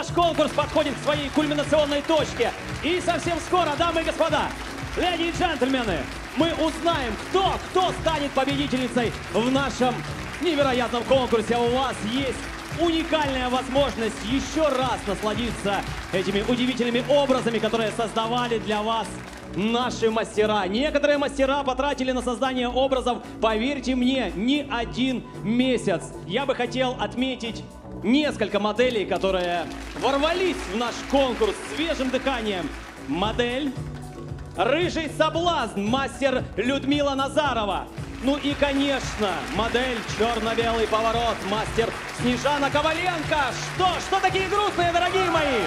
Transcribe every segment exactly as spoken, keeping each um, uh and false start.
наш конкурс подходит к своей кульминационной точке. И совсем скоро, дамы и господа, леди и джентльмены, мы узнаем, кто, кто станет победительницей в нашем невероятном конкурсе. У вас есть уникальная возможность еще раз насладиться этими удивительными образами, которые создавали для вас наши мастера. Некоторые мастера потратили на создание образов, поверьте мне, не один месяц. Я бы хотел отметить несколько моделей, которые ворвались в наш конкурс свежим дыханием. Модель «Рыжий соблазн», мастер Людмила Назарова. Ну и, конечно, модель «Черно-белый поворот», мастер Снежана Коваленко. Что? Что такие грустные, дорогие мои?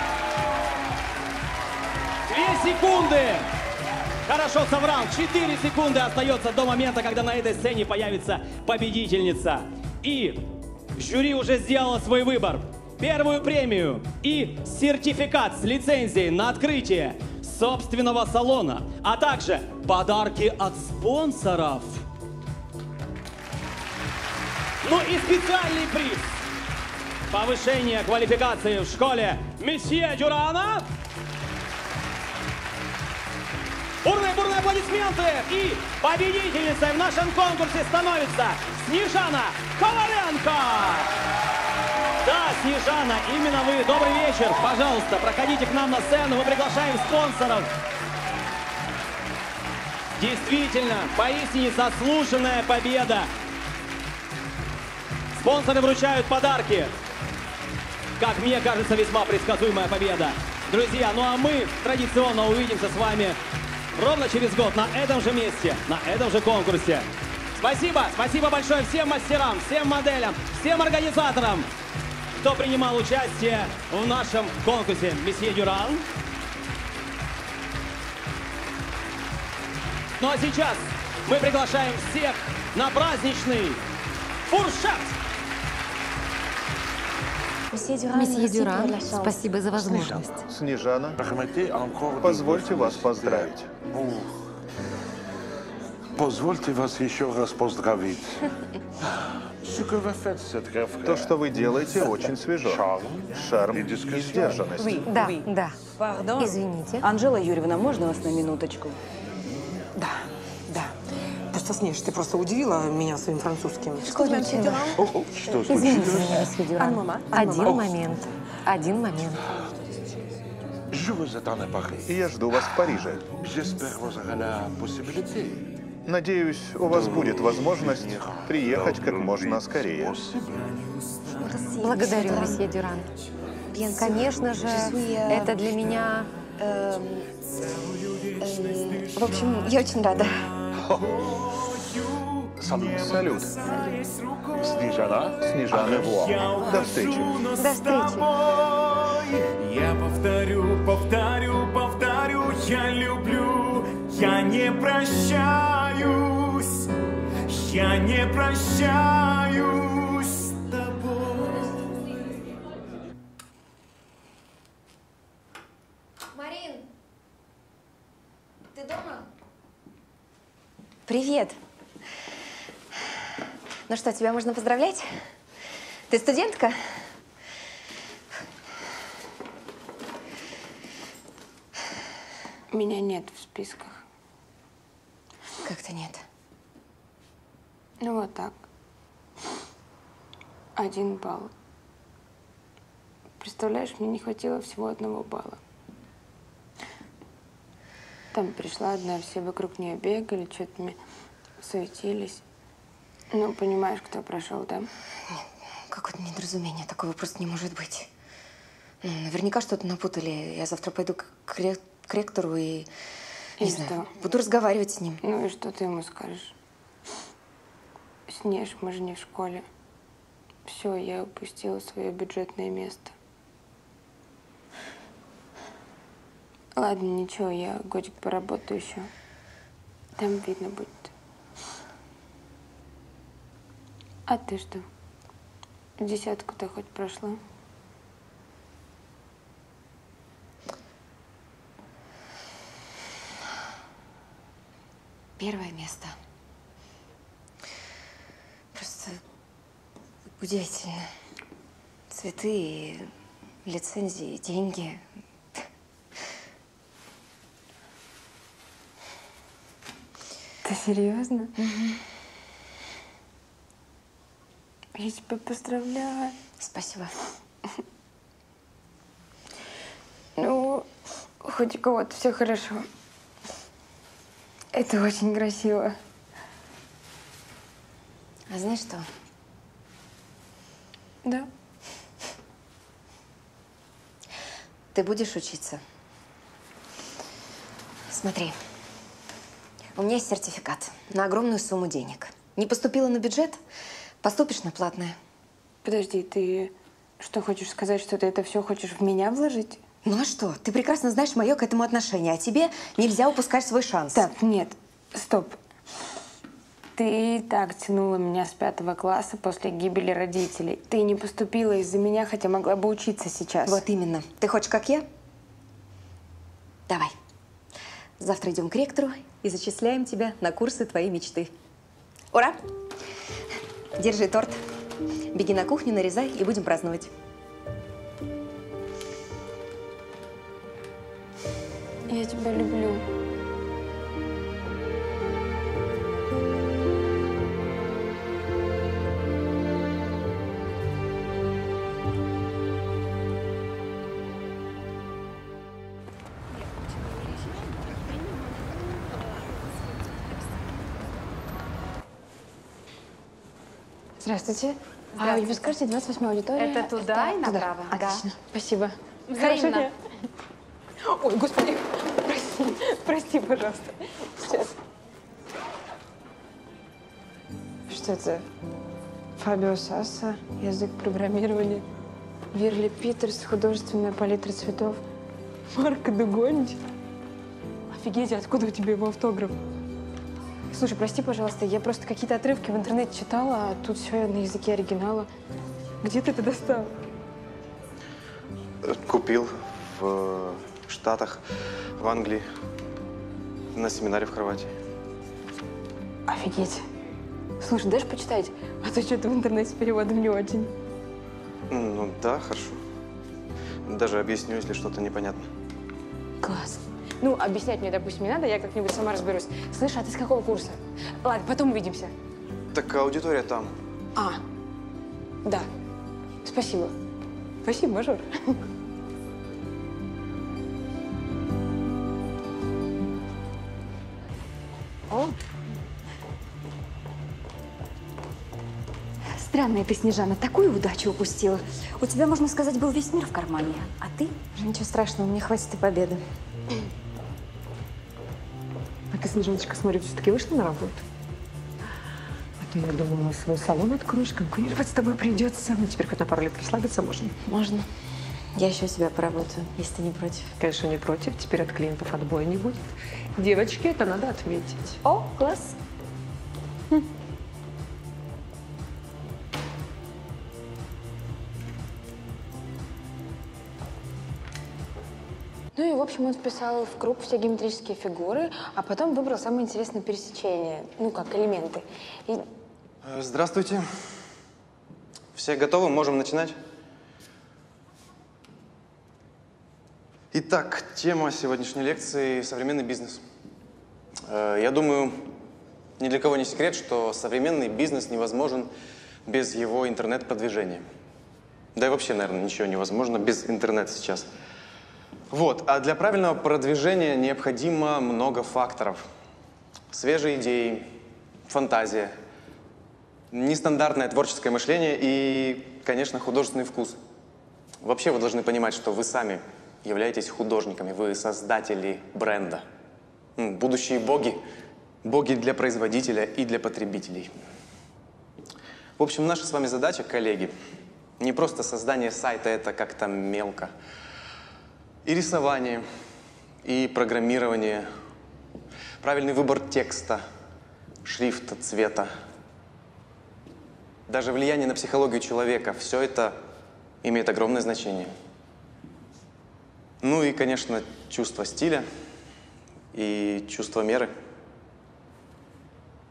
Две секунды. Хорошо соврал. Четыре секунды остается до момента, когда на этой сцене появится победительница. И жюри уже сделало свой выбор. Первую премию и сертификат с лицензией на открытие собственного салона, а также подарки от спонсоров. Ну и специальный приз. Повышение квалификации в школе месье Дюрана. Бурные-бурные аплодисменты! И победительницей в нашем конкурсе становится Снежана Коваленко! Да, Снежана, именно вы. Добрый вечер. Пожалуйста, проходите к нам на сцену. Мы приглашаем спонсоров. Действительно, поистине заслуженная победа. Спонсоры вручают подарки. Как мне кажется, весьма предсказуемая победа. Друзья, ну а мы традиционно увидимся с вами ровно через год на этом же месте, на этом же конкурсе. Спасибо, спасибо большое всем мастерам, всем моделям, всем организаторам, кто принимал участие в нашем конкурсе «Месье Дюран». Ну а сейчас мы приглашаем всех на праздничный фуршет. Месье Дюран, спасибо за возможность. Снежана, позвольте вас поздравить. Позвольте вас еще раз поздравить. То, что вы делаете, очень свежо. Шарм и сдержанность. Да, да. Извините. Анжела Юрьевна, можно вас на минуточку? Да, да. Просто, Снеж, ты просто удивила меня своим французским. Что случилось? Что Извините случилось? меня, месье Дюран. Один момент. Один момент. И я жду вас в Париже. Надеюсь, у вас будет возможность приехать как можно скорее. Благодарю, месье Дюран. Конечно же, это для меня... В общем, я очень рада. Салют. Снежана. Снежана. До встречи. До встречи. Я повторю, повторю, повторю, я люблю, я не прощаюсь, я не прощаюсь с тобой. Марин, ты дома? Привет. Ну что, тебя можно поздравлять? Ты студентка? Меня нет в списках. Как-то нет. Ну вот так. Один балл. Представляешь, мне не хватило всего одного балла. Там пришла одна, все вокруг нее бегали, что-то мне суетились. Ну, понимаешь, кто прошел, да? Нет, какое-то недоразумение, такого просто не может быть. Ну, наверняка что-то напутали. Я завтра пойду к, ре к ректору и, и не что? знаю, буду разговаривать с ним. Ну и что ты ему скажешь? Снеж, мы же не в школе. Все, я упустила свое бюджетное место. Ладно, ничего, я годик поработаю еще. Там видно будет. А ты что? Десятку-то хоть прошла? Первое место. Просто удивительно. Цветы и лицензии, деньги. Ты серьезно? Угу. Я тебя поздравляю. Спасибо. Ну, хоть у кого-то все хорошо. Это очень красиво. А знаешь что? Да. Ты будешь учиться? Смотри. У меня есть сертификат на огромную сумму денег. Не поступила на бюджет, поступишь на платное. Подожди, ты что, хочешь сказать, что ты это все хочешь в меня вложить? Ну а что? Ты прекрасно знаешь мое к этому отношение, а тебе нельзя упускать свой шанс. Так, нет, стоп. Ты и так тянула меня с пятого класса после гибели родителей. Ты не поступила из-за меня, хотя могла бы учиться сейчас. Вот именно. Ты хочешь, как я? Давай. Завтра идем к ректору и зачисляем тебя на курсы твоей мечты. Ура! Держи торт. Беги на кухню, нарезай и будем праздновать. Я тебя люблю. Здравствуйте. А вы подскажете, двадцать восьмая аудитория? Это туда и направо. Туда. Отлично. Спасибо. Взаимно. Ой, господи, прости, прости, пожалуйста. Сейчас. Что это? Фабио Сасса, язык программирования. Вирли Питерс, художественная палитра цветов. Марко Дугонич. Офигеть, откуда у тебя его автограф? Слушай, прости, пожалуйста, я просто какие-то отрывки в интернете читала, а тут все на языке оригинала. Где ты это достал? Купил в Штатах, в Англии, на семинаре в Хорватии. Офигеть. Слушай, дашь почитать? А то что-то в интернете с переводом не очень. Ну да, хорошо. Даже объясню, если что-то непонятно. Класс. Ну, объяснять мне, допустим, не надо, я как-нибудь сама разберусь. Слышь, а ты с какого курса? Ладно, потом увидимся. Так аудитория там. А, да. Спасибо. Спасибо, мажор. О. Странная ты, Снежана, такую удачу упустила. У тебя, можно сказать, был весь мир в кармане. А ты? Ничего страшного, мне хватит и победы. А ты, Снежаночка, смотрю, все-таки вышла на работу? А то я думала, свой салон откроешь, конкурировать с тобой придется. Ну, теперь хоть на пару лет расслабиться можно. Можно. Я еще у себя поработаю, если ты не против. Конечно, не против. Теперь от клиентов отбоя не будет. Девочки, это надо отметить. О, класс. Хм. Ну и, в общем, он вписал в круг все геометрические фигуры, а потом выбрал самое интересное пересечение, ну, как элементы. И... Здравствуйте. Все готовы? Можем начинать? Итак, тема сегодняшней лекции – современный бизнес. Я думаю, ни для кого не секрет, что современный бизнес невозможен без его интернет-продвижения. Да и вообще, наверное, ничего невозможно без интернета сейчас. Вот, а для правильного продвижения необходимо много факторов. Свежие идеи, фантазия, нестандартное творческое мышление и, конечно, художественный вкус. Вообще вы должны понимать, что вы сами являетесь художниками, вы создатели бренда. Будущие боги, боги для производителя и для потребителей. В общем, наша с вами задача, коллеги, не просто создание сайта, это как-то мелко. И рисование, и программирование, правильный выбор текста, шрифта, цвета. Даже влияние на психологию человека – все это имеет огромное значение. Ну и, конечно, чувство стиля и чувство меры.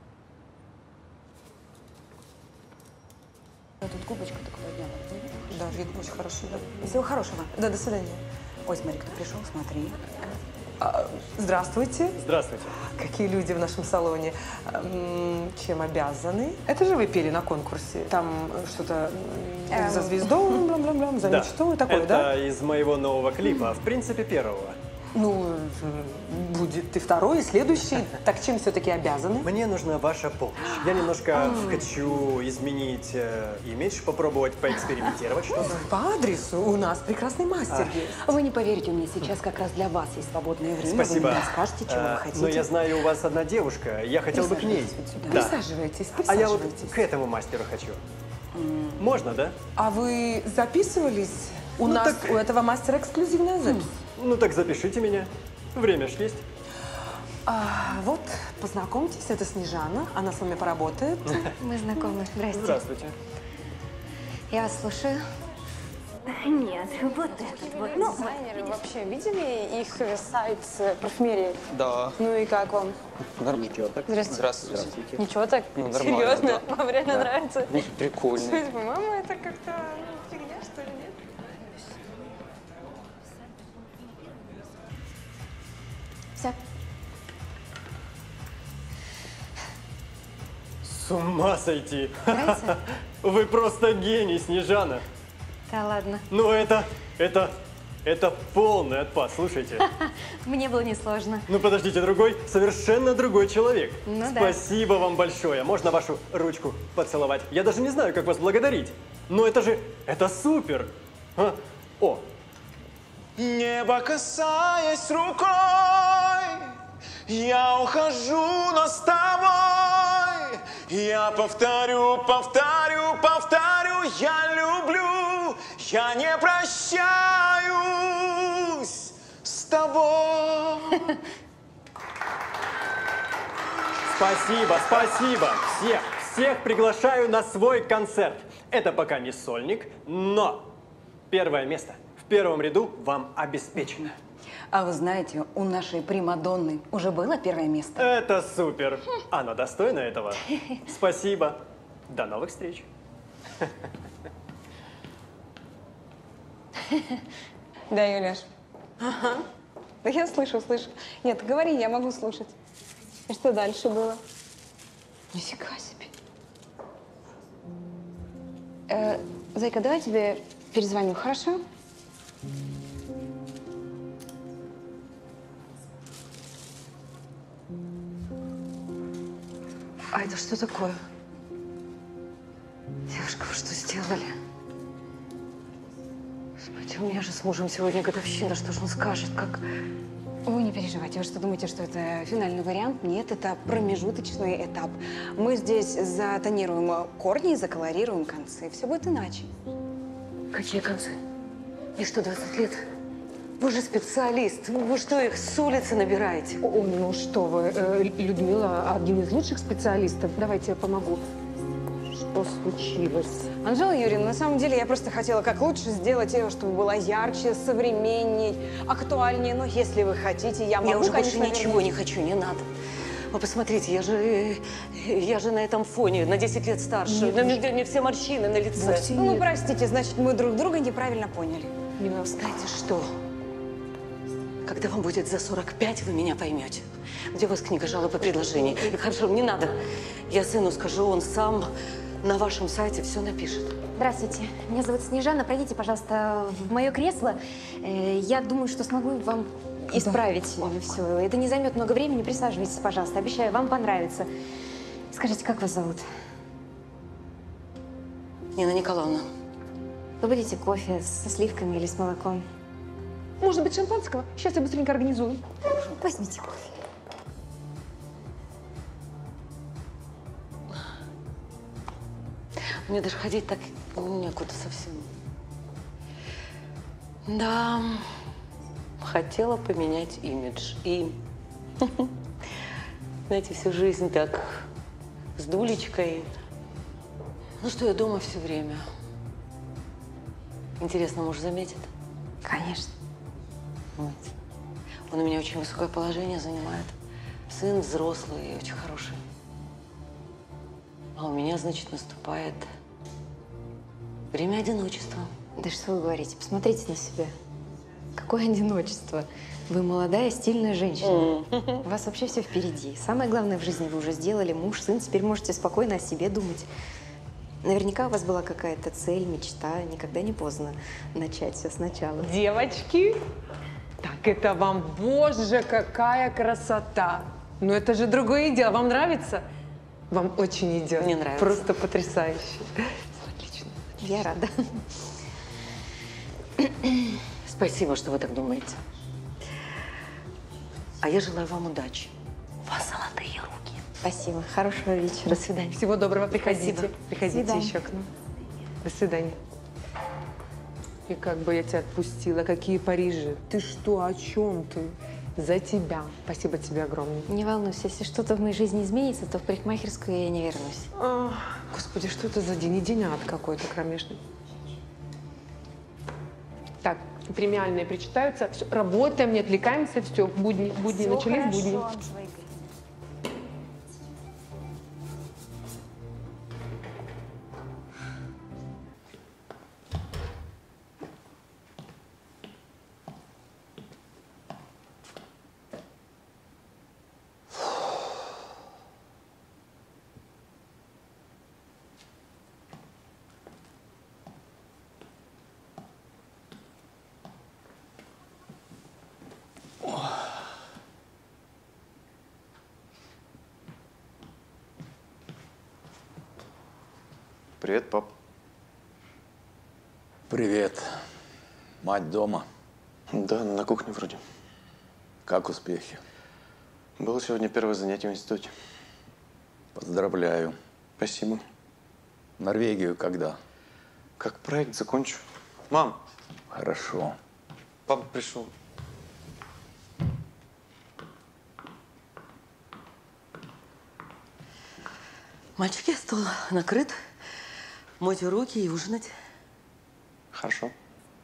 Тут губочка такого дня. Да, вид очень хороший, да. Всего хорошего. Да, до свидания. Ой, смотри, кто пришел, смотри. А, здравствуйте. Здравствуйте. Какие люди в нашем салоне. М, Чем обязаны? Это же вы пели на конкурсе. Там что-то м, за звезду, блям-блям-блям, за мечту, такое, это да? из моего нового клипа, в принципе, первого. Ну, будет и второй, и следующий. Так чем все-таки обязаны? Мне нужна ваша помощь. Я немножко хочу изменить э, имидж, попробовать поэкспериментировать что-то. По адресу у нас прекрасный мастер есть. Вы не поверите, у меня сейчас как раз для вас есть свободное время. Спасибо. Вы мне расскажете, чего А, вы хотите. Но я знаю, у вас одна девушка. Я хотел бы к ней. Да. Присаживайтесь, А я вот присаживайтесь. к этому мастеру хочу. Можно, да? А вы записывались? У Ну, нас, так- у этого мастера эксклюзивная запись. Ну так запишите меня. Время ж есть. А, вот, познакомьтесь, это Снежана, она с вами поработает. Мы знакомы. Здрасте. Здравствуйте. Я вас слушаю. Нет, вот этот вот. Ну, Дизайнеры вообще видели их сайт с парфюмерией? Да. Ну и как вам? Нормально. Здравствуйте. Здравствуйте. Ничего так? Ну, нормально, Серьезно? да. Вам реально Да. нравится? Ну, прикольно. Слушайте, по-моему, это как-то ну, фигня, что ли, нет? Все. С ума сойти. Нравится? Вы просто гений, Снежана. Да ладно. Ну это, это, это полный отпад, слушайте. Мне было несложно. Ну подождите, другой, совершенно другой человек. Ну да. Спасибо вам большое. Можно вашу ручку поцеловать? Я даже не знаю, как вас благодарить. Но это же, это супер. А? О, Небо касаясь рукой, я ухожу, но с тобой. Я повторю, повторю, повторю, я люблю, я не прощаюсь с тобой. спасибо, спасибо. Всех, всех приглашаю на свой концерт. Это пока не сольник, но первое место в первом ряду вам обеспечено. А вы знаете, у нашей примадонны уже было первое место. Это супер. Она достойна этого. Спасибо. До новых встреч. Да, Юляш? Ага. Да я слышу, слышу. Нет, говори, я могу слушать. И что дальше было? Нифига себе. Э, Зайка, давай я тебе перезвоню, хорошо? А это что такое? Девушка, вы что сделали? Господи, у меня же с мужем сегодня годовщина. Что же он скажет? Как? Вы не переживайте, вы что думаете, что это финальный вариант? Нет, это промежуточный этап. Мы здесь затонируем корни и заколорируем концы. Все будет иначе. Какие концы? И что, двадцать лет? Вы же специалист. Вы что, их с улицы набираете? О, ну что вы, э, Людмила один из лучших специалистов. Давайте я помогу. Что случилось? Анжела Юрьевна, на самом деле я просто хотела как лучше сделать ее, чтобы была ярче, современней, актуальнее. Но если вы хотите, я могу, Я уже больше конечно, ничего вернуть. не хочу, не надо. Вы посмотрите, я же, э, я же на этом фоне на десять лет старше. Нет, На нет. мне все морщины на лице. Вовсе Ну, простите, значит, мы друг друга неправильно поняли. Знаете что? Когда вам будет за сорок пять, вы меня поймете. Где у вас книга жалоб и предложений? И хорошо, не надо. Я сыну скажу, он сам на вашем сайте все напишет. Здравствуйте, меня зовут Снежана. Пройдите, пожалуйста, в мое кресло. Э, Я думаю, что смогу вам исправить все. Это не займет много времени. Присаживайтесь, пожалуйста. Обещаю, вам понравится. Скажите, как вас зовут? Нина Николаевна. Вы будете кофе со сливками или с молоком? Может быть, шампанского? Сейчас я быстренько организую. Возьмите кофе. Мне даже ходить так некуда совсем. Да, хотела поменять имидж. И, знаете, всю жизнь так с дулечкой. Ну что, я дома все время. Интересно, муж заметит? Конечно. Вот. Он у меня очень высокое положение занимает. Сын взрослый и очень хороший. А у меня, значит, наступает время одиночества. Да что вы говорите? Посмотрите на себя. Какое одиночество. Вы молодая, стильная женщина. У вас вообще все впереди. Самое главное в жизни вы уже сделали. Муж, сын. Теперь можете спокойно о себе думать. Наверняка у вас была какая-то цель, мечта. Никогда не поздно начать все сначала. Девочки, так это вам, боже, какая красота. Ну это же другое дело. Вам нравится? Вам очень идет. Мне нравится. Просто потрясающе. Отлично. Я рада. Спасибо, что вы так думаете. А я желаю вам удачи. У вас золотые руки. Спасибо. Хорошего вечера. До свидания. Всего доброго. Приходите. Спасибо. Приходите До свидания. еще к нам. До свидания. И как бы я тебя отпустила. Какие Парижи? Ты что? О чем ты? За тебя. Спасибо тебе огромное. Не волнуйся, если что-то в моей жизни изменится, то в парикмахерскую я не вернусь. Ах, Господи, что это за день? И день ад какой-то кромешный. Так, премиальные причитаются. Все, работаем, не отвлекаемся. Все, будни, будни Всё начались, хорошо, будни. Анжелика. Привет, пап. Привет. Мать дома? Да, на кухне вроде. Как успехи? Было сегодня первое занятие в институте. Поздравляю. Спасибо. В Норвегию когда? Как проект закончу. Мам! Хорошо. Папа пришел. Мальчики, стол накрыт. Мойте руки и ужинать. Хорошо.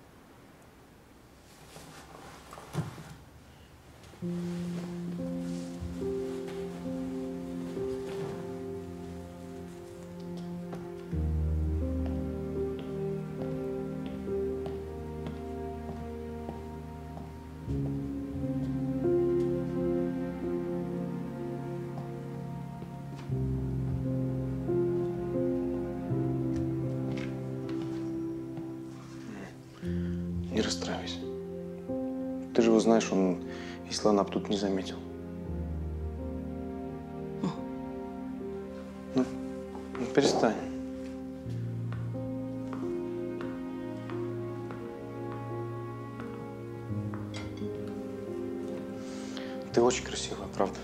Не расстраивайся. Ты же его знаешь, он Исланаб тут не заметил. Ну, ну перестань. Ты очень красивая, правда.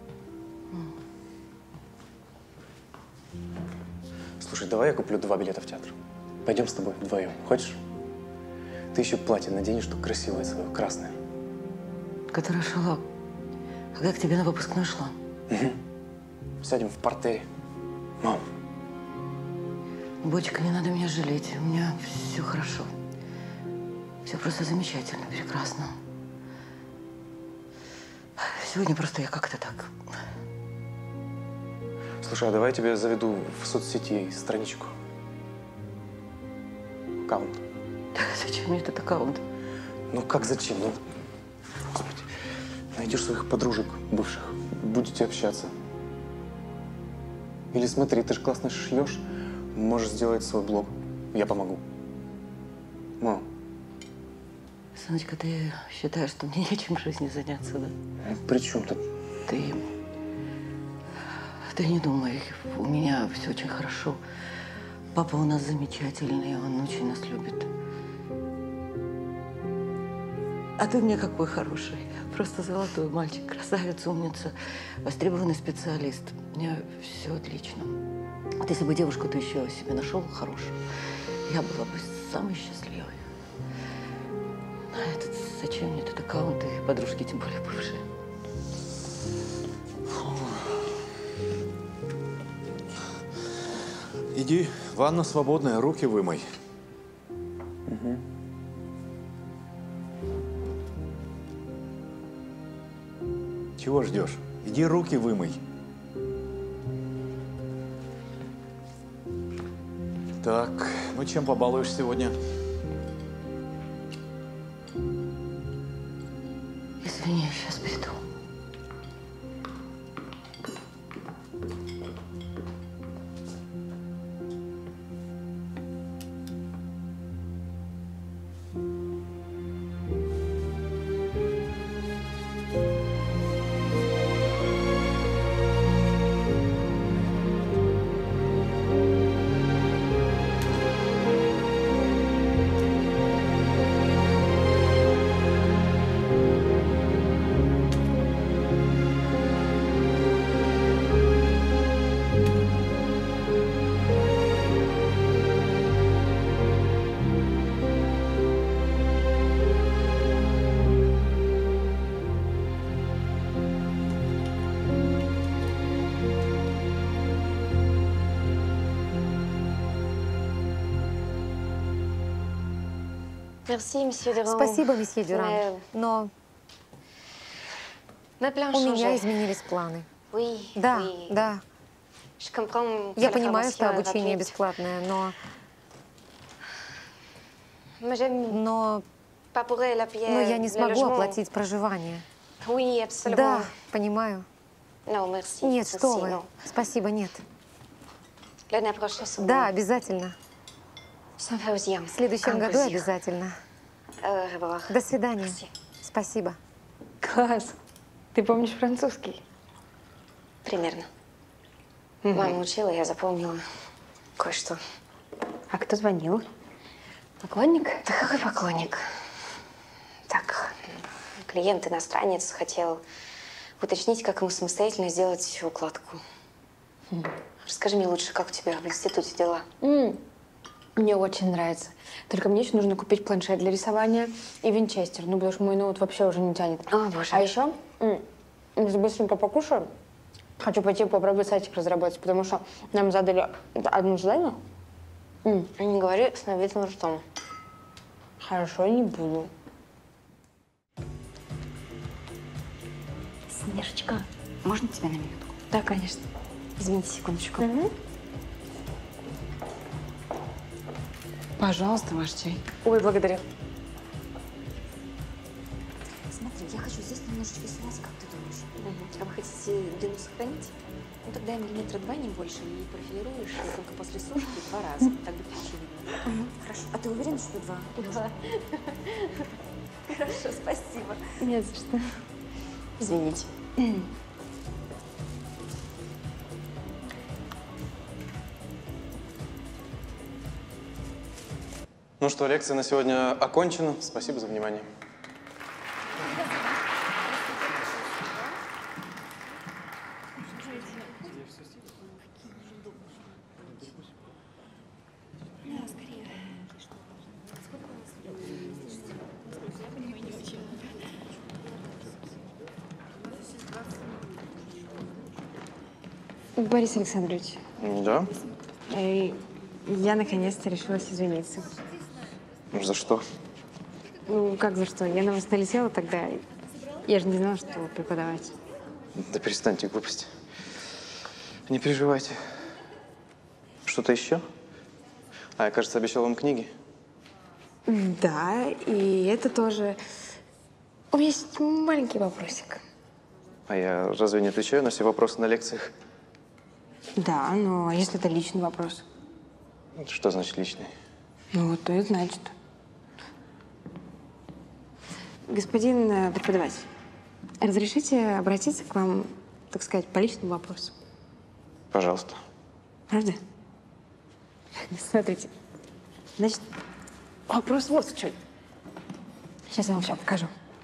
Слушай, давай я куплю два билета в театр. Пойдем с тобой вдвоем. Хочешь? Ты еще платье наденешь, что красивое свое, красное. Которая шла, когда к тебе на выпускной шла. Угу. Сядем в партере. Мам. Бочка, не надо меня жалеть. У меня все хорошо. Все просто замечательно, прекрасно. Сегодня просто я как-то так. Слушай, а давай я тебе заведу в соцсети страничку. Аккаунт. Зачем мне этот аккаунт? Ну как зачем? Ну, Господи, найдешь своих подружек бывших, будете общаться. Или смотри, ты же классно шьешь, можешь сделать свой блог. Я помогу. Мам. Сыночка, ты считаешь, что мне нечем в жизни заняться, да? Ну, при чем тут? Ты... Ты не думай, у меня все очень хорошо. Папа у нас замечательный, он очень нас любит. А ты у меня какой хороший. Просто золотой мальчик, красавец, умница, востребованный специалист. У меня все отлично. Вот если бы девушку ты еще себе нашел хорошую, я была бы самой счастливой. А этот, зачем мне этот аккаунт и подружки, тем более бывшие? Иди, ванна свободная, руки вымой. Угу. Чего ждешь? Иди руки вымой. Так, ну чем побалуешь сегодня? Что? Спасибо, месье Дюран, но у меня изменились планы. Да, да. Я понимаю, что обучение бесплатное, но... Но... Но я не смогу оплатить проживание. Да, понимаю. Нет, что вы. Спасибо, нет. Да, обязательно. В следующем году обязательно. До свидания. Спасибо. Класс. Ты помнишь французский? Примерно. Мама учила, я запомнила кое-что. А кто звонил? Поклонник? Да какой поклонник? Так, клиент иностранец хотел уточнить, как ему самостоятельно сделать укладку. Хм. Расскажи мне лучше, как у тебя в институте дела? М, Мне очень нравится. Только мне еще нужно купить планшет для рисования и винчестер. Ну, потому что мой ноут вообще уже не тянет. О, боже. А еще, м, быстренько покушаю. Хочу пойти попробовать сайтик разработать, потому что нам задали одно задание. М. Не говори с набитым ртом. Хорошо, не буду. Снежечка, можно тебя на минутку? Да, конечно. Извините, секундочку. Угу. Пожалуйста, ваш чай. Ой, благодарю. Смотри, я хочу здесь немножечко снять, как ты думаешь? Угу. А вы хотите длину сохранить? Ну тогда миллиметра два, не больше, и профилируешь только после сушки два раза. Так будет лучше видно. Хорошо. А ты уверена, что два? Да. Хорошо, спасибо. Не за что. Извините. Ну что, лекция на сегодня окончена. Спасибо за внимание. Борис Александрович, Да? э, я наконец-то решилась извиниться. За что? Ну, как за что? Я на вас налетела тогда. Я же не знала, что преподавать. Да перестаньте глупости. Не переживайте. Что-то еще? А я, кажется, обещал вам книги. Да, и это тоже. У меня есть маленький вопросик. А я разве не отвечаю на все вопросы на лекциях? Да, но если это личный вопрос? Что значит личный? Ну, вот то и значит. Господин э, преподаватель, разрешите обратиться к вам, так сказать, по личному вопросу? Пожалуйста. Правда? Смотрите. Значит, вопрос вот в чем. Сейчас я вам все покажу.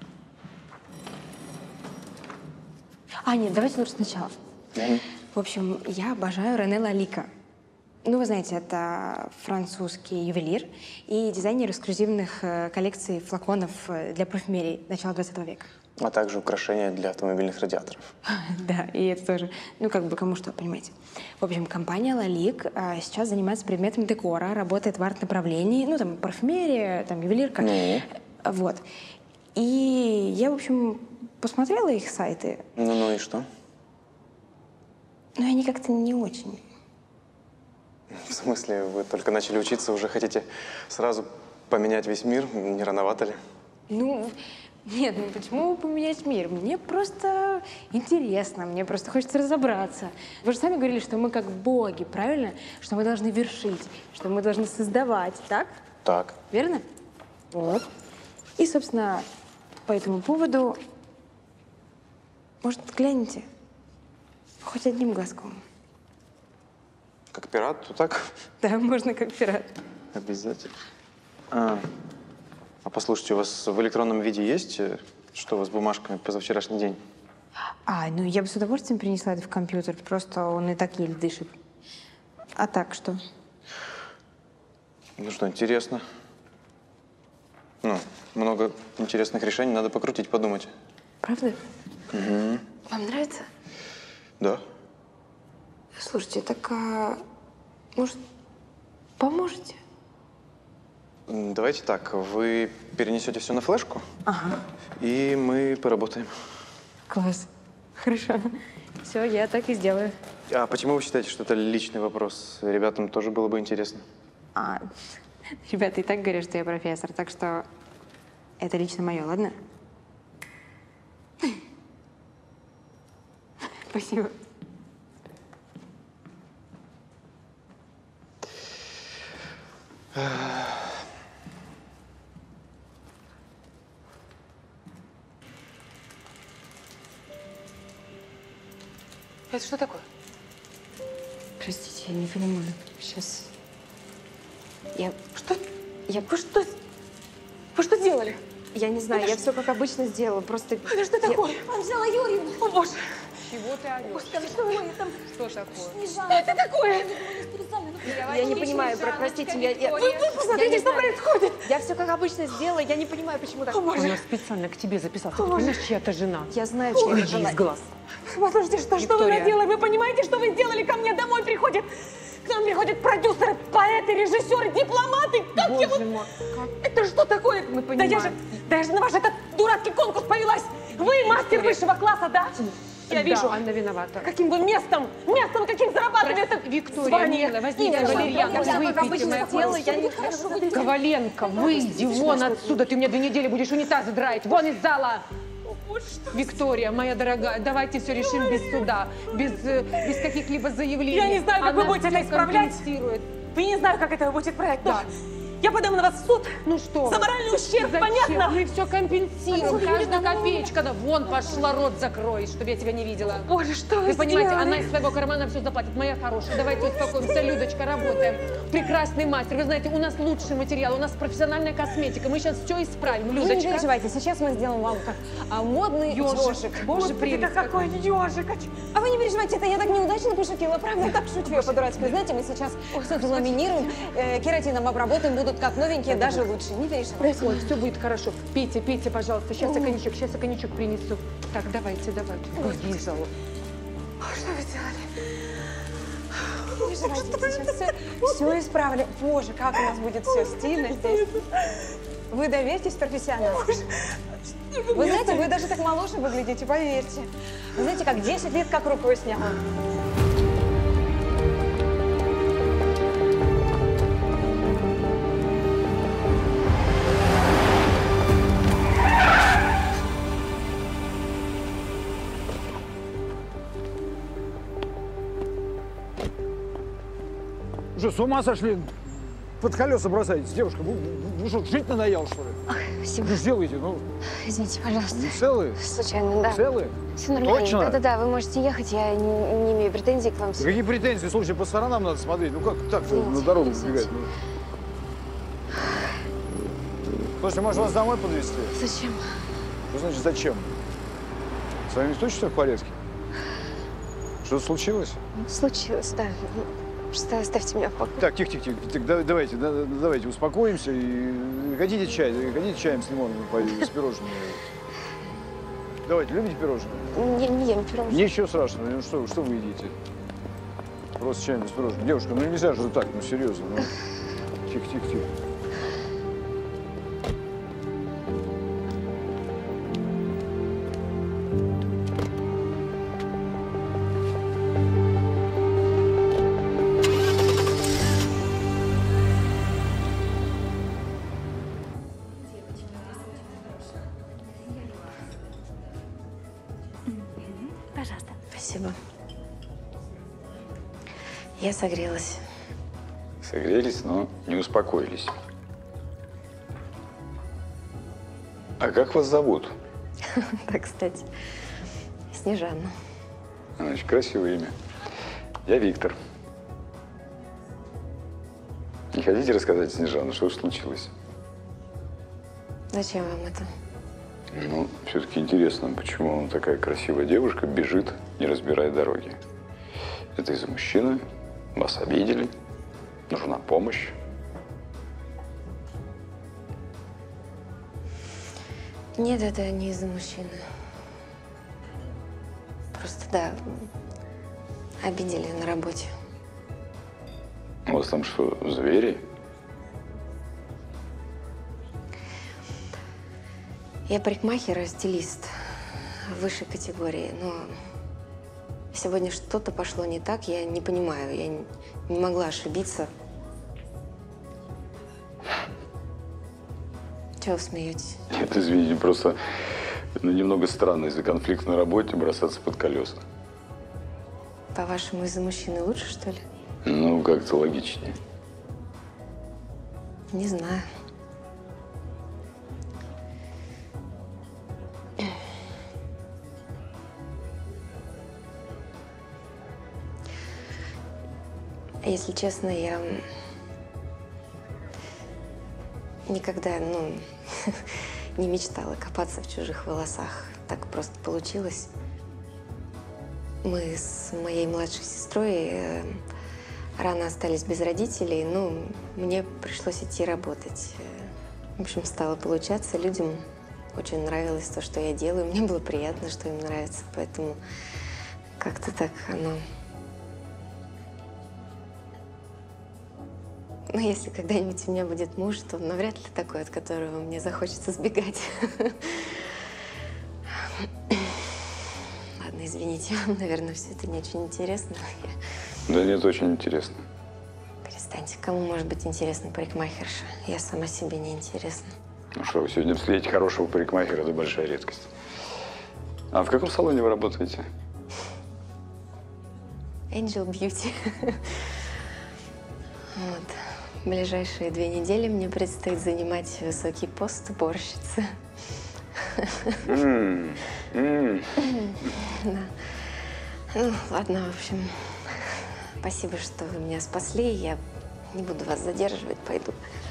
А, нет, давайте лучше сначала. Mm-hmm. В общем, я обожаю Рене Лалика. Ну, вы знаете, это французский ювелир и дизайнер эксклюзивных э, коллекций флаконов э, для парфюмерии начала двадцатого века. А также украшения для автомобильных радиаторов. Да, и это тоже, ну, как бы кому что, понимаете. В общем, компания Лалик а, сейчас занимается предметами декора, работает в арт-направлении, ну, там, парфюмерия, там, ювелирка. Ну? Вот. И я, в общем, посмотрела их сайты. Ну-ну, и что? Но они как-то не очень. В смысле, вы только начали учиться, уже хотите сразу поменять весь мир? Не рановато ли? Ну, Нет, ну почему поменять мир? Мне просто интересно, мне просто хочется разобраться. Вы же сами говорили, что мы как боги, правильно? Что мы должны вершить, что мы должны создавать, так? Так. Верно? Вот. И, собственно, по этому поводу, может, глянете? Хоть одним глазком. Как пират, то так? Да, можно как пират. Обязательно. А, а послушайте, у вас в электронном виде есть, э, что у вас с бумажками позавчерашний день? А, ну я бы с удовольствием перенесла это в компьютер, просто он и так еле дышит. А так что? Ну что, интересно. Ну, много интересных решений, надо покрутить, подумать. Правда? Угу. Вам нравится? Да. Слушайте, так, а, может, поможете? М, Давайте так, вы перенесете все на флешку, Ага. и мы поработаем. Класс. Хорошо. Все, я так и сделаю. А почему вы считаете, что это личный вопрос? Ребятам тоже было бы интересно. А, ребята и так говорят, что я профессор, так что это лично мое, ладно? Спасибо. Это что такое? Простите, я не понимаю. Сейчас. Я. Что? Я. Вы что? Вы что делали? Я не знаю, Это я что? все как обычно сделала. Просто. Это что такое? Он взяла Юрьевну. О, боже! Чего ты орешь? Там что такое? Там Что такое? Снежана. Что это такое? Я не понимаю, про- простите, я. я- Вы, вы посмотрите, я не что знаю. происходит! Я все как обычно сделала, я не понимаю, почему так. О, боже! Он нас специально к тебе записал. Ты понимаешь, чья то жена? Я знаю, чья это Уйди жена. из глаз. Послушайте, что, что вы Виктория. наделали? Вы понимаете, что вы сделали? Ко мне домой приходят, к нам приходят продюсеры, поэты, режиссеры, дипломаты. Как я вот... Боже мой, Это что такое? Мы Да я же, понимаем. да я же на ваш этот дурацкий конкурс повелась. Вы мастер высшего класса, да? Я Да, вижу. Анна виновата. Каким вы местом, местом каким зарабатывали это Виктория, звание. милая, возьмите Имя, валерьянку, звание. Я как выпейте, обычно моя сделала, я не Хорошо. Коваленко, выйди вон отсюда. Ты у меня две недели будешь унитазы драить. Вон из зала. Виктория, моя дорогая, давайте все решим без суда, без, э, без каких-либо заявлений. Я не знаю, как вы Она будете это всё исправлять. компенсирует. Вы не знаю, как это будет проект. Да. Я подам на вас в суд. Ну что? За моральный ущерб, Зачем? понятно? Мы все компенсируем, каждая копеечка. Да вон пошла, рот закрой, чтобы я тебя не видела. Боже, что вы Вы понимаете, сделали? она из своего кармана все заплатит. Моя хорошая, давайте успокоимся. Людочка, работаем. Прекрасный мастер. Вы знаете, у нас лучший материал, у нас профессиональная косметика. Мы сейчас все исправим. Вы не Людочка. переживайте, сейчас мы сделаем вам как а, модный ежик. Боже, Это прелесть. какой ежик. А вы не переживайте, это я так неудачно пошутила, правда? Я так шучу, я по-дурацки. Знаете, мы сейчас все заламинируем, э, кератином обработаем, будут как новенькие, даже лучше. Не переживайте. Ой, все будет хорошо. Пейте, пейте, пожалуйста. Сейчас я коньячок, сейчас я коньячок принесу. Так, давайте, давайте. Выйди из зала. Что вы сделали? Не переживайте, сейчас все, все исправили. Боже, как у нас будет все стильно здесь. Вы доверьтесь профессионалам. Вы знаете, вы даже так моложе выглядите, поверьте. Вы знаете, как десять лет как рукой сняло. Что, с ума сошли? Под колеса бросаетесь, девушка. Вы, вы- вы что, жить надоело, что ли? Спасибо. Ну, сделайте, ну. Извините, пожалуйста. Не целые? Случайно, да. Целые? Все нормально. Точно? Да-да-да, вы можете ехать, я не, не имею претензий к вам. Какие претензии? Слушай, по сторонам надо смотреть. Ну как так-то на дорогу сбегать? Ну. Слушайте, может вас домой подвезти? Зачем? Что значит зачем? С вами точно все в порядке? Что-то случилось? Случилось, да. Просто оставьте меня в покое. Так, тихо, тихо, тихо. Так, да- давайте, да- да- давайте успокоимся и хотите чай, хотите чаем с лимоном, по- с пирожными. Давайте, любите пирожные? Не, не ем пирожные. Ничего страшного, ну что, что вы едите? Просто чаем с пирожным. Девушка, ну нельзя же так, ну серьезно. Ну. Тихо, тихо, тихо. Пожалуйста. Спасибо. Я согрелась. Согрелись, но не успокоились. А как вас зовут? Да, кстати, Снежана. Значит, красивое имя. Я Виктор. Не хотите рассказать, Снежана, что же случилось? Зачем вам это? Ну, все-таки интересно, почему такая красивая девушка бежит, не разбирая дороги. Это из-за мужчины? Вас обидели? Нужна помощь? Нет, это не из-за мужчины. Просто, да, обидели на работе. У вас там что, звери? Я парикмахер и стилист высшей категории, но сегодня что-то пошло не так, я не понимаю, я не, не могла ошибиться. Чего вы смеетесь? Это, извините, просто ну, немного странно из-за конфликта на работе бросаться под колеса. По-вашему, из-за мужчины лучше, что ли? Ну, как-то логичнее. Не знаю. Если честно, я никогда, ну, не мечтала копаться в чужих волосах. Так просто получилось. Мы с моей младшей сестрой э, рано остались без родителей, ну, мне пришлось идти работать. В общем, стало получаться. Людям очень нравилось то, что я делаю. Мне было приятно, что им нравится, поэтому как-то так оно... Ну, если когда-нибудь у меня будет муж, то он навряд ли такой, от которого мне захочется сбегать. Ладно, извините, вам, наверное, все это не очень интересно. Да нет, очень интересно. Перестаньте, кому может быть интересна парикмахерша? Я сама себе не интересна. Ну что, вы сегодня встретите хорошего парикмахера, это большая редкость. А в каком салоне вы работаете? Angel Beauty. Вот. В ближайшие две недели мне предстоит занимать высокий пост уборщицы. Mm. Mm. Да. Ну, ладно, в общем, спасибо, что вы меня спасли. Я не буду вас задерживать, пойду.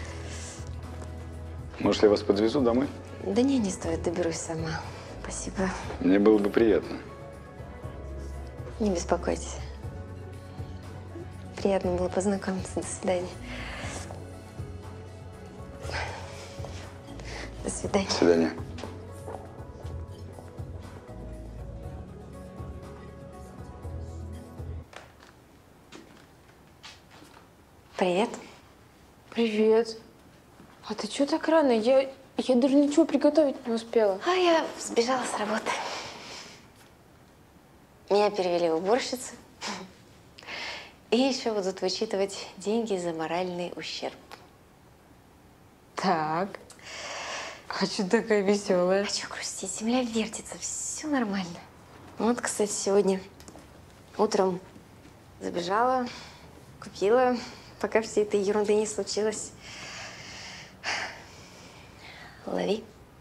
Может, я вас подвезу домой? Да не, не стоит, доберусь сама. Спасибо. Мне было бы приятно. Не беспокойтесь. Приятно было познакомиться. До свидания. До свидания. До свидания. Привет. Привет. А ты что так рано? Я, я даже ничего приготовить не успела. А я сбежала с работы. Меня перевели в уборщицу. И еще будут вычитывать деньги за моральный ущерб. Так. А что такая веселая? А что грустить? Земля вертится, все нормально. Вот, кстати, сегодня утром забежала, купила, пока всей этой ерунды не случилось. Лови.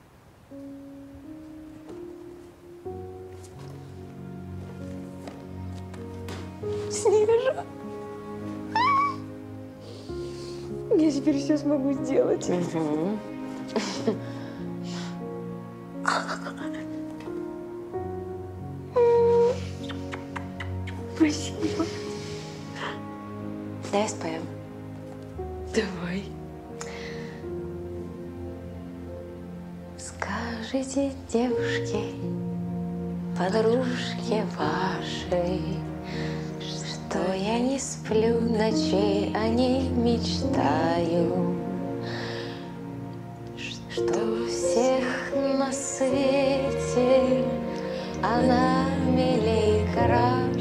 Снежа. Я теперь все смогу сделать. Угу. Спасибо. Давай споем. Давай. Скажите, девушки, подружке вашей, что я не сплю ночей, о ней мечтаю, что всех на свете она милей краше.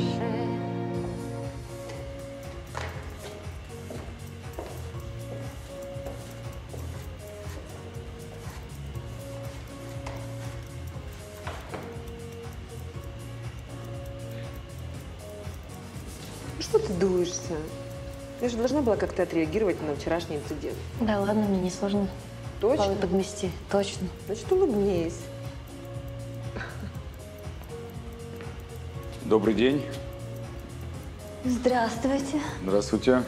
Что ты дуешься? Я же должна была как-то отреагировать на вчерашний инцидент. Да ладно, мне не сложно. Точно? Полы подмести. Точно. Значит, улыбнись. Добрый день. Здравствуйте. Здравствуйте.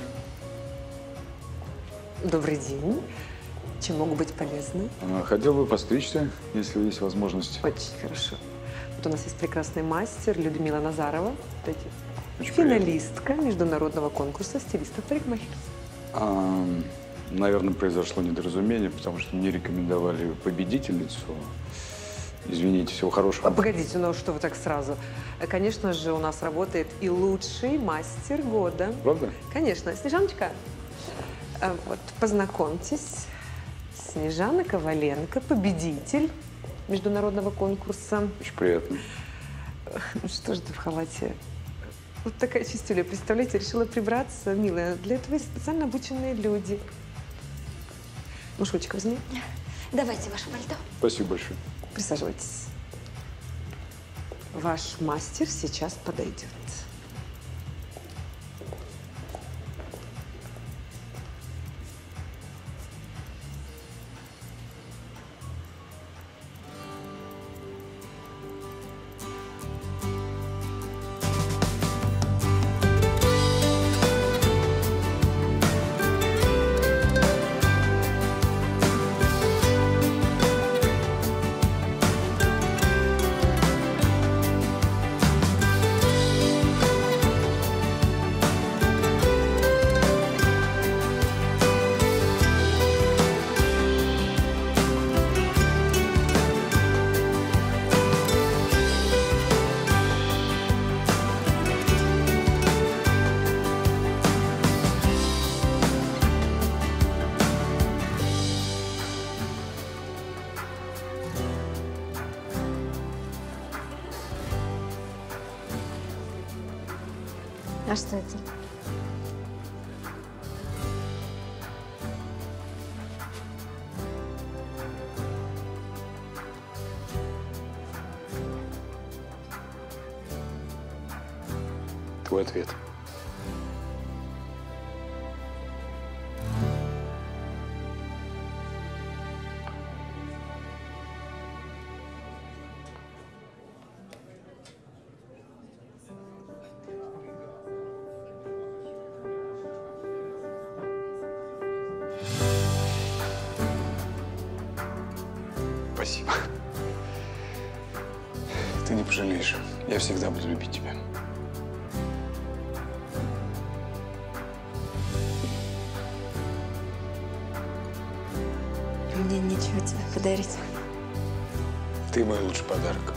Добрый день. Чем могу быть полезны? А, Хотел бы постричься, если есть возможность. Очень хорошо. Вот у нас есть прекрасный мастер Людмила Назарова. Кстати, Очень финалистка международного конкурса стилистов-парикмахеров. А, наверное, произошло недоразумение, потому что мне рекомендовали победительницу. Извините, всего хорошего. А, погодите, ну что вы так сразу? Конечно же, у нас работает и лучший мастер года. Правда? Конечно. Снежаночка, а, вот познакомьтесь. Снежана Коваленко, победитель международного конкурса. Очень приятно. Ну что ж ты в халате? Вот такая чистюля, представляете, решила прибраться, милая. Для этого есть специально обученные люди. Мушочек возьми. Давайте ваше пальто. Спасибо большое. Присаживайтесь. Ваш мастер сейчас подойдет. А что это? Твой ответ. Спасибо. Ты не пожалеешь. Я всегда буду любить тебя. Мне нечего тебе подарить. Ты мой лучший подарок.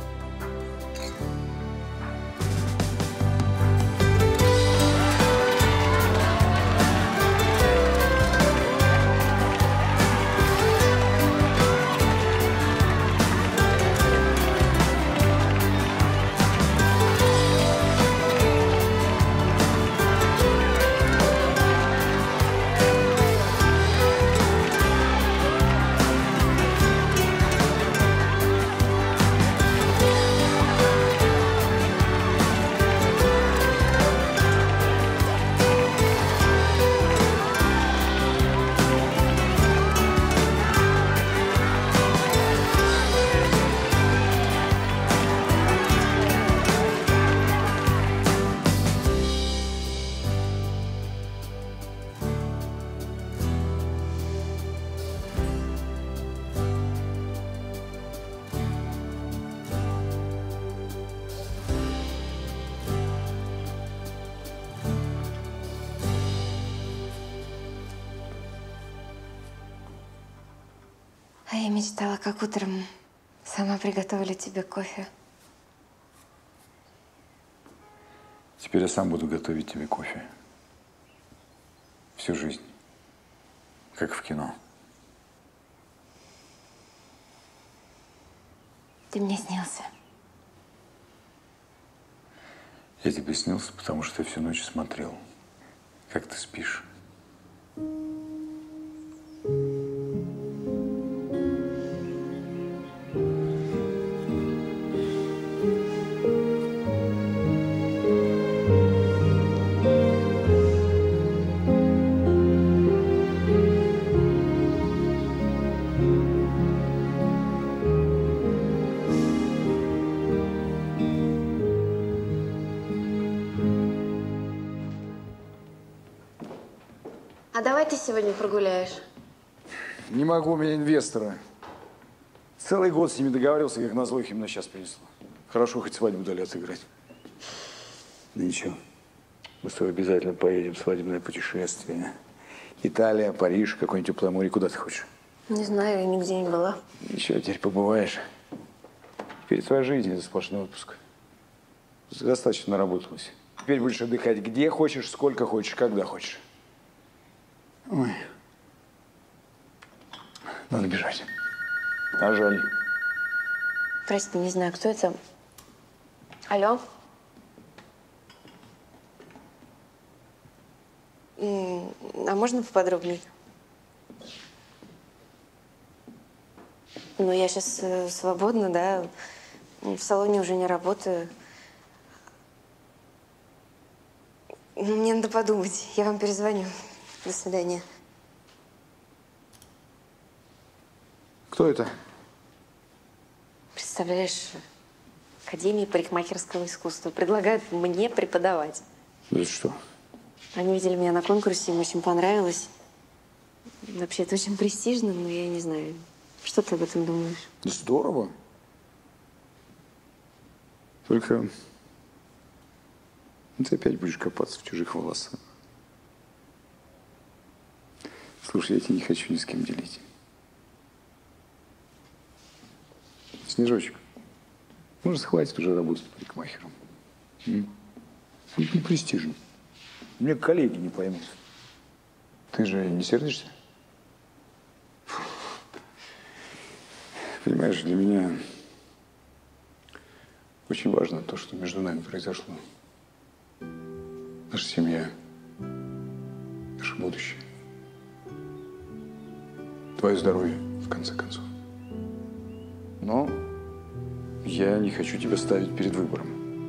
А я мечтала, как утром сама приготовлю тебе кофе. Теперь я сам буду готовить тебе кофе. Всю жизнь. Как в кино. Ты мне снился. Я тебе снился, потому что я всю ночь смотрел, как ты спишь. А давай ты сегодня прогуляешь. Не могу, у меня инвесторы. Целый год с ними договаривался, как назло их именно сейчас принесло. Хорошо, хоть свадьбу дали отыграть. Ну ничего, мы с тобой обязательно поедем в свадебное путешествие. Италия, Париж, какое-нибудь теплое море. Куда ты хочешь? Не знаю, я нигде не была. Еще теперь побываешь. Теперь твоя жизнь – это сплошной отпуск. Ты достаточно наработалась. Теперь будешь отдыхать где хочешь, сколько хочешь, когда хочешь. Ой. Надо бежать. А жаль. Прости, не знаю, кто это. Алло? М, А можно поподробнее? Ну, я сейчас свободна, да. В салоне уже не работаю. Мне надо подумать. Я вам перезвоню. До свидания. Кто это? Представляешь, Академия парикмахерского искусства предлагают мне преподавать. Это что? Они видели меня на конкурсе, им очень понравилось. Вообще, это очень престижно, но я не знаю. Что ты об этом думаешь? Здорово. Только ты опять будешь копаться в чужих волосах. Слушай, я тебя не хочу ни с кем делить. Снежочек, может, хватит уже работать парикмахером? М? Это не престижно. Мне коллеги не поймут. Ты же не сердишься? Понимаешь, для меня очень важно то, что между нами произошло. Наша семья, наше будущее. Твое здоровье, в конце концов. Но я не хочу тебя ставить перед выбором.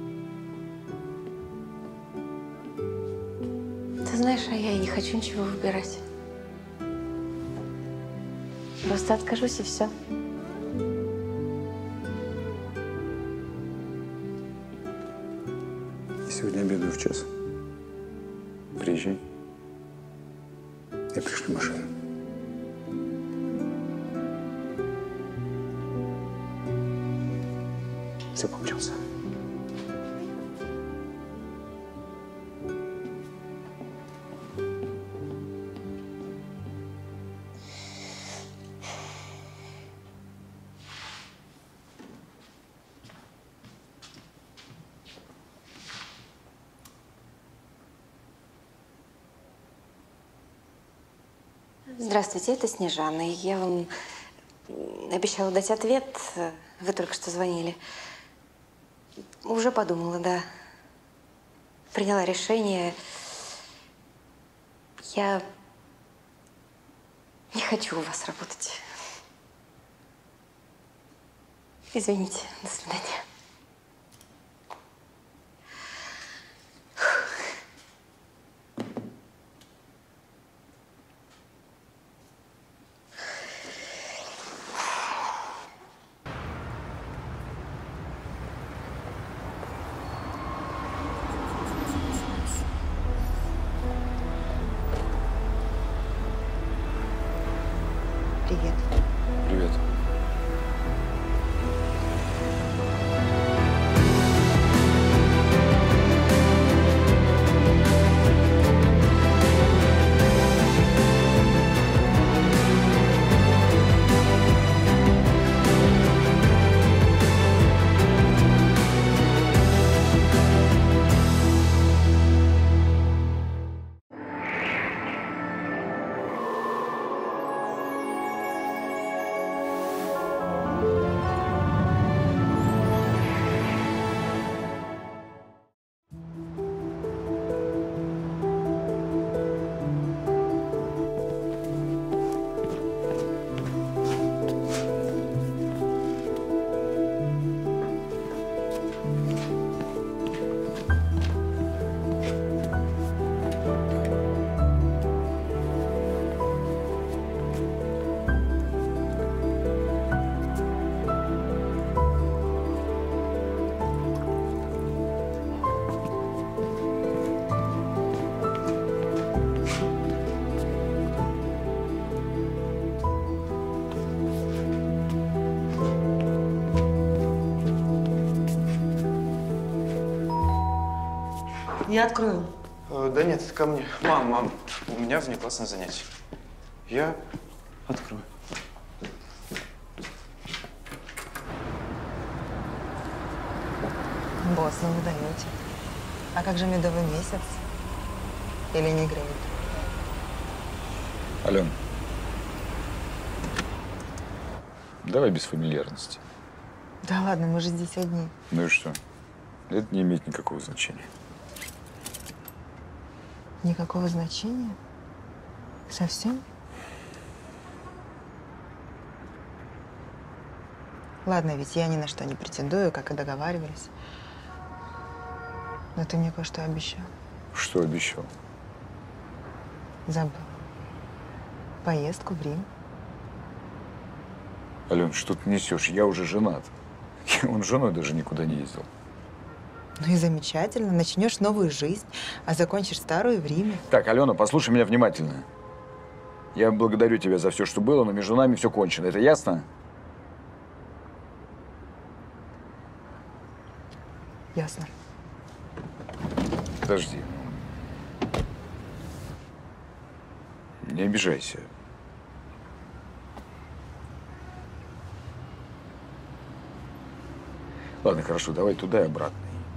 Ты знаешь, а я и не хочу ничего выбирать. Просто откажусь и все. Я сегодня обедаю в час. Приезжай. Я пришлю машину. Все, помчался. Здравствуйте, это Снежана. Я вам обещала дать ответ. Вы только что звонили. Уже подумала, да. Приняла решение. Я не хочу у вас работать. Извините. До свидания. Привет. Привет. Я открою. Э, да нет, ко мне. Мам, мам, у меня внеклассное занятие. Я открою. Босс, ну вы даете. А как же медовый месяц? Или не греет? Ален, давай без фамильярности. Да ладно, мы же здесь одни. Ну и что? Это не имеет никакого значения. Никакого значения? Совсем? Ладно, ведь я ни на что не претендую, как и договаривались. Но ты мне кое-что обещал. Что обещал? Забыл. Поездку в Рим. Ален, что ты несешь? Я уже женат. Он с женой даже никуда не ездил. Ну и замечательно. Начнешь новую жизнь, а закончишь старую в Риме. Так, Алена, послушай меня внимательно. Я благодарю тебя за все, что было, но между нами все кончено. Это ясно? Ясно. Подожди. Не обижайся. Ладно, хорошо, давай туда и обратно.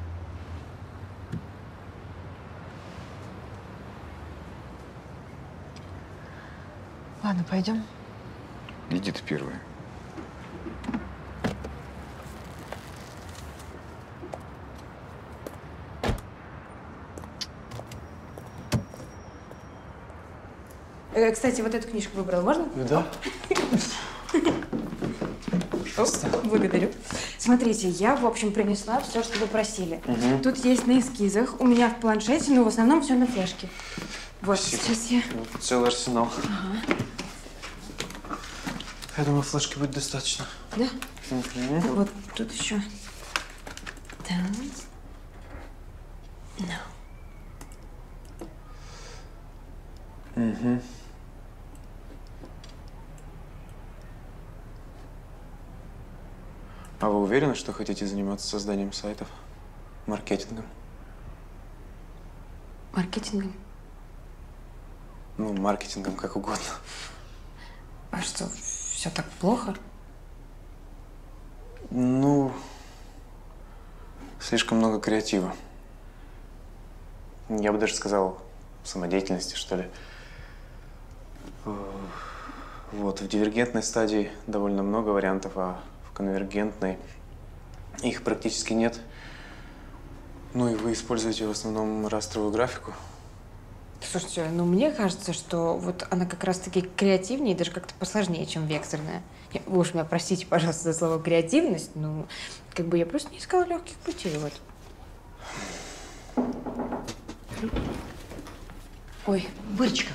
Ладно, пойдем. Иди ты первая. Э, Кстати, вот эту книжку выбрала, можно? Да. Оп, благодарю. Смотрите, я, в общем, принесла все, что вы просили. Мгм. Тут есть на эскизах, у меня в планшете, но в основном все на флешке. Вот, Спасибо. сейчас я… Вот целый арсенал. Ага. Я думаю, флешки будет достаточно. Да? Мгм. Вот тут еще. Так. No. Угу. А вы уверены, что хотите заниматься созданием сайтов, маркетингом? Маркетингом? Ну, маркетингом, как угодно. А что, все так плохо? Ну, слишком много креатива. Я бы даже сказал, самодеятельности, что ли. Вот, в дивергентной стадии довольно много вариантов, а в конвергентной их практически нет. Ну и вы используете в основном растровую графику. Слушайте, ну мне кажется, что вот она как раз-таки креативнее и даже как-то посложнее, чем векторная. Я- Вы уж меня простите, пожалуйста, за слово креативность, ну, как бы я просто не искала легких путей, вот. Ой, Бырочка,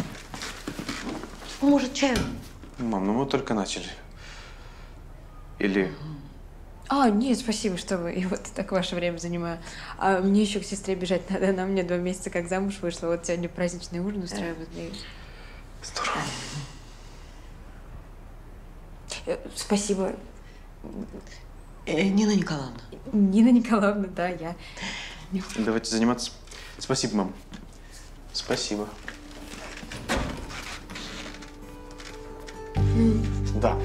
может, чаю? Мам, ну мы только начали. Или… а, нет, спасибо, что вы, я вот так ваше время занимаю. А мне еще к сестре бежать надо, она мне два месяца как замуж вышла, вот сегодня праздничный ужин устраивают. и- Здорово. Э, Спасибо. Э, Нина Николаевна. Нина Николаевна, да, я. Давайте заниматься. Спасибо, мам. Спасибо. Да.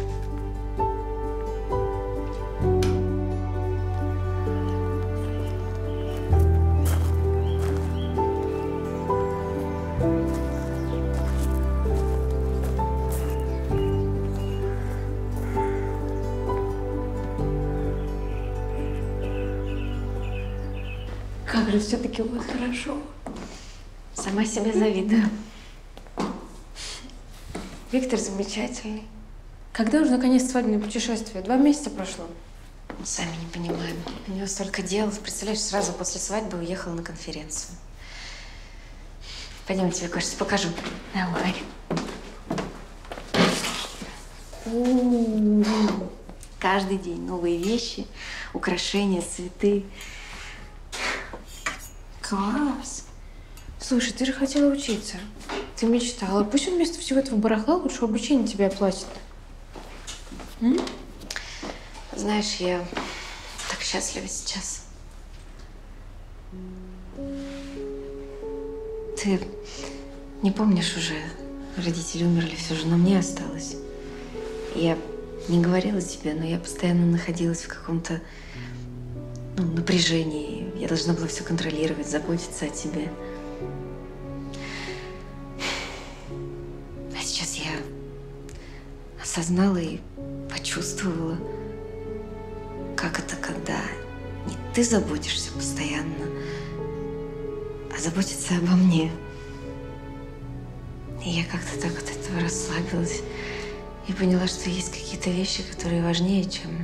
Как же все-таки у вас хорошо. Сама себе завидую. Виктор замечательный. Когда уже наконец свадебное путешествие? Два месяца прошло. Сами не понимаем. У него столько дел. Представляешь, сразу после свадьбы уехала на конференцию. Пойдем, я тебе кое-что покажу. Давай. У-у-у. Каждый день новые вещи, украшения, цветы. Класс. Слушай, ты же хотела учиться. Ты мечтала. Пусть он вместо всего этого барахла лучше обучение тебе оплатит. М? Знаешь, я так счастлива сейчас. Ты не помнишь уже, родители умерли, все же на мне осталось. Я не говорила тебе, но я постоянно находилась в каком-то ну, напряжении. Я должна была все контролировать, заботиться о тебе. А сейчас я осознала и почувствовала, как это, когда не ты заботишься постоянно, а заботиться обо мне. И я как-то так от этого расслабилась и поняла, что есть какие-то вещи, которые важнее, чем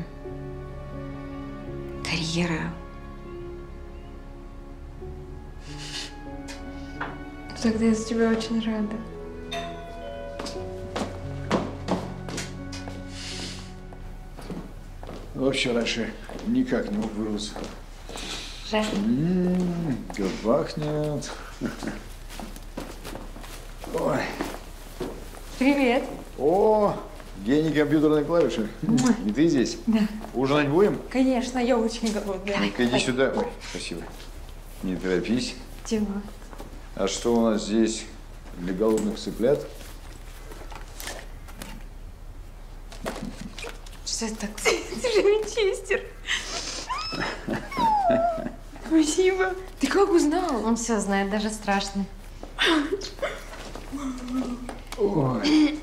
карьера. Тогда я за тебя очень рада. Вообще раньше никак не мог вырваться. Жаль. М-м, как пахнет. Ой. Привет. О, гений компьютерной клавиши. И ты здесь? Да. Ужинать будем? Конечно, я очень голодная. Ну-ка, иди сюда. Ой, спасибо. Не торопись. Тима. А что у нас здесь для голодных цыплят? Что это такое? Это же винчестер. Спасибо. Ты как узнал? Он все знает, даже страшно. Ой.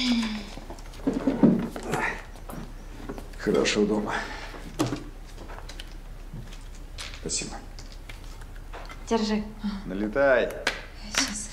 Хорошо дома. Спасибо. Держи. Налетай. Сейчас.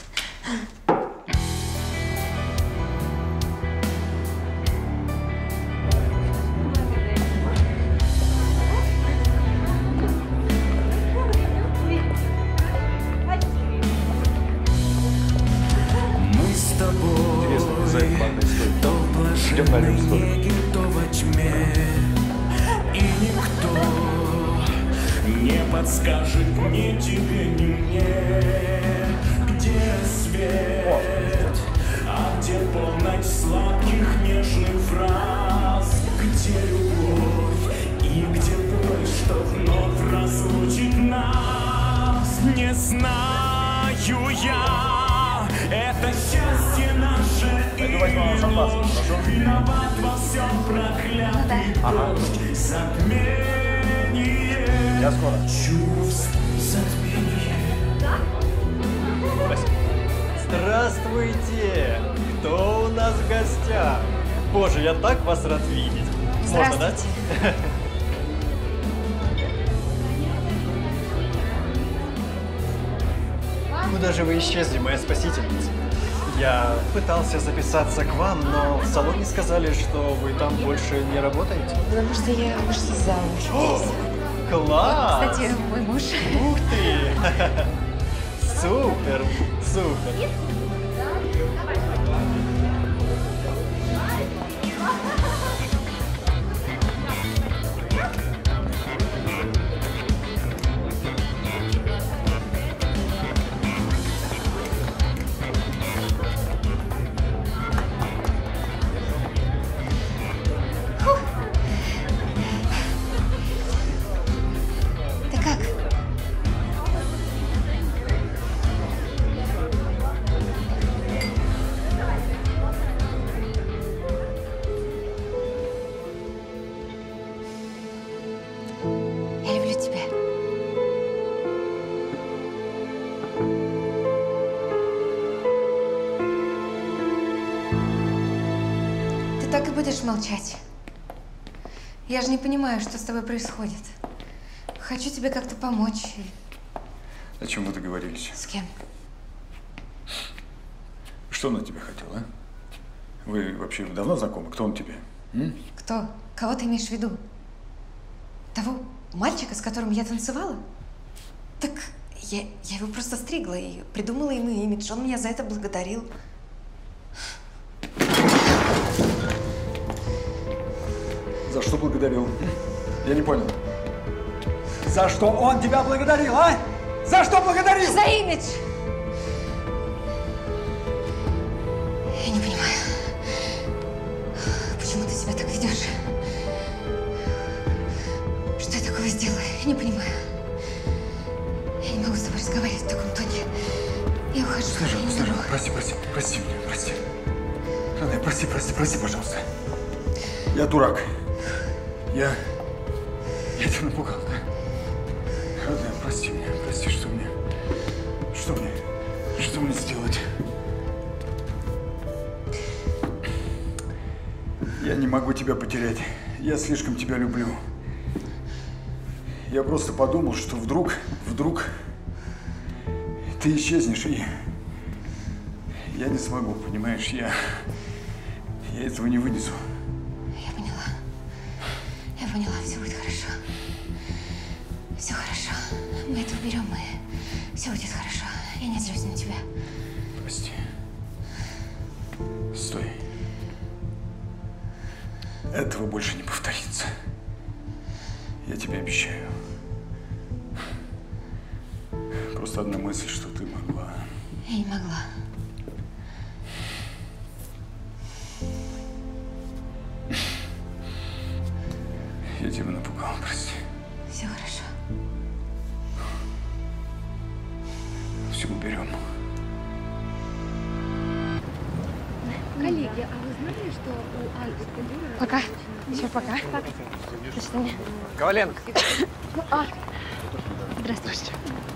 Мы с тобой то в блаженной, то во тьме, и никто не подскажет ни тебе, ни мне, где свет, а где полночь сладких нежных фраз, где любовь и где боль, что вновь разлучит нас. Не знаю я, это счастье наше или ложь, виноват во всем проклятый дождь, затмение. Я скоро. Чувств затмение. Здравствуйте! Кто у нас в гостях? Боже, я так вас рад видеть. Можно, да? Куда же вы исчезли, моя спасительница? Я пытался записаться к вам, но в салоне сказали, что вы там больше не работаете. Потому что я вышла замуж. О, класс! Кстати, мой муж. Ух ты! Супер, супер. Ты как? Я люблю тебя. Ты так и будешь молчать? Я же не понимаю, что с тобой происходит. Хочу тебе как-то помочь. О чем вы договорились? С кем? Что он от тебя хотел, а? Вы вообще давно знакомы? Кто он тебе? М? Кто? Кого ты имеешь в виду? Того мальчика, с которым я танцевала? Так я, я его просто стригла и придумала ему имидж. Он меня за это благодарил. За что благодарил? Я не понял. За что он тебя благодарил, а? За что благодарил? За имидж! Я не понимаю, почему ты себя так ведешь? Что я такого сделала? Я не понимаю. Я не могу с тобой разговаривать в таком тоне. Я Я ухожу. Слушай, слушай, прости, прости, прости меня, прости. Родная, прости, прости, прости, пожалуйста. Я дурак. Я... Я тебя напугал, да? Родная, прости меня, прости, что мне... Что мне... Что мне сделать? Я не могу тебя потерять. Я слишком тебя люблю. Я просто подумал, что вдруг, вдруг ты исчезнешь, и я не смогу, понимаешь? Я, я этого не вынесу. Я поняла. Я поняла, все будет хорошо. Все хорошо. Мы это уберем, и все будет хорошо. Я не злюсь на тебя. Прости. Стой. Этого больше не повторится. Я тебе обещаю. Просто одна мысль, что ты могла. Я не могла. Я тебя напугал, прости. Все хорошо. Все уберем. Коллеги, а вы знали, что у Альберта... Пока. Все, пока. До свидания. Коваленко. А, здравствуйте.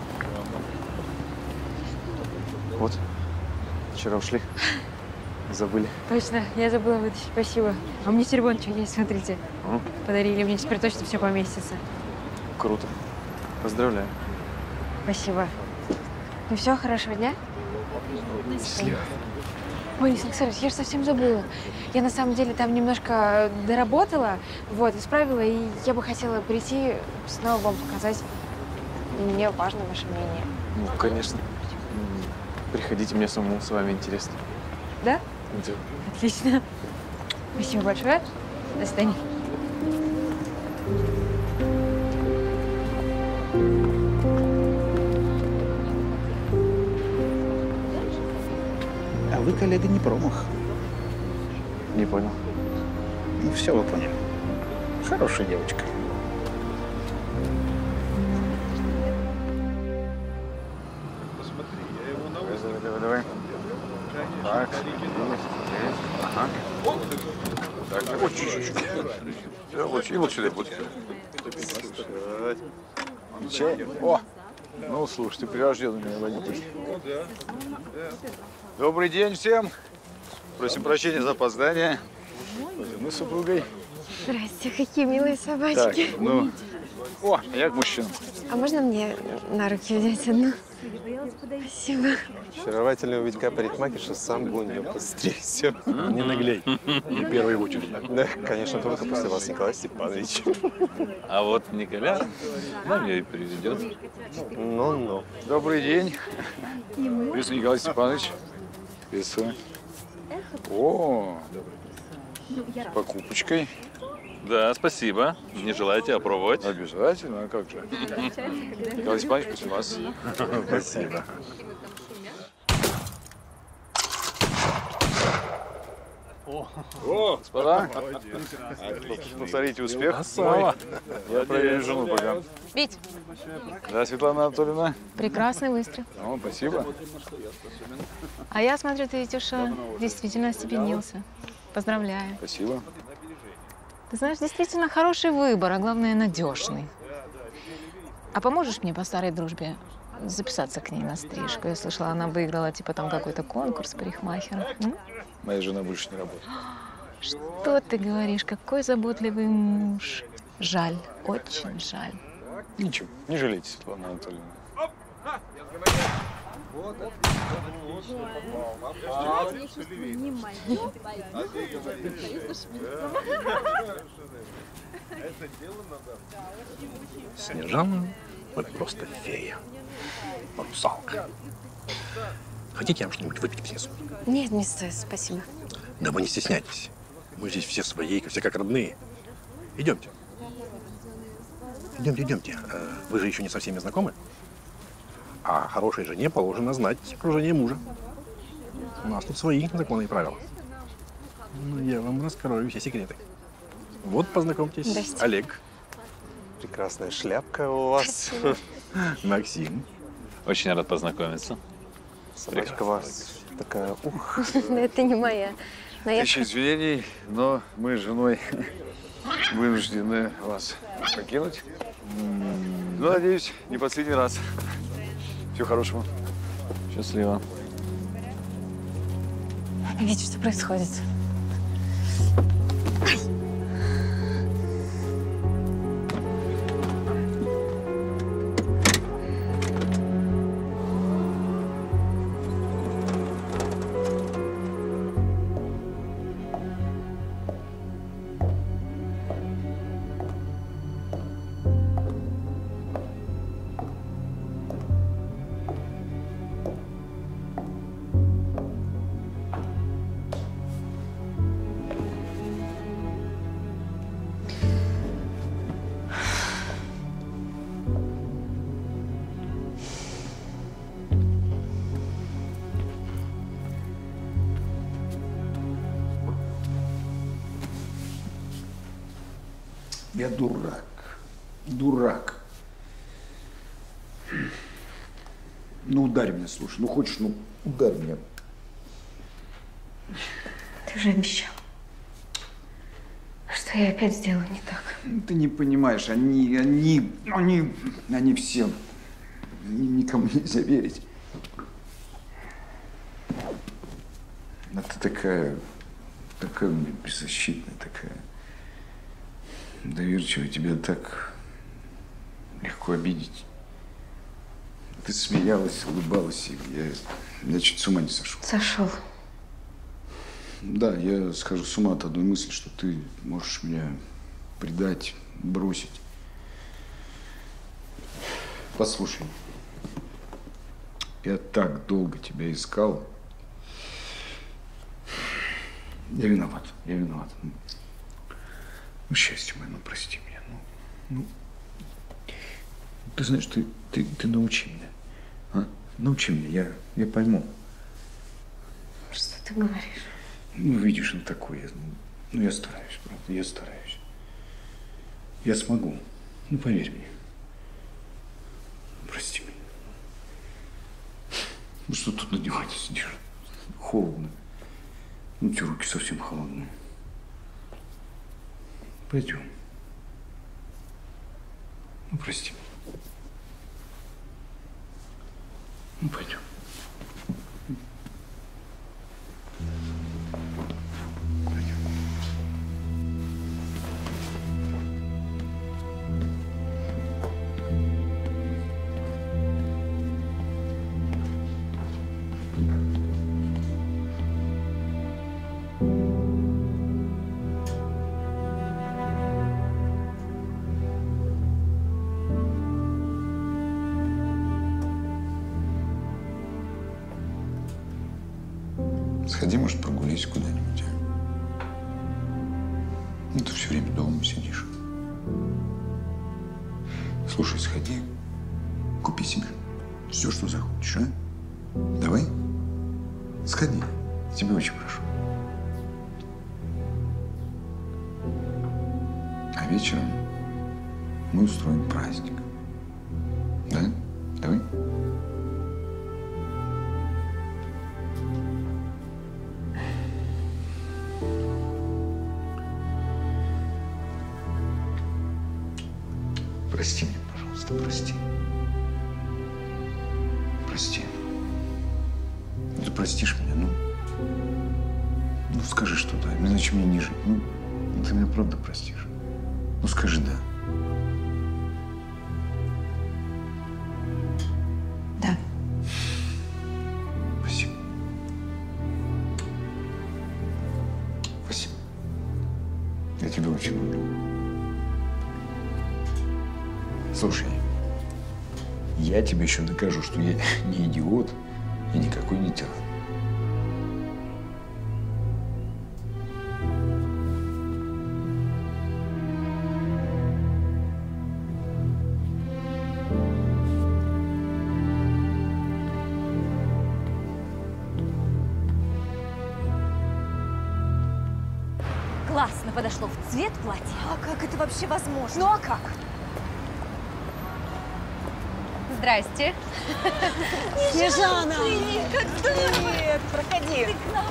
Вот. Вчера ушли. Забыли. Точно, я забыла вытащить, спасибо. А у меня серебончик есть, смотрите. М? Подарили, мне теперь точно все поместится. Круто. Поздравляю. Спасибо. Ну все, хорошего дня. Счастливо. Борис Александрович, я же совсем забыла. Я на самом деле там немножко доработала, вот, исправила, и я бы хотела прийти, снова вам показать. Мне важно ваше мнение. Ну, конечно. Приходите, мне самому с вами интересно. Да? Да. Отлично. Спасибо большое. До свидания. А вы, коллега, не промах. Не понял. Ну, все вы поняли. Хорошая девочка. Давай, давай, давай. Так. Ага. Так, вот чуть-чуть. Вот, и вот сюда, вот сюда. Чай? О! Ну, слушай, ты прирожденный у меня водитель. Добрый день всем. Просим прощения за опоздание. Мы с супругой. Здрасте, какие милые собачки. Так, ну. О, я к мужчинам. А можно мне на руки взять одну? Спасибо. Очаровательного Витька парикмахерша сам гоню ее быстрее все. Не наглей. Не первый в очередь. Да, конечно, только после вас, Николай Степанович. А вот Николя нам ее и приведет. Ну-ну. Добрый день. Приветствую, Николай Степанович. Приветствую. О, с покупочкой. Да, спасибо. Не желаете опробовать? Обязательно, а как же? Николай Степанович, после вас. Спасибо. О, господа, повторите успех. Красава. Я проверю жену пока. Вить, Да, Светлана Анатольевна. прекрасный выстрел. О, спасибо. А я смотрю, ты, Витюша, действительно остепенился. Поздравляю. Спасибо. Ты знаешь, действительно хороший выбор, а главное, надежный. А поможешь мне по старой дружбе записаться к ней на стрижку? Я слышала, она выиграла типа там какой-то конкурс парикмахера. М? Моя жена больше не работает. Что ты говоришь? Какой заботливый муж. Жаль, очень жаль. Ничего, не жалейте, Светлана Анатольевна. Снежана, вы просто фея. Русалка. Хотите, я вам что-нибудь выпить принесу? Нет, не стоит, спасибо. Да вы не стесняйтесь. Мы здесь все свои, все как родные. Идемте. Идемте, идемте. Э, Вы же еще не со всеми знакомы? А хорошей жене положено знать окружение мужа. У нас тут свои законы и правила. Ну, я вам раскрою все секреты. Вот, познакомьтесь, Здрасте. Олег. Прекрасная шляпка у вас. Максим. Очень рад познакомиться. Собачка у вас такая, ух. Это не моя. Но я... Тысяча извинений, но мы с женой вынуждены вас покинуть. Ну, надеюсь, не последний раз. Всего хорошего. Счастливо. Витя, что происходит? Я дурак. Дурак. Ну, ударь меня, слушай. Ну, хочешь, ну, ударь меня. Ты же обещал. Что я опять сделаю не так? Ты не понимаешь, они, они, они, они все. Никому нельзя верить. А ты такая, такая у меня беззащитная, такая доверчивая. Тебя так легко обидеть. Ты смеялась, улыбалась, и я, я чуть с ума не сошел. Сошел. Да, я схожу с ума от одной мысли, что ты можешь меня предать, бросить. Послушай, я так долго тебя искал. Я виноват, я виноват. Ну, счастье мое, ну, прости меня. Ну, ну, ты знаешь, ты, ты, ты научи меня. А? Научи меня, я, я пойму. Что ты говоришь? Ну, видишь, ну, такой я. Ну, ну, я стараюсь, правда, я стараюсь. Я смогу. Ну, поверь мне. Прости меня. Ну, что тут на диване сидишь? Холодно. Ну, эти руки совсем холодные. Пойдем. Ну, прости меня. Ну, пойдем. Сходи, может, прогуляйся куда-нибудь. А? Ну, ты все время дома сидишь. Слушай, сходи, купи себе все, что захочешь, а? Давай? Сходи. Тебе очень прошу. А вечером мы устроим праздник. Да? Давай? Прости меня, пожалуйста, прости. Прости. Ты простишь меня, ну? Ну, скажи что-то, иначе мне не жить. Ну, ты меня правда простишь? Ну, скажи «да». Да. Спасибо. Спасибо. Я тебя очень люблю. Слушай, я тебе еще докажу, что я не идиот и никакой не тиран. Классно подошло в цвет платья. А как это вообще возможно? Ну а как? Здрасте. Снежана! Привет, как здорово! Привет, проходи. Ты к нам.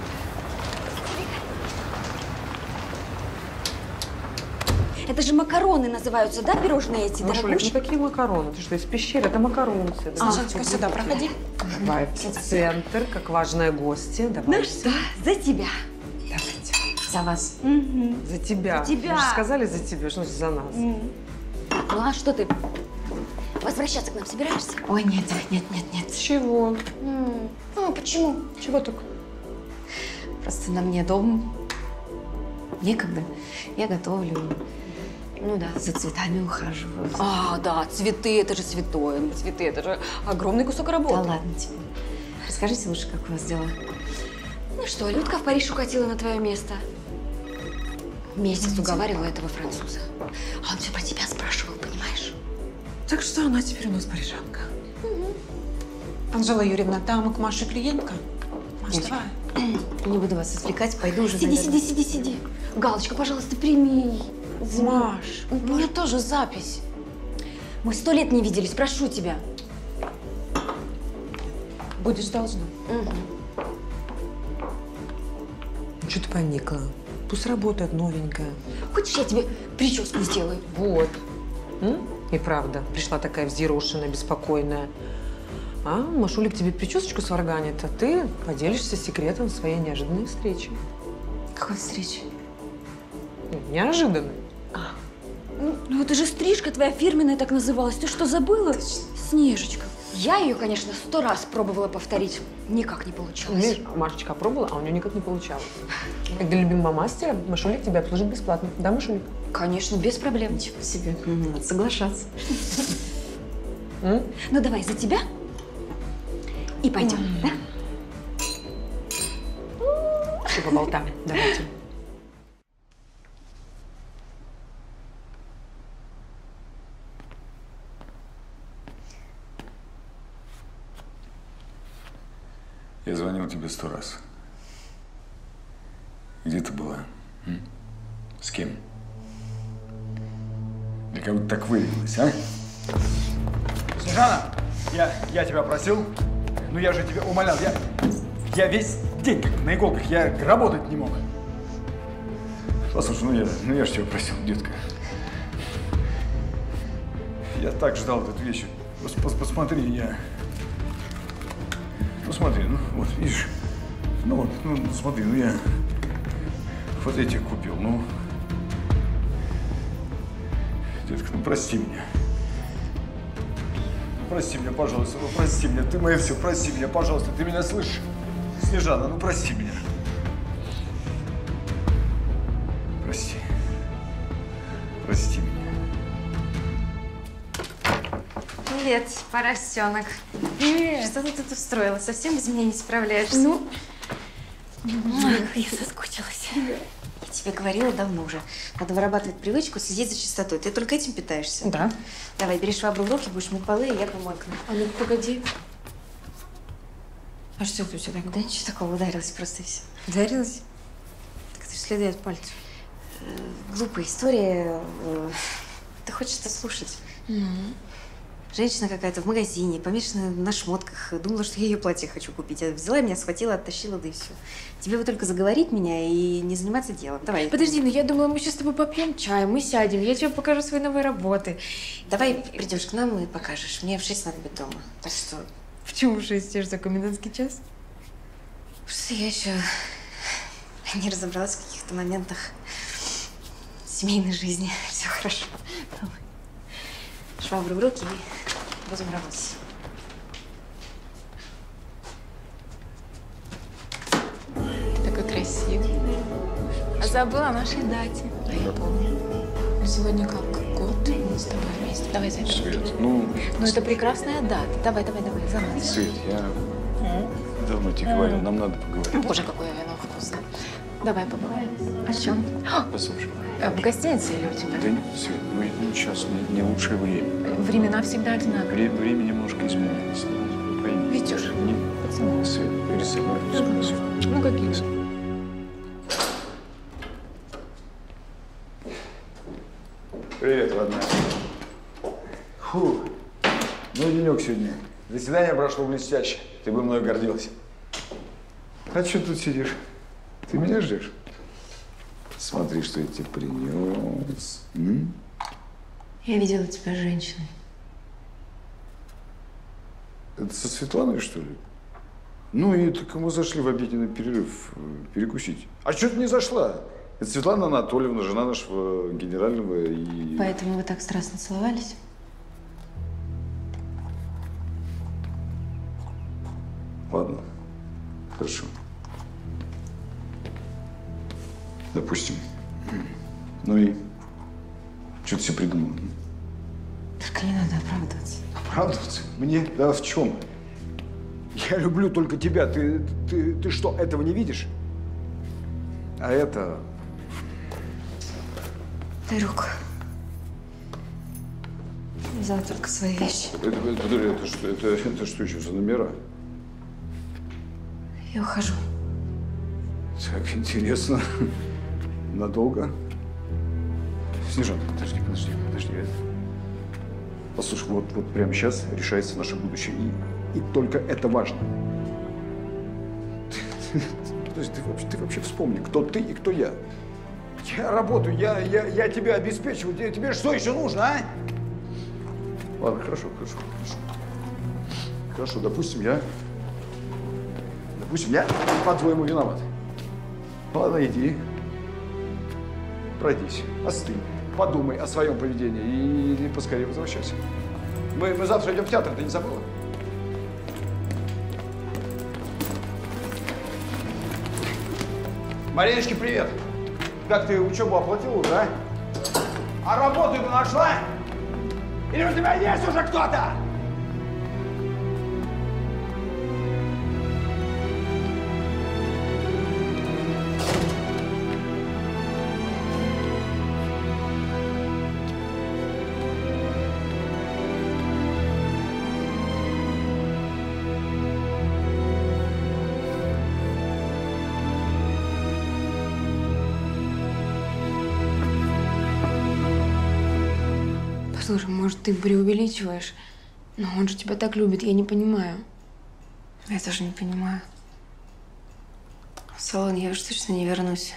Это же макароны называются, да, пирожные эти, Машуля, дорогущие? ну какие макароны? Ты что, из пещеры? Это макаронцы. А, Снежаночка, сюда проходи. Давай в центр, как важная гостья. Давай. Ну что, за тебя. Давайте. За вас. За тебя. За тебя. Мы же сказали за тебя, что значит за нас. Ну а что ты? Возвращаться к нам собираешься? Ой, нет, нет, нет, нет. Чего? Ну, почему? Чего так? Просто на мне дом. Некогда. Я готовлю. Ну да, за цветами ухаживаю. А, да, цветы, это же святое. Ну, цветы, это же огромный кусок работы. Да ладно тебе. Расскажите лучше, как у вас дела. Ну что, Людка в Париж укатила на твое место. Месяц уговаривала этого француза. А он все про тебя спрашивал, понимаешь? Так что она теперь у нас парижанка. Анжела Юрьевна, там к Маше клиентка. Маш, давай. Не буду вас отвлекать, пойду уже. Сиди, наверное. сиди, сиди, сиди. Галочка, пожалуйста, прими. Маш, у меня тоже запись. Мы сто лет не виделись, прошу тебя. Будешь должна. Угу. Что ты поникла? Пусть работает новенькая. Хочешь, я тебе прическу сделаю? Вот. М? И правда, пришла такая взъерошенная, беспокойная. А Машуля к тебе причесочку сварганит, а ты поделишься секретом своей неожиданной встречи. Какой встречи? Неожиданной. Ну, ну это же стрижка твоя фирменная так называлась. Ты что, забыла? Точно. Снежечка. Я ее, конечно, сто раз пробовала повторить. Никак не получалось. Видишь, Машечка пробовала, а у нее никак не получалось. Как для любимого мастера, Машулик тебя обслужит бесплатно. Да, Машулик? Конечно, без проблем. Ничего себе. Надо соглашаться. Ну давай за тебя и пойдем, да? Еще поболтаем. Давайте. Я звонил тебе сто раз. Где ты была? М? С кем? Для кого ты так вырядилась, а? Снежана, я, я тебя просил, ну я же тебя умолял, я, я весь день как на иголках, я работать не мог. Послушай, ну я, ну я же тебя просил, детка. Я так ждал эту вещь. Пос, пос, посмотри, я... Посмотри, ну вот, видишь? Ну вот, ну смотри, ну я вот этих купил, ну... Детка, ну прости меня. Прости меня, пожалуйста, ну прости меня, ты мое все, прости меня, пожалуйста, ты меня слышишь? Снежана, ну прости меня. Прости. Прости меня. Привет, поросенок. Привет. Что ты тут устроила? Совсем без меня не справляешься? Ну, Я соскучилась. я тебе говорила давно уже. Надо вырабатывать привычку следить за чистотой. Ты только этим питаешься? Да. Давай, бери швабру в руки, будешь мыть полы, и я помою окна. А ну погоди. А что это у тебя такое? Да ничего такого, ударилась просто и все. Ударилась? Так это же следы от пальцев. Э, глупая история. Э, Ты хочешь это слушать? Женщина какая-то в магазине, помешанная на шмотках. Думала, что я ее платье хочу купить. А взяла меня, схватила, оттащила, да и все. Тебе бы только заговорить меня и не заниматься делом. Давай. Подожди, ну я думала, мы сейчас с тобой попьем чай, мы сядем, я тебе покажу свои новые работы. Давай придешь к нам и покажешь. Мне в шесть надо быть дома. Так что... Почему в шесть? Это комендантский час? Что я еще не разобралась в каких-то моментах семейной жизни. Все хорошо. Давай. Швабру в руки и будем работать. Такой красивый. А забыла о нашей дате. А я помню. А сегодня как? Год мы с тобой вместе. Давай зайдем. Свет, ну... Ну это прекрасная дата. Давай, давай, давай, за нас. Свет, я давно тебе говорил, нам надо поговорить. Боже, какое вино вкусное. Давай поговорим. О чем? Послушай. В гостинице или у тебя? Да нет, Свет, ну, ну сейчас не, не лучшее время. Времена всегда одинаковые. Вре- время немножко изменилось. Ну, пойми. Витюш, Не... поцелуй. Свет, перестань, перестань, Свет. Ну какие? Привет, родная. Фу. Ну, денек денек сегодня. Заседание прошло блестяще. Ты бы мной гордилась. А что тут сидишь? Ты меня ждешь? Смотри, что я тебе принес. М? Я видела тебя женщиной. Это со Светланой, что ли? Ну и так мы зашли в обеденный перерыв э, перекусить. А что ты не зашла? Это Светлана Анатольевна, жена нашего генерального и… Поэтому вы так страстно целовались? Ладно, хорошо. Допустим. Ну и что ты себе придумал? Только не надо оправдываться. Оправдываться? Мне? Да в чем? Я люблю только тебя. Ты, ты, ты что, этого не видишь? А это… Друг. Взяла только свои вещи. Это, это, подожди, это, что, это, это что еще за номера? Я ухожу. Так интересно. Надолго? Снежан, подожди, подожди, подожди. Послушай, вот, вот прямо сейчас решается наше будущее. И, и только это важно. Ты, подожди, ты вообще, ты вообще вспомни, кто ты и кто я. Я работаю, я, я, я тебя обеспечиваю. Тебе, тебе что еще нужно, а? Ладно, хорошо, хорошо, хорошо. Хорошо, допустим, я… Допустим, я, по-твоему, виноват. Ладно, иди. Пройдись, остынь, подумай о своем поведении и, и поскорее возвращайся. Мы, мы завтра идем в театр, ты не забыла? Мариночке, привет. Как ты учебу оплатила уже, а? А работу ты нашла? Или у тебя есть уже кто-то? Слушай, может, ты преувеличиваешь, но он же тебя так любит, я не понимаю. Я тоже не понимаю. В салон я уж точно не вернусь.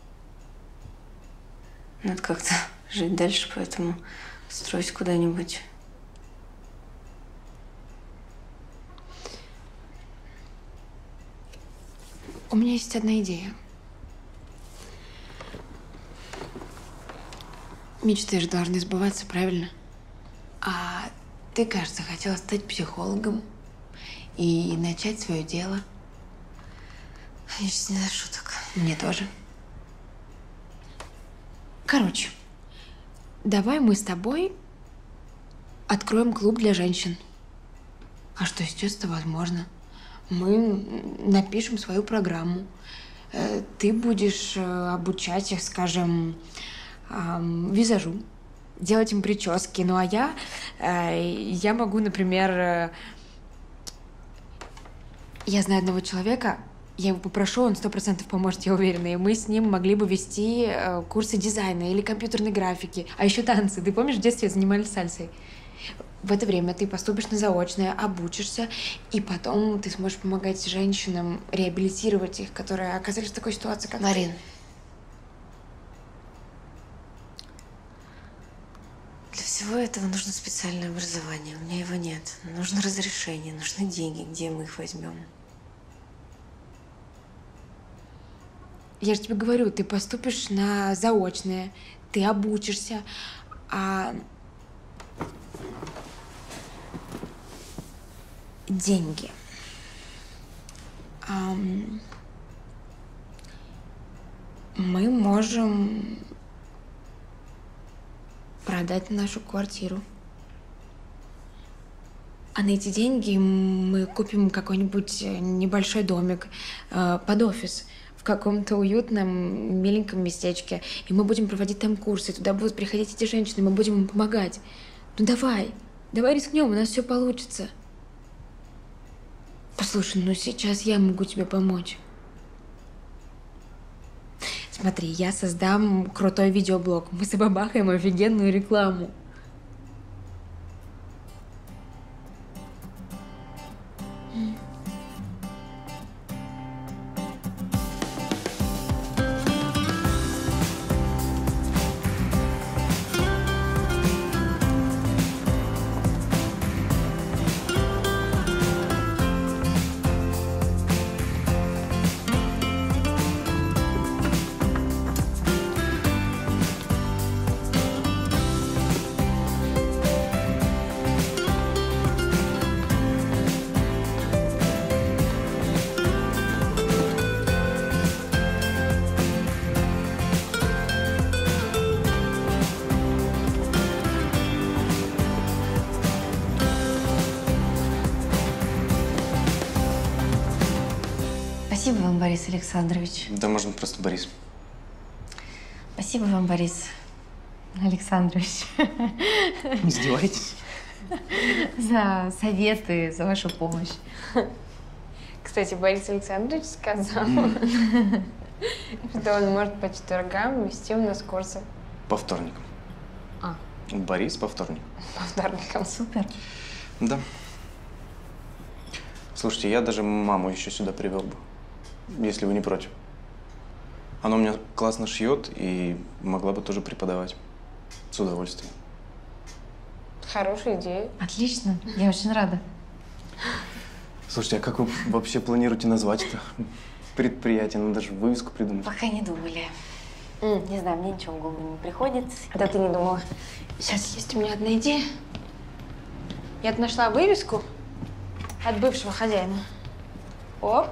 Надо как-то жить дальше, поэтому строюсь куда-нибудь. У меня есть одна идея. Мечты же должны сбываться, правильно? А ты, кажется, хотела стать психологом и начать свое дело. Я сейчас не до шуток. Мне тоже. Короче, давай мы с тобой откроем клуб для женщин. А что сейчас это возможно? Мы напишем свою программу. Ты будешь обучать их, скажем, визажу, делать им прически. Ну а я, я могу, например, я знаю одного человека, я его попрошу, он сто процентов поможет, я уверена, и мы с ним могли бы вести курсы дизайна или компьютерной графики, а еще танцы. Ты помнишь, в детстве занимались сальсой? В это время ты поступишь на заочное, обучишься, и потом ты сможешь помогать женщинам реабилитировать их, которые оказались в такой ситуации, как Марин. ты. Для всего этого нужно специальное образование. У меня его нет. Нужно разрешение, нужны деньги. Где мы их возьмем? Я же тебе говорю, ты поступишь на заочное, ты обучишься, а деньги. Ам, Мы можем продать нашу квартиру. А на эти деньги мы купим какой-нибудь небольшой домик э, под офис в каком-то уютном, миленьком местечке. И мы будем проводить там курсы. Туда будут приходить эти женщины, мы будем им помогать. Ну давай, давай рискнем, у нас все получится. Послушай, ну сейчас я могу тебе помочь. Смотри, я создам крутой видеоблог. Мы забабахаем офигенную рекламу. Спасибо вам, Борис Александрович. Да можно просто Борис. Спасибо вам, Борис Александрович. Не издевайтесь. За советы, за вашу помощь. Кстати, Борис Александрович сказал, что он может по четвергам вести у нас курсы. По вторникам. А. Борис по вторникам. По вторникам. Супер. Да. Слушайте, я даже маму еще сюда привел бы, если вы не против. Она у меня классно шьет и могла бы тоже преподавать. С удовольствием. Хорошая идея. Отлично, я очень рада. Слушайте, а как вы вообще планируете назвать это предприятие? Надо же вывеску придумать. Пока не думали. М, не знаю, мне ничего в голову не приходит. Да ты не думала. Сейчас есть у меня одна идея. Я нашла вывеску от бывшего хозяина. О!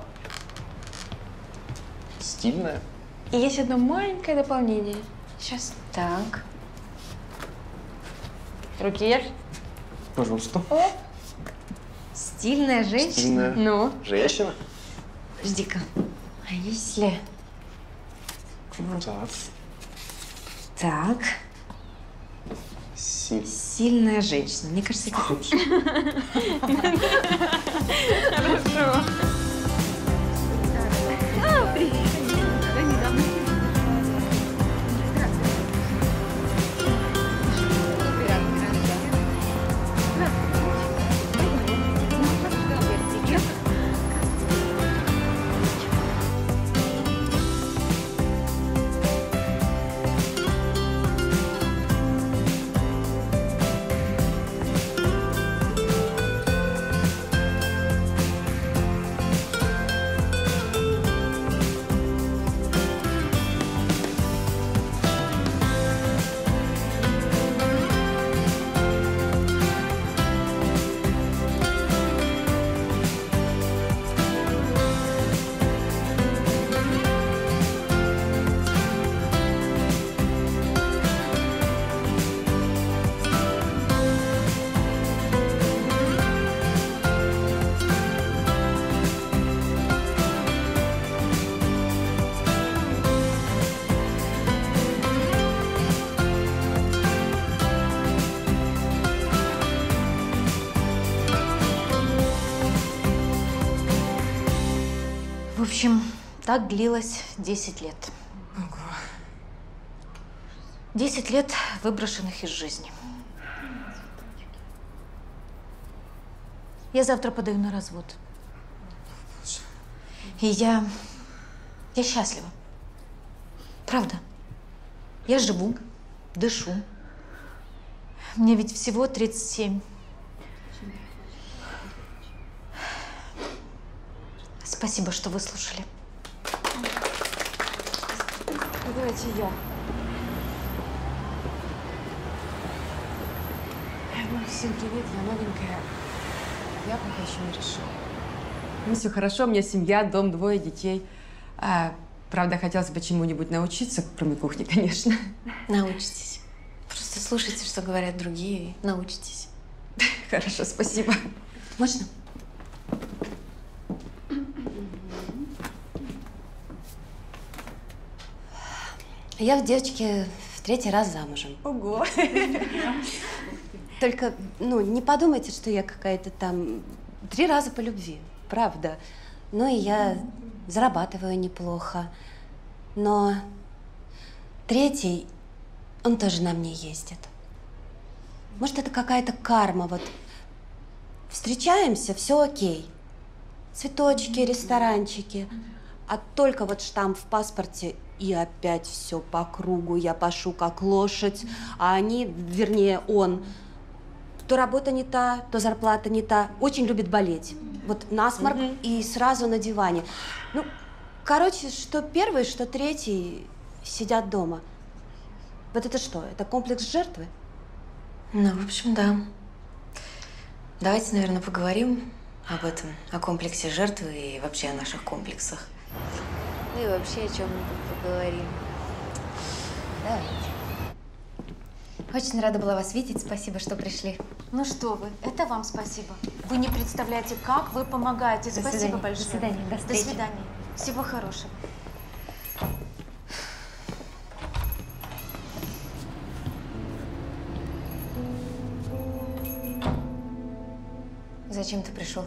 Стильная. И есть одно маленькое дополнение. Сейчас. Так. Руки вверх. Пожалуйста. О! Стильная женщина. Стильная Ну? женщина. Жди-ка. А если... Вот. Так. Так. Си. Сильная женщина. Мне кажется, это лучше. Хорошо. А, привет. В общем, так длилось десять лет. десять лет выброшенных из жизни. Я завтра подаю на развод. И я... я счастлива. Правда. Я живу, дышу. Мне ведь всего тридцать семь. Спасибо, что выслушали. Давайте я. Ну, всем привет, я новенькая. Я пока еще не решила. Ну, все хорошо, у меня семья, дом, двое детей. А, правда, хотелось бы чему-нибудь научиться, кроме кухни, конечно. Научитесь. Просто слушайте, что говорят другие, и научитесь. Хорошо, спасибо. Можно? Я в девочке в третий раз замужем. Ого! Только, ну, не подумайте, что я какая-то там... Три раза по любви, правда. Ну и я зарабатываю неплохо. Но третий, он тоже на мне ездит. Может, это какая-то карма, вот. Встречаемся, все окей. Цветочки, ресторанчики. А только вот штамп в паспорте, и опять все по кругу. Я пашу как лошадь, а они, вернее, он, то работа не та, то зарплата не та. Очень любит болеть. Вот насморк угу. и сразу на диване. Ну, короче, что первый, что третий сидят дома. Вот это что? Это комплекс жертвы? Ну, в общем, да. Давайте, наверное, поговорим об этом, о комплексе жертвы и вообще о наших комплексах. Ну и вообще о чем-нибудь поговорим. Давайте. Очень рада была вас видеть. Спасибо, что пришли. Ну что вы, это вам спасибо. Вы не представляете, как вы помогаете. До Спасибо свидания. большое. До свидания. До До встречи. свидания. Всего хорошего. Зачем ты пришел?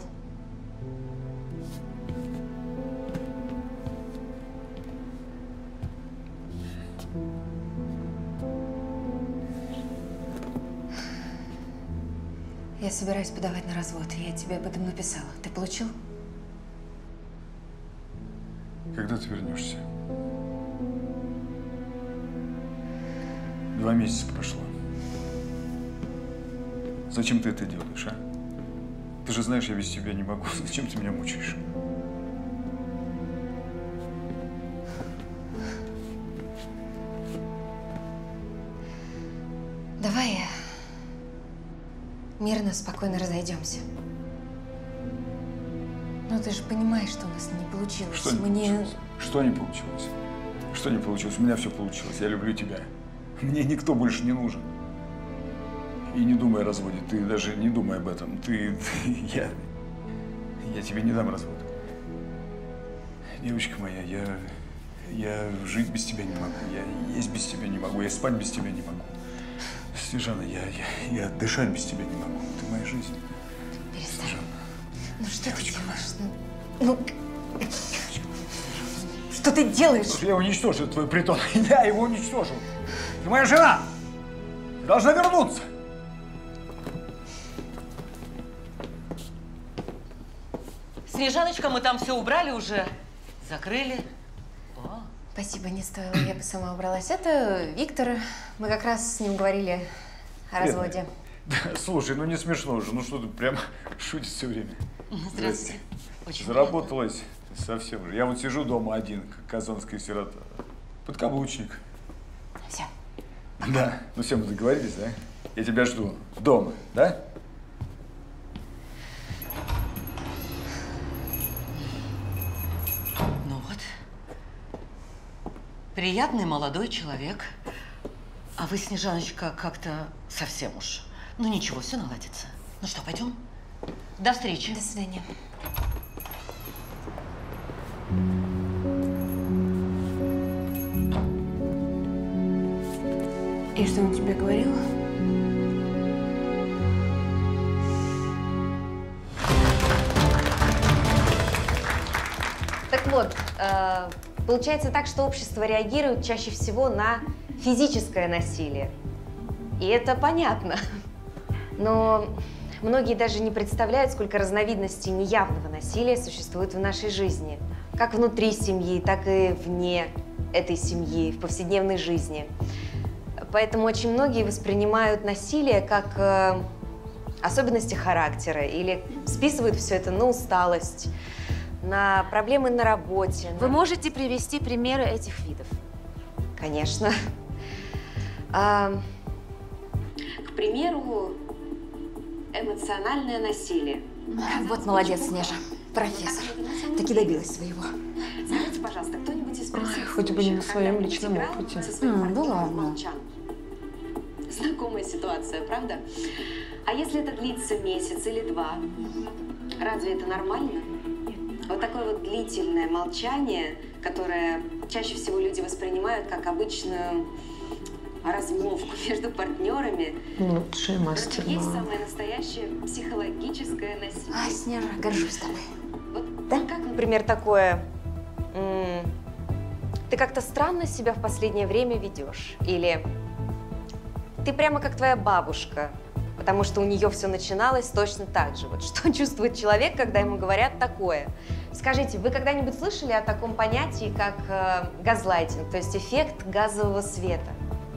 Я собираюсь подавать на развод. Я тебе об этом написала. Ты получил? Когда ты вернешься? Два месяца прошло. Зачем ты это делаешь, а? Ты же знаешь, я без тебя не могу. Зачем ты меня мучаешь? Давай мирно, спокойно разойдемся. Ну, ты же понимаешь, что у нас не получилось. Что не Мы не... получилось? Что не получилось? Что не получилось? У меня все получилось. Я люблю тебя. Мне никто больше не нужен. И не думай о разводе. Ты даже не думай об этом. Ты... ты я... Я тебе не дам развод. Девочка моя, я... Я жить без тебя не могу. Я есть без тебя не могу. Я спать без тебя не могу. Снежана, я, я, я дышать без тебя не могу. Ты моя жизнь. Перестань. Снежана. Ну что ты делаешь? Ну, ну, что ты делаешь? Слушай, я уничтожу твой притон. Я его уничтожу. Ты моя жена. Ты должна вернуться. Снежаночка, мы там все убрали уже. Закрыли. О. Спасибо, не стоило. Я бы сама убралась. Это Виктор. Мы как раз с ним говорили о разводе. Да, слушай, ну не смешно уже. Ну что ты прям шутишь все время. Здравствуйте. Очень Заработалась совсем уже. Я вот сижу дома один, как казанская сирота. Подкаблучник. Все. Да. Ну все, мы договорились, да? Я тебя жду дома, да? Ну вот. Приятный молодой человек. А вы, Снежаночка, как-то совсем уж. Ну ничего, все наладится. Ну что, пойдем? До встречи. До свидания. И что он тебе говорил? Так вот, э, получается так, что общество реагирует чаще всего на физическое насилие. И это понятно. Но многие даже не представляют, сколько разновидностей неявного насилия существует в нашей жизни. Как внутри семьи, так и вне этой семьи, в повседневной жизни. Поэтому очень многие воспринимают насилие как э, особенности характера или списывают все это на усталость, на проблемы на работе. Вы на... можете привести примеры этих видов? Конечно. А, к примеру, эмоциональное насилие. Вот молодец, Снежа. Профессор. Таки добилась своего. Скажите, пожалуйста, кто-нибудь из присутствующих Хоть бы не на своем личном опыте. Да ладно. Знакомая ситуация, правда? А если это длится месяц или два, разве это нормально? Вот такое вот длительное молчание, которое чаще всего люди воспринимают как обычную размолвку между партнерами. Лучший мастер. Это есть самое настоящее психологическое насилие. Ай, Снежа, горжусь тобой. Вот, да? Как, например, такое... М- ты как-то странно себя в последнее время ведешь. Или ты прямо как твоя бабушка, потому что у нее все начиналось точно так же. Вот что чувствует человек, когда ему говорят такое? Скажите, вы когда-нибудь слышали о таком понятии, как э, газлайтинг, то есть эффект газового света?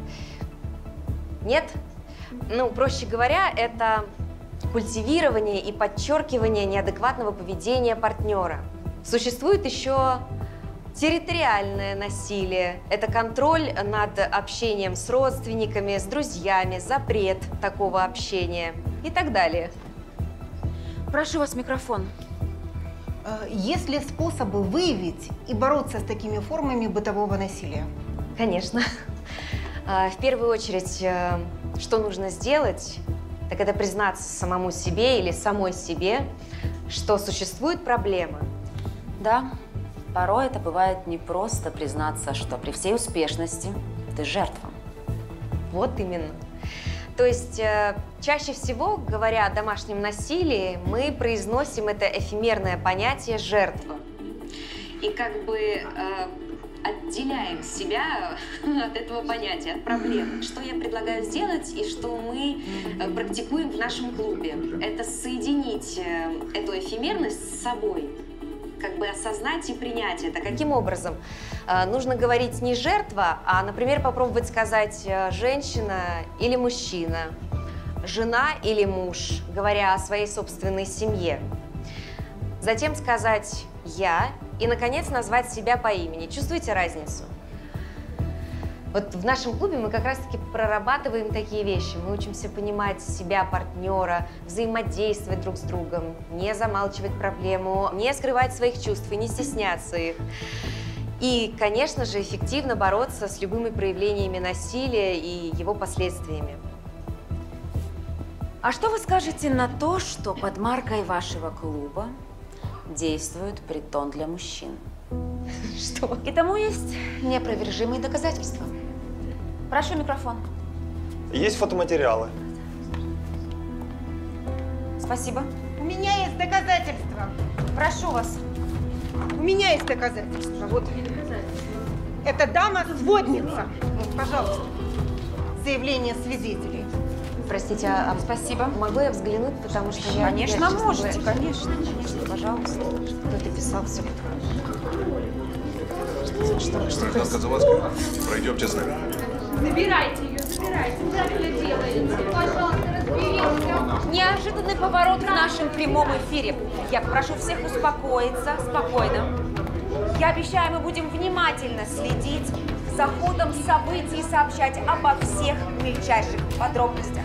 Нет? Ну, проще говоря, это культивирование и подчеркивание неадекватного поведения партнера. Существует еще территориальное насилие. Это контроль над общением с родственниками, с друзьями, запрет такого общения и так далее. Прошу вас, микрофон. Есть ли способы выявить и бороться с такими формами бытового насилия? Конечно. В первую очередь, что нужно сделать, так это признаться самому себе или самой себе, что существует проблема. Да, порой это бывает непросто признаться, что при всей успешности ты жертва. Вот именно. То есть, э, чаще всего, говоря о домашнем насилии, мы произносим это эфемерное понятие «жертва». И как бы э, отделяем себя от этого понятия, от проблем. Что я предлагаю сделать и что мы э, практикуем в нашем клубе. Это соединить э, эту эфемерность с собой. Как бы осознать и принять это. Каким образом? Э, нужно говорить не жертва, а, например, попробовать сказать э, женщина или мужчина, жена или муж, говоря о своей собственной семье. Затем сказать «я» и, наконец, назвать себя по имени. Чувствуете разницу? Вот в нашем клубе мы как раз-таки прорабатываем такие вещи. Мы учимся понимать себя, партнера, взаимодействовать друг с другом, не замалчивать проблему, не скрывать своих чувств и не стесняться их. И, конечно же, эффективно бороться с любыми проявлениями насилия и его последствиями. А что вы скажете на то, что под маркой вашего клуба действует притон для мужчин? Что? И тому есть неопровержимые доказательства. Прошу микрофон. Есть фотоматериалы. Спасибо. У меня есть доказательства. Прошу вас. У меня есть доказательства. Вот. Эта дама сводница. Вот, пожалуйста. Заявление свидетелей. Простите, а спасибо. Могу я взглянуть, потому что я... Конечно, я, честно можете, говоря, конечно, конечно, пожалуйста. Кто-то писал все. Что, что Гражданка Завадская, пройдемте с нами. Забирайте ее, забирайте. Куда вы это делаете? Пожалуйста, разберитесь. Неожиданный поворот в нашем прямом эфире. Я попрошу всех успокоиться, спокойно. Я обещаю, мы будем внимательно следить за ходом событий и сообщать обо всех мельчайших подробностях.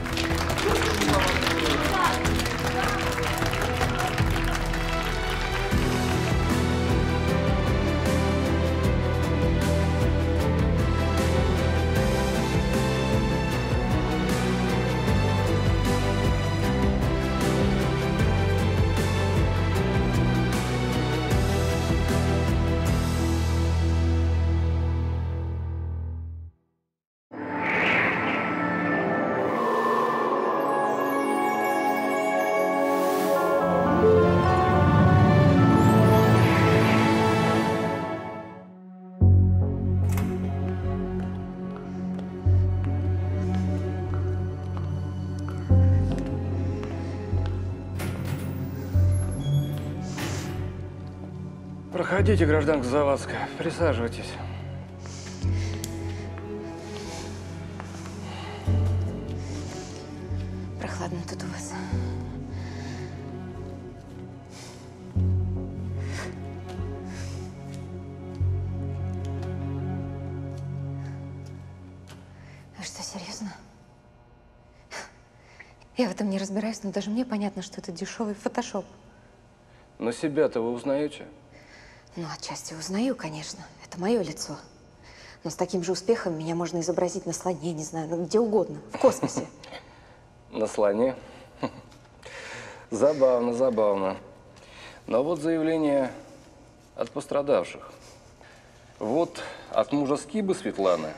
Проходите, гражданка Завадская, присаживайтесь. Прохладно тут у вас. А что, серьезно? Я в этом не разбираюсь, но даже мне понятно, что это дешевый фотошоп. Но себя-то вы узнаете? Ну, отчасти узнаю, конечно. Это мое лицо. Но с таким же успехом меня можно изобразить на слоне, не знаю, ну, где угодно, в космосе. На слоне? Забавно, забавно. Но вот заявление от пострадавших. Вот от мужа Скибы Светланы,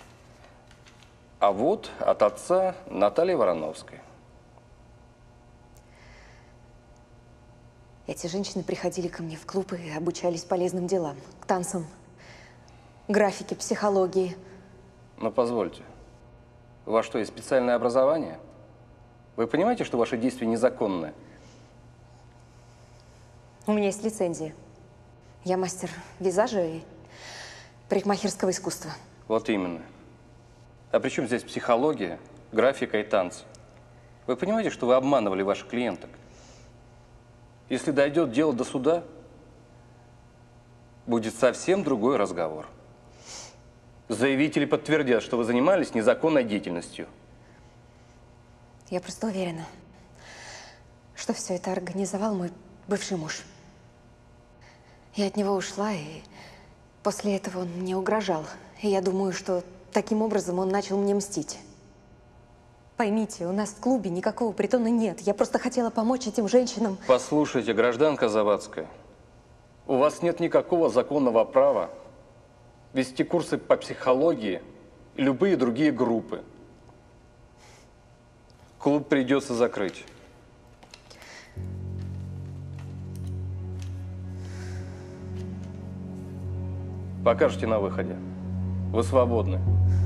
а вот от отца Натальи Вороновской. Эти женщины приходили ко мне в клуб и обучались полезным делам. К танцам, графике, психологии. Но позвольте, у вас что, есть специальное образование? Вы понимаете, что ваши действия незаконны? У меня есть лицензия. Я мастер визажа и парикмахерского искусства. Вот именно. А при чем здесь психология, графика и танцы? Вы понимаете, что вы обманывали ваших клиенток? Если дойдет дело до суда, будет совсем другой разговор. Заявители подтвердят, что вы занимались незаконной деятельностью. Я просто уверена, что все это организовал мой бывший муж. Я от него ушла, и после этого он мне угрожал. И я думаю, что таким образом он начал мне мстить. Поймите, у нас в клубе никакого притона нет. Я просто хотела помочь этим женщинам. Послушайте, гражданка Завадская, У вас нет никакого законного права вести курсы по психологии и любые другие группы. Клуб придется закрыть. Покажете на выходе. Вы свободны.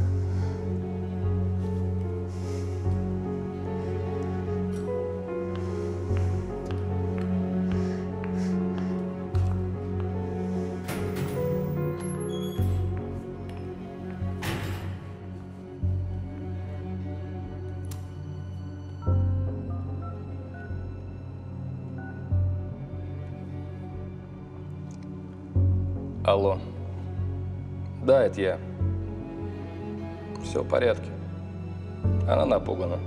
Алло. Да, это я. Все в порядке. Она напугана.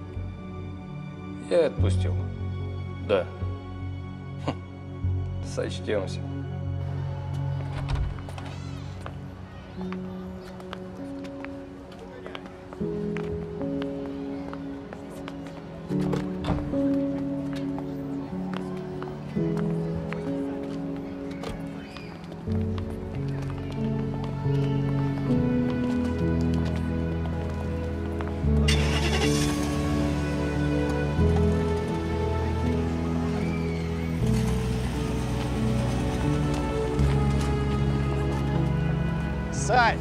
Я отпустил. Да. Хм. Сочтемся. Сань!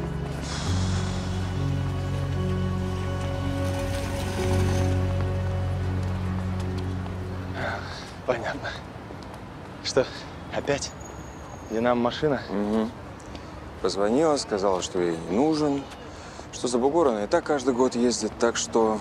Понятно. Что, опять? Где нам машина? Угу. Позвонила, сказала, что ей не нужен, что за бугор она и так каждый год ездит, так что…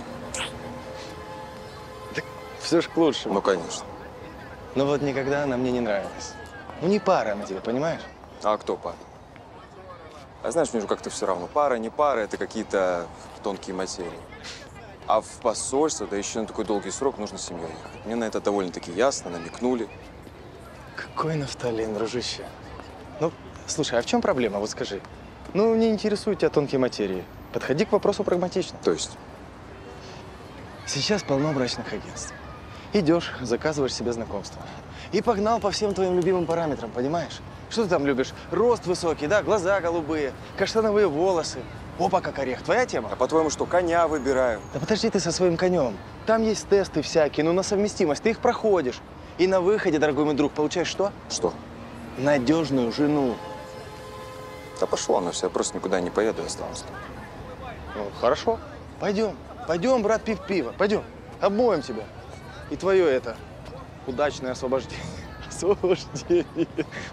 Так все ж к лучшему. Ну, конечно. Но вот никогда она мне не нравилась. Ну, не пара она тебе, понимаешь? А кто пара? А знаешь, мне же как-то все равно. Пара, не пара, это какие-то тонкие материи. А в посольство, да еще на такой долгий срок, нужно семьей ехать. Мне на это довольно-таки ясно, намекнули. Какой нафталин, дружище. Ну, слушай, а в чем проблема? Вот скажи. Ну, не интересуют тебя тонкие материи. Подходи к вопросу прагматично. То есть? Сейчас полно брачных агентств. Идешь, заказываешь себе знакомство. И погнал по всем твоим любимым параметрам, понимаешь? Что ты там любишь? Рост высокий, да, глаза голубые, каштановые волосы. Опа, как орех. Твоя тема? А по-твоему что, коня выбираю? Да подожди ты со своим конем. Там есть тесты всякие, ну на совместимость. Ты их проходишь. И на выходе, дорогой мой друг, получаешь что? Что? Надежную жену. Да пошло оно все, я просто никуда не поеду и останусь. Ну, хорошо. Пойдем. Пойдем, брат, пив пиво. Пойдем. Обмоем тебя. И твое это удачное освобождение. Освобождение.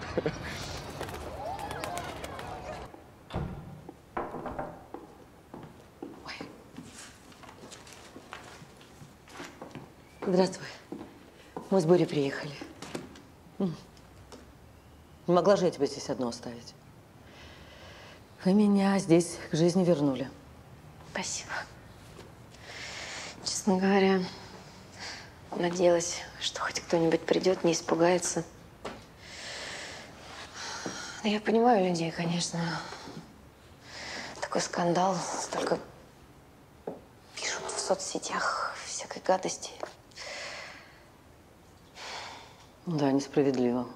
Здравствуй. Мы с Борей приехали. Не могла же я тебя здесь одну оставить. Вы меня здесь к жизни вернули. Спасибо. Честно говоря, надеялась, что хоть кто-нибудь придет, не испугается. Я понимаю людей, конечно. Такой скандал, столько пишут в соцсетях всякой гадости. Да, несправедливо.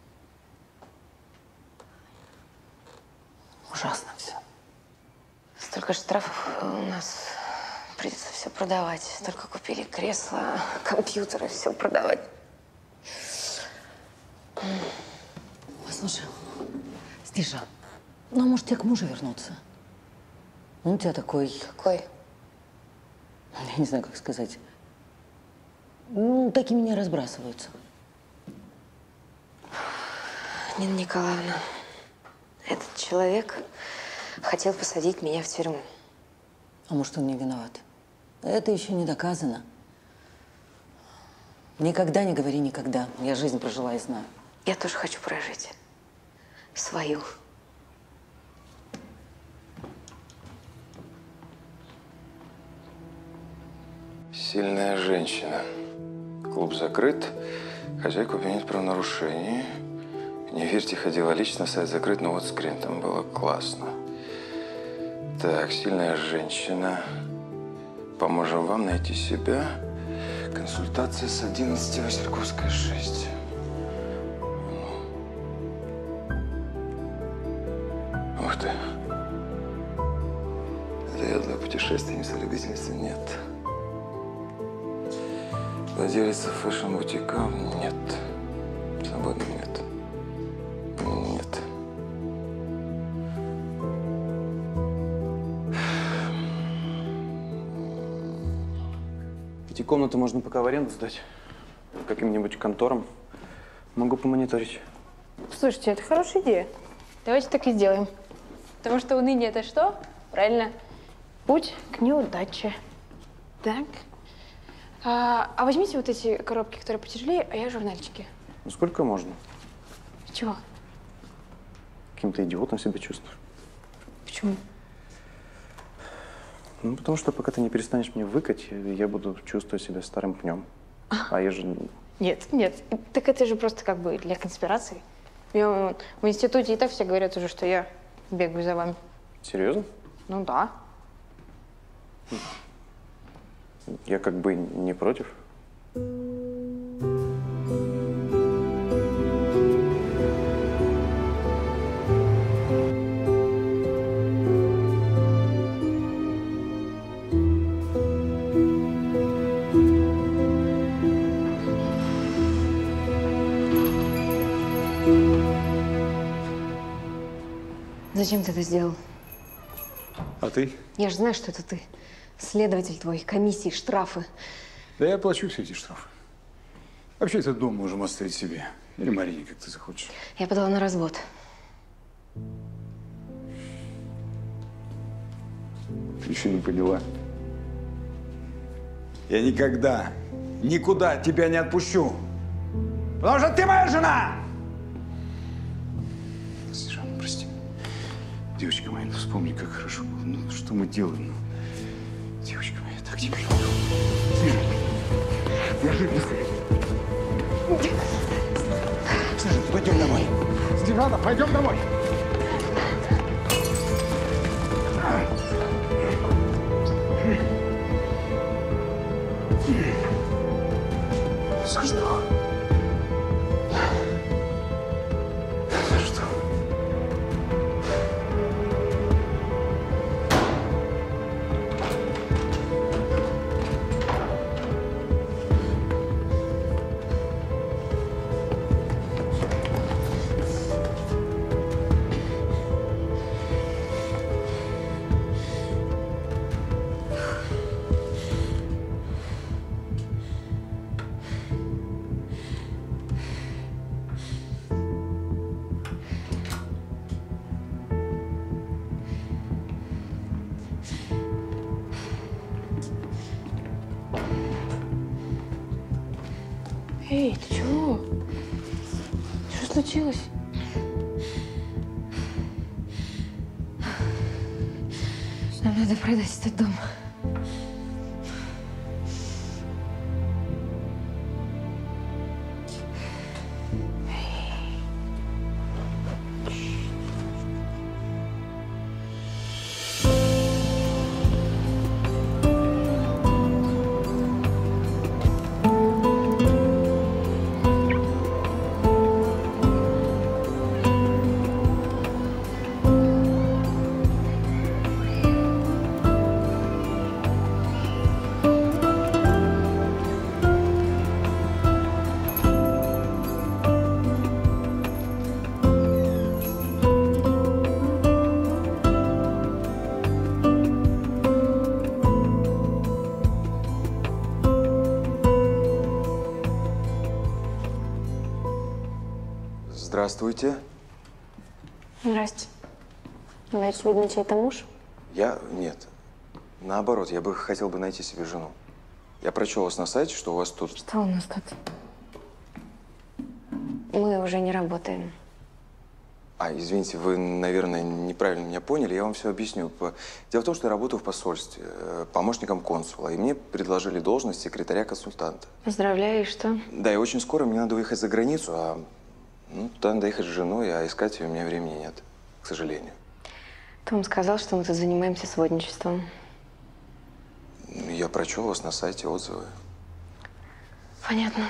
Ужасно все. Столько штрафов у нас, придется все продавать. Только купили кресла, компьютеры, все продавать. Послушай, Снежа, ну, а может, тебе к мужу вернуться? Он у тебя такой… Какой? Я не знаю, как сказать. Ну, такими не разбрасываются. Нина Николаевна, этот человек хотел посадить меня в тюрьму. А может, он не виноват? Это еще не доказано. Никогда не говори никогда. Я жизнь прожила и знаю. Я тоже хочу прожить. Свою. Сильная женщина. Клуб закрыт. Хозяйку обвинят в правонарушении. Не верьте, ходила лично, сайт закрыт, но вот скрин там было классно. Так, сильная женщина. Поможем вам найти себя. Консультация с одиннадцати, Васильковская, шесть. ты. Это я для путешественниц и любительницы? Нет. Владелица фэшн-бутика? Нет. Свободно? Нет. Нет. Эти комнаты можно пока в аренду сдать. Каким-нибудь конторам. Могу помониторить. Слушайте, это хорошая идея. Давайте так и сделаем. Потому что уныние – это что? Правильно. Путь к неудаче. Так. А, а возьмите вот эти коробки, которые потяжелее, а я журнальчики. Ну сколько можно? Чего? Каким-то идиотом себя чувствую. Почему? Ну, потому что пока ты не перестанешь мне выкать, я буду чувствовать себя старым пнем. А я же… Нет, нет. Так это же просто как бы для конспирации. Я, в институте и так все говорят уже, что я бегаю за вами. Серьезно? Ну да. Я как бы не против. Зачем ты это сделал? А ты? Я же знаю, что это ты. Следователь твой, комиссии, штрафы. Да я оплачу все эти штрафы. Вообще этот дом можем оставить себе. Или Марине, как ты захочешь. Я подала на развод. Ты еще не поняла. Я никогда, никуда тебя не отпущу. Потому что ты моя жена! Снежана, прости. Девочка моя, ну вспомни, как хорошо было. Ну, что мы делаем? Ну, девочка моя, я так тебя люблю. Снежана, держи быстрее. Снежана, пойдем домой. Снежана, пойдем домой. За что? За что? Эй, ты чего? Что случилось? Нам надо продать этот дом. Здравствуйте. Здрасте. Значит, видно, чей-то муж? Я? Нет. Наоборот, я бы хотел бы найти себе жену. Я прочел вас на сайте, что у вас тут… Что у нас тут? Мы уже не работаем. А, извините, вы, наверное, неправильно меня поняли. Я вам все объясню. Дело в том, что я работаю в посольстве, помощником консула, и мне предложили должность секретаря-консультанта. Поздравляю, и что? Да, и очень скоро мне надо выехать за границу, а ну, туда надо ехать с женой, а искать ее у меня времени нет, к сожалению. Том сказал, что мы тут занимаемся сводничеством. Я прочел вас на сайте, отзывы. Понятно.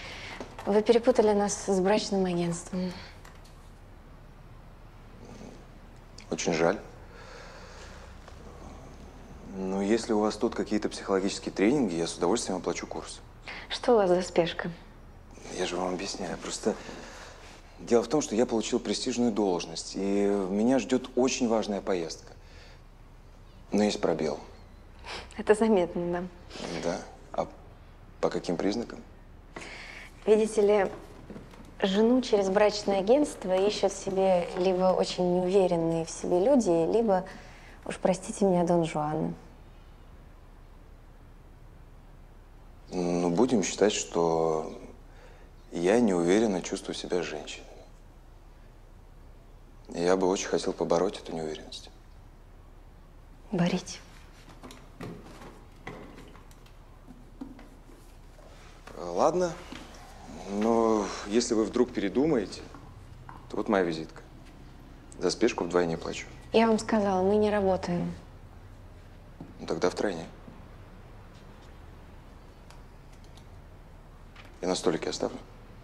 Вы перепутали нас с брачным агентством. Очень жаль. Но если у вас тут какие-то психологические тренинги, я с удовольствием оплачу курс. Что у вас за спешка? Я же вам объясняю. Просто дело в том, что я получил престижную должность, и меня ждет очень важная поездка. Но есть пробел. Это заметно, да. Да? А по каким признакам? Видите ли, жену через брачное агентство ищут себе либо очень неуверенные в себе люди, либо, уж простите меня, Дон Жуаны. Ну, будем считать, что я неуверенно чувствую себя женщиной. Я бы очень хотел побороть эту неуверенность. Борите. Ладно, но если вы вдруг передумаете, то вот моя визитка. За спешку вдвойне плачу. Я вам сказала, мы не работаем. Ну, тогда втройне. Я на столике оставлю.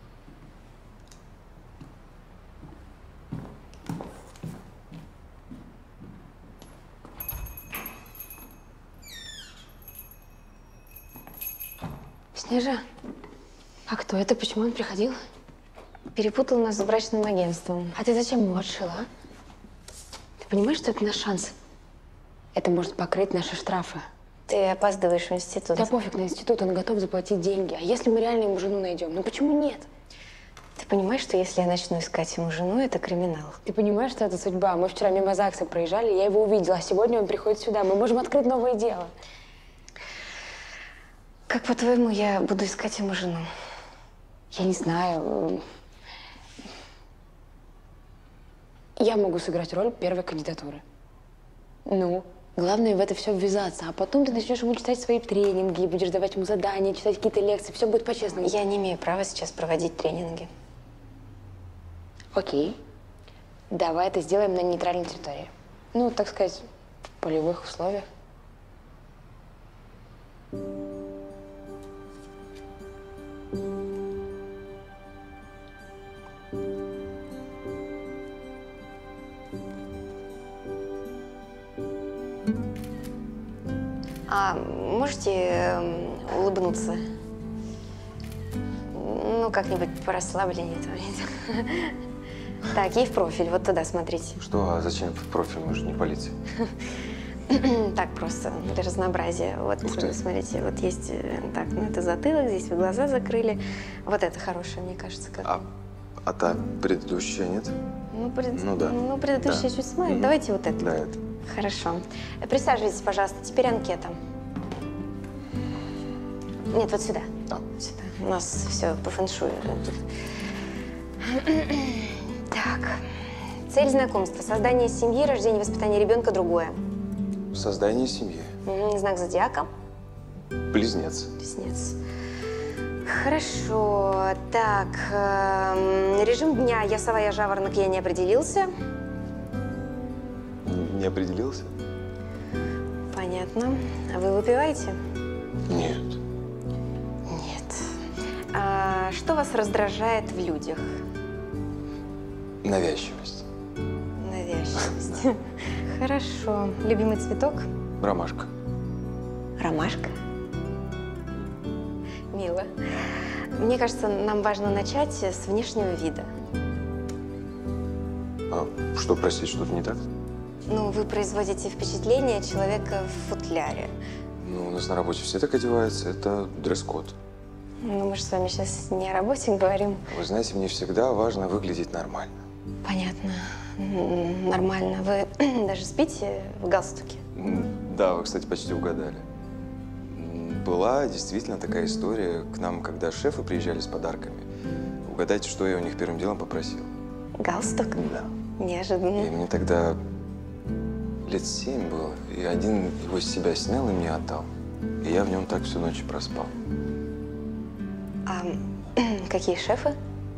Снежа, а кто это? Почему он приходил? Перепутал нас с брачным агентством. А ты зачем его отшила, а? Ты понимаешь, что это наш шанс? Это может покрыть наши штрафы. Ты опаздываешь в институт. Да пофиг на институт, он готов заплатить деньги. А если мы реально ему жену найдем? Ну почему нет? Ты понимаешь, что если я начну искать ему жену, это криминал? Ты понимаешь, что это судьба? Мы вчера мимо ЗАГСа проезжали, я его увидела, а сегодня он приходит сюда. Мы можем открыть новое дело. Как, по-твоему, я буду искать ему жену? Я не знаю. Я могу сыграть роль первой кандидатуры. Ну? Главное в это все ввязаться, а потом ты начнешь ему читать свои тренинги, будешь давать ему задания, читать какие-то лекции, все будет по-честному. Я не имею права сейчас проводить тренинги. Окей. Давай это сделаем на нейтральной территории. Ну, так сказать, в полевых условиях. А можете э, улыбнуться? Ну, как-нибудь по расслаблению. Так, и в профиль, вот туда смотрите. Что, а зачем в профиль? Мы же не полиция. Так просто, для разнообразия. Вот, смотрите, вот есть, так, ну это затылок, здесь вы глаза закрыли. Вот это хорошее, мне кажется. Как... А, а та предыдущая нет? Ну, пред... ну да. Ну, предыдущая да. чуть смазать. Угу. Давайте вот это. Да, это. Хорошо. Присаживайтесь, пожалуйста. Теперь анкета. Нет, вот сюда. А. Сюда. У нас все по фэншую. Так. Цель знакомства. Создание семьи, рождение, воспитание ребенка, другое. Создание семьи. Угу. Знак зодиака. Близнец. Близнец. Хорошо. Так. Э, режим дня. Я сова, я жаворонок, я не определился. Не определился? Понятно. А вы выпиваете? Нет. Нет. А что вас раздражает в людях? Навязчивость. Навязчивость. Хорошо. Любимый цветок? Ромашка. Ромашка? Мило. Мне кажется, нам важно начать с внешнего вида. А что, простите, что-то не так? Ну, вы производите впечатление человека в футляре. Ну, у нас на работе все так одеваются, это дресс-код. Ну, мы же с вами сейчас не о работе говорим. Вы знаете, мне всегда важно выглядеть нормально. Понятно. Нормально. Вы даже спите в галстуке? Да, вы, кстати, почти угадали. Была действительно такая история к нам, когда шефы приезжали с подарками. Угадайте, что я у них первым делом попросил? Галстук? Да. Неожиданно. И мне тогда лет семь было, и один его с себя снял и мне отдал. И я в нем так всю ночь проспал. А какие шефы?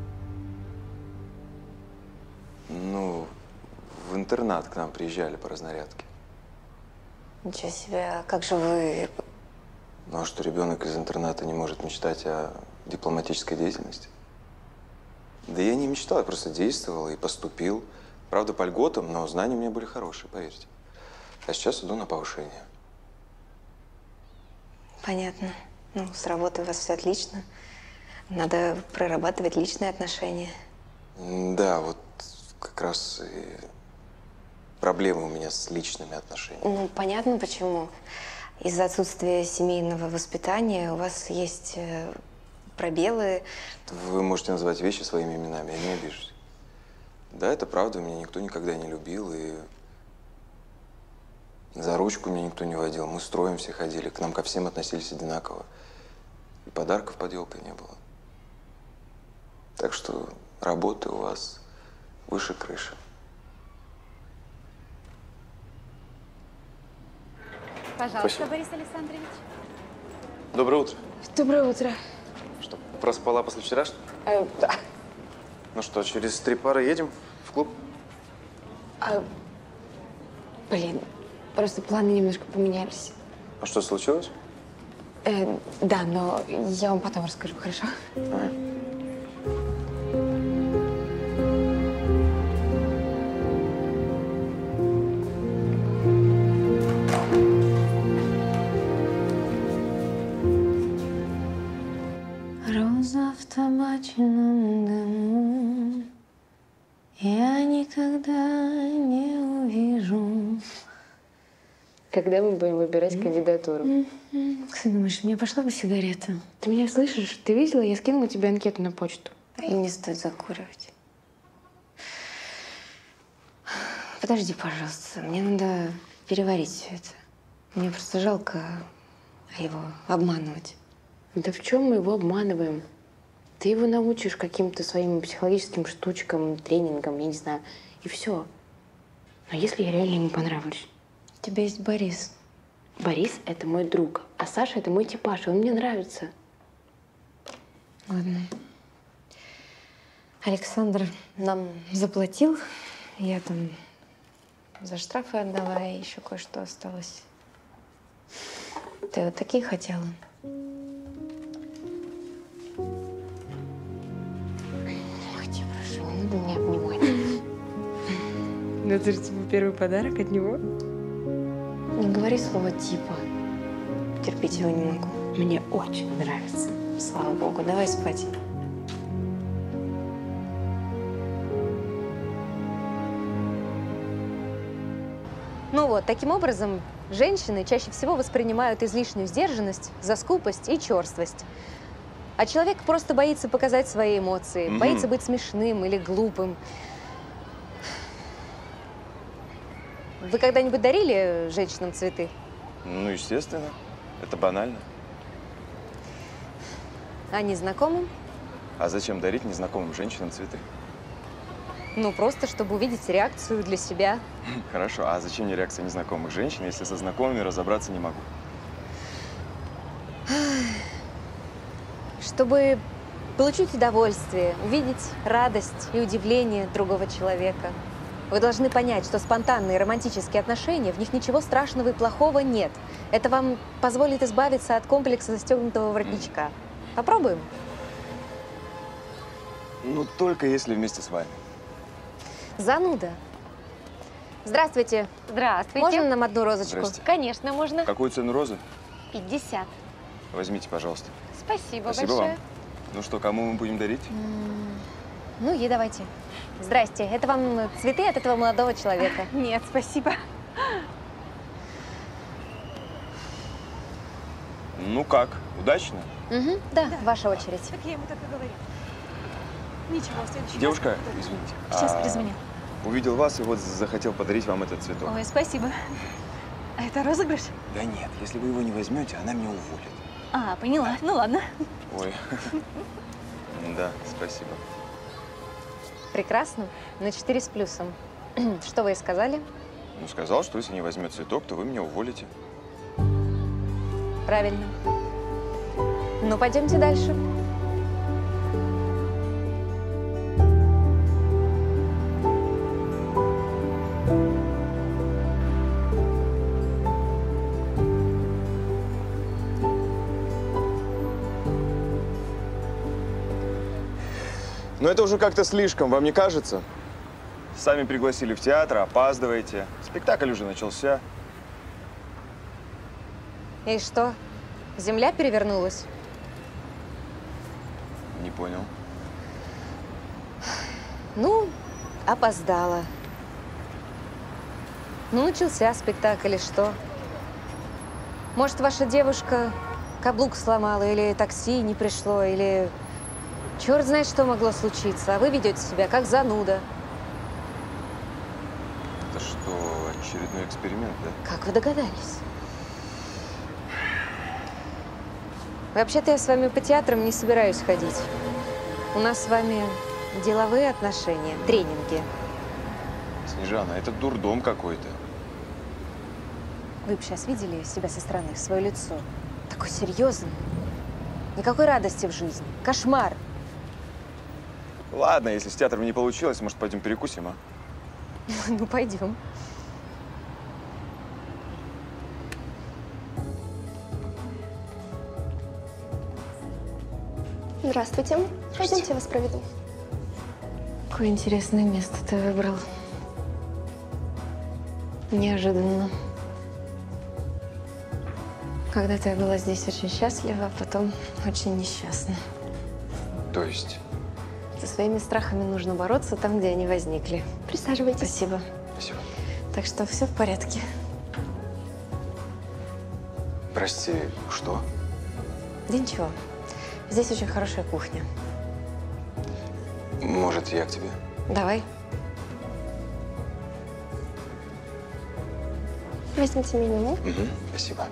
Ну, в интернат к нам приезжали по разнарядке. Ничего себе, а как же вы… Ну, а что, ребенок из интерната не может мечтать о дипломатической деятельности? Да я не мечтал, я просто действовал и поступил. Правда, по льготам, но знания у меня были хорошие, поверьте. А сейчас иду на повышение. Понятно. Ну, с работы у вас все отлично. Надо прорабатывать личные отношения. Да, вот как раз и проблемы у меня с личными отношениями. Ну, понятно почему. Из-за отсутствия семейного воспитания у вас есть э, пробелы. Вы можете называть вещи своими именами, я не обижусь. Да, это правда, меня никто никогда не любил, и за ручку меня никто не водил. Мы строем все ходили, к нам ко всем относились одинаково. И подарков под елкой не было. Так что работы у вас выше крыши. Пожалуйста, Спасибо. Борис Александрович. Доброе утро. Доброе утро. Что, проспала после вчерашнего? Э, да. Ну что, через три пары едем в клуб? А, блин, просто планы немножко поменялись. А что случилось? Э, да, но я вам потом расскажу, хорошо? Ага. Роза в табачном дыму я никогда не увижу. Когда мы будем выбирать кандидатуру? Как ты думаешь, мне пошла бы сигарета? Ты меня слышишь? Ты видела? Я скинула тебе анкету на почту. И не стоит закуривать. Подожди, пожалуйста. Мне надо переварить все это. Мне просто жалко его обманывать. Да в чем мы его обманываем? Ты его научишь каким-то своим психологическим штучкам, тренингам, я не знаю, и все. Но если я реально ему понравлюсь? У тебя есть Борис. Борис — это мой друг, а Саша — это мой типаж, и он мне нравится. Ладно. Александр нам заплатил. Я там за штрафы отдала, и еще кое-что осталось. Ты вот такие хотела? Ой, тебя прошу, не надо меня обнимать. Ну это же типа первый подарок от него. Не говори слово «типа». Терпеть его не могу. Мне очень нравится. Слава богу, давай спать. Ну вот, таким образом, женщины чаще всего воспринимают излишнюю сдержанность за скупость и черствость. А человек просто боится показать свои эмоции, Мгм. боится быть смешным или глупым. Вы когда-нибудь дарили женщинам цветы? Ну, естественно. Это банально. А незнакомым? А зачем дарить незнакомым женщинам цветы? Ну, просто чтобы увидеть реакцию для себя. Хорошо, а зачем мне реакция незнакомых женщин, если со знакомыми разобраться не могу? Чтобы получить удовольствие, увидеть радость и удивление другого человека. Вы должны понять, что спонтанные романтические отношения, в них ничего страшного и плохого нет. Это вам позволит избавиться от комплекса застегнутого воротничка. Попробуем? Ну, только если вместе с вами. Зануда. Здравствуйте. Здравствуйте. Можно нам одну розочку? Здрасте. Конечно, можно. Какую цену розы? пятьдесят. Возьмите, пожалуйста. Спасибо, Спасибо большое. вам. Ну что, кому мы будем дарить? Ну, ей давайте. Здрасте. Это вам цветы от этого молодого человека. Нет, спасибо. Ну как, удачно? Угу. Да, ваша очередь. Так я ему так и говорю. Ничего, в следующий Девушка, раз. извините. Сейчас а, перезвоню. Увидел вас и вот захотел подарить вам этот цветок. Ой, спасибо. А это розыгрыш? Да нет, если вы его не возьмете, она меня уволит. А, поняла. Ну ладно. Ой. Да, спасибо. Прекрасно. На четыре с плюсом. Что вы и сказали? Ну, сказал, что если не возьмет цветок, то вы меня уволите. Правильно. Ну, пойдемте дальше. Но это уже как-то слишком, вам не кажется? Сами пригласили в театр, опаздываете. Спектакль уже начался. И что, земля перевернулась? Не понял. Ну, опоздала. Ну, начался спектакль, и что? Может, ваша девушка каблук сломала, или такси не пришло, или… Черт знает, что могло случиться, а вы ведете себя как зануда. Это что, очередной эксперимент, да? Как вы догадались? Вообще-то я с вами по театрам не собираюсь ходить. У нас с вами деловые отношения, тренинги. Снежана, это дурдом какой-то. Вы бы сейчас видели себя со стороны, свое лицо. Такой серьезный. Никакой радости в жизни. Кошмар. Ладно, если с театром не получилось, может, пойдем перекусим, а? Ну, пойдем. Здравствуйте. Пойдемте, я вас проведу. Какое интересное место ты выбрал. Неожиданно. Когда-то я была здесь очень счастлива, а потом очень несчастна. То есть? Со своими страхами нужно бороться там, где они возникли. Присаживайтесь. Спасибо. Спасибо. Так что все в порядке. Прости, что? Да ничего. Здесь очень хорошая кухня. Может, я к тебе? Давай. Возьмите меню. Угу, спасибо.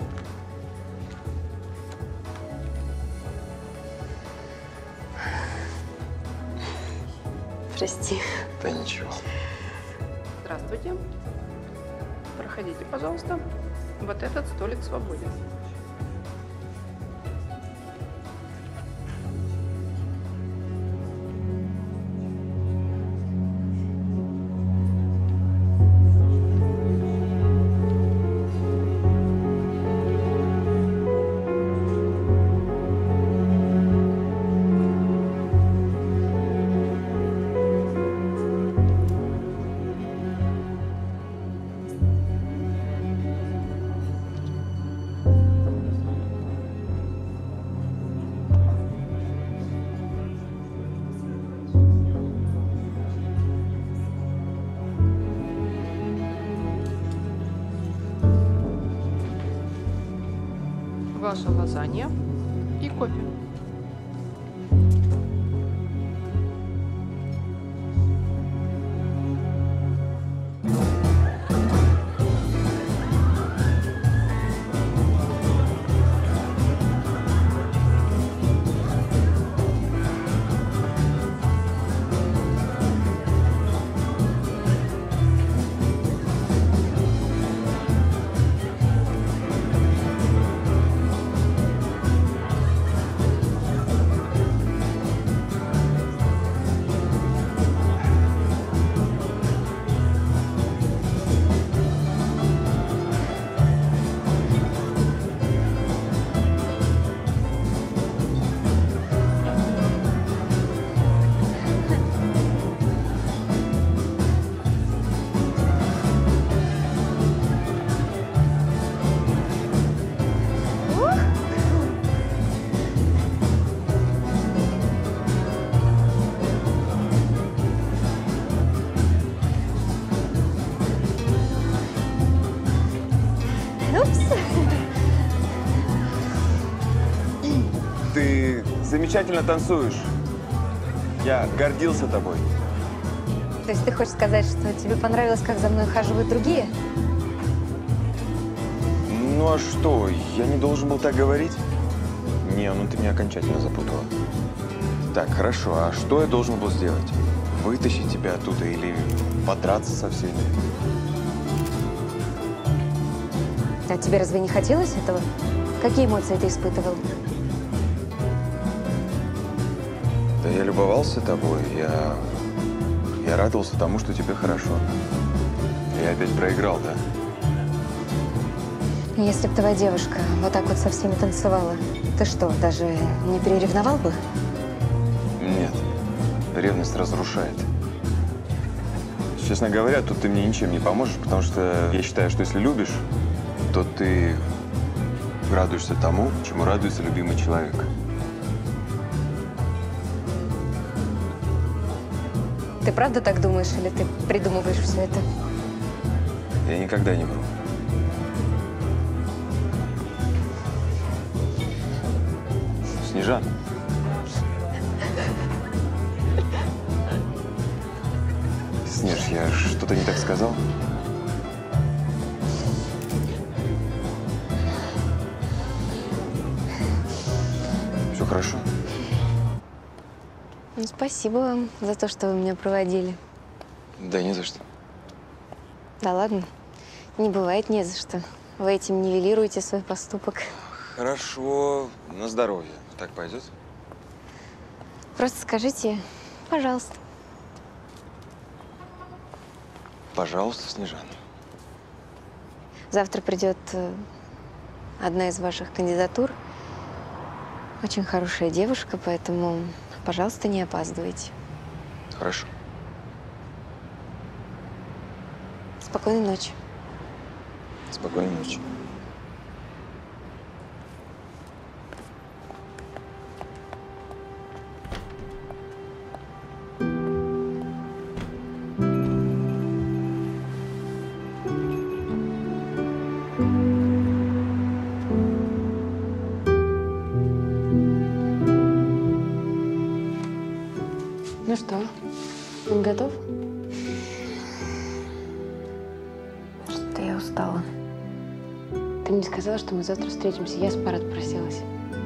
Прости. Да ничего. Здравствуйте. Проходите, пожалуйста. Вот этот столик свободен. Ваша лазанья и кофе. Ты замечательно танцуешь. Я гордился тобой. То есть ты хочешь сказать, что тебе понравилось, как за мной ухаживают другие? Ну а что, я не должен был так говорить? Не, ну ты меня окончательно запутала. Так, хорошо, а что я должен был сделать? Вытащить тебя оттуда или подраться со всеми? А тебе разве не хотелось этого? Какие эмоции ты испытывал? Да я любовался тобой, я, я радовался тому, что тебе хорошо. Я опять проиграл, да? Если бы твоя девушка вот так вот со всеми танцевала, ты что, даже не переревновал бы? Нет, ревность разрушает. Честно говоря, тут ты мне ничем не поможешь, потому что я считаю, что если любишь, то ты радуешься тому, чему радуется любимый человек. Ты правда так думаешь, или ты придумываешь все это? Я никогда не вру. Снежан. Снеж, я что-то не так сказал? Все хорошо? Ну, спасибо вам за то, что вы меня проводили. Да не за что. Да ладно, не бывает не за что. Вы этим нивелируете свой поступок. Хорошо, на здоровье. Так пойдет? Просто скажите, пожалуйста. Пожалуйста, Снежан. Завтра придет э, одна из ваших кандидатур. Очень хорошая девушка, поэтому, пожалуйста, не опаздывайте. Хорошо. Спокойной ночи. Спокойной ночи. Ну что, он готов? Что-то я устала. Ты мне сказала, что мы завтра встретимся. Я спать отпросилась.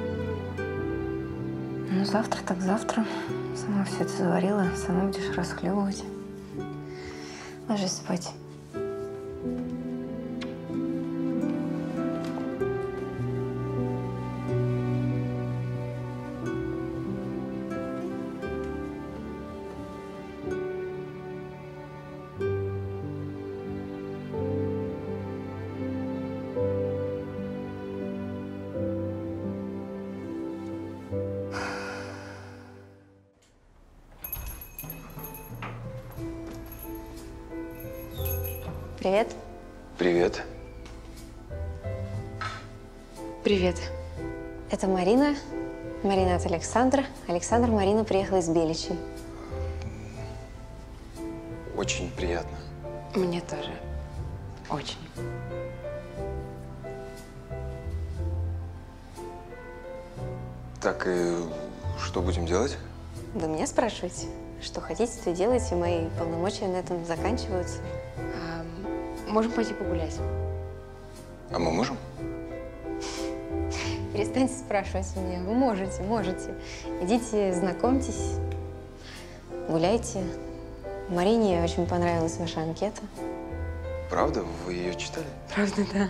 Ну, завтра так завтра. Сама все это заварила, сама будешь расхлебывать. Ложись спать. Привет. Привет. Привет. Это Марина. Марина от Александра. Александр, Марина приехала из Беличей. Очень приятно. Мне тоже. Очень. Так, и что будем делать? Вы меня спрашиваете? Что хотите, то и делайте. Мои полномочия на этом заканчиваются. А, можем пойти погулять. А мы можем? Перестаньте спрашивать меня. Вы можете, можете. Идите, знакомьтесь, гуляйте. Марине очень понравилась ваша анкета. Правда? Вы ее читали? Правда, да.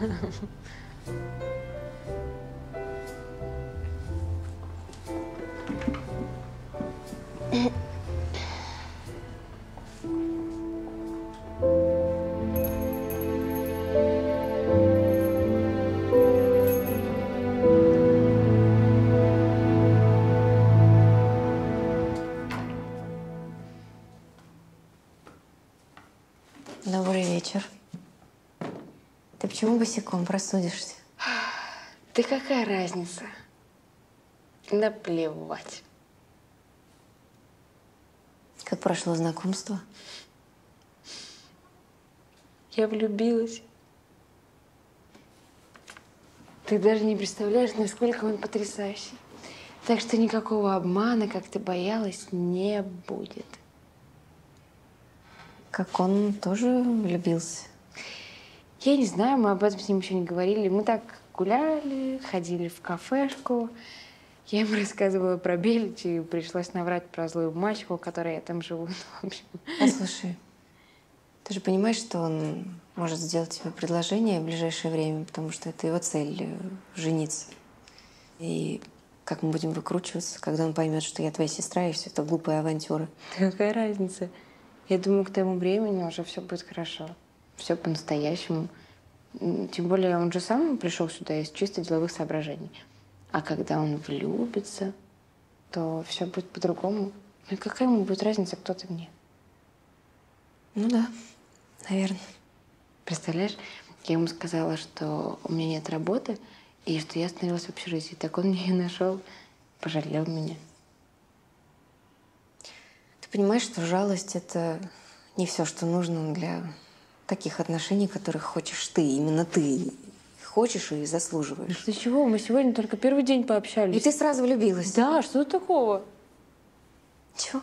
Добрый вечер. Ты почему босиком простудишься? Да какая разница? Наплевать. Как прошло знакомство? Я влюбилась. Ты даже не представляешь, насколько он потрясающий. Так что никакого обмана, как ты боялась, не будет. Как он тоже влюбился? Я не знаю, мы об этом с ним еще не говорили. Мы так гуляли, ходили в кафешку. Я ему рассказывала про Белич, и пришлось наврать про злую мачеху, у которой я там живу. В общем. Послушай, ты же понимаешь, что он может сделать тебе предложение в ближайшее время, потому что это его цель э, — жениться. И как мы будем выкручиваться, когда он поймет, что я твоя сестра, и все это глупая авантюра? Какая разница? Я думаю, к тому времени уже все будет хорошо. Все по-настоящему. Тем более он же сам пришел сюда из чисто деловых соображений. А когда он влюбится, то все будет по-другому. Ну и какая ему будет разница, кто ты мне? Ну да, наверное. Представляешь, я ему сказала, что у меня нет работы и что я остановилась в общежитии. Так он меня нашел, пожалел меня. Ты понимаешь, что жалость — это не все, что нужно для таких отношений, которых хочешь ты, именно ты. Хочешь и заслуживаешь. Ты чего? Мы сегодня только первый день пообщались. И ты сразу влюбилась? Да, что такого? Чего?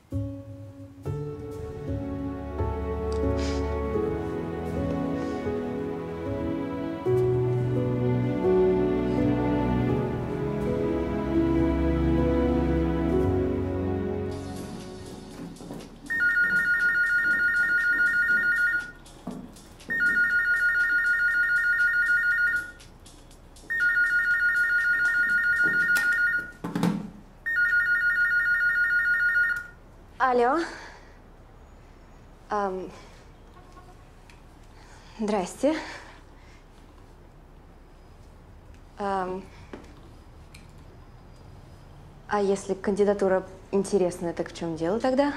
Алло. Ам. Здрасте. Ам. А если кандидатура интересная, так в чем дело тогда?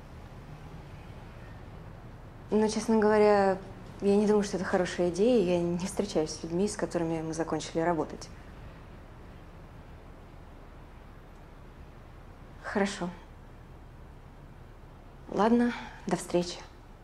Ну, честно говоря, я не думаю, что это хорошая идея. Я не встречаюсь с людьми, с которыми мы закончили работать. Хорошо. Ладно, до встречи.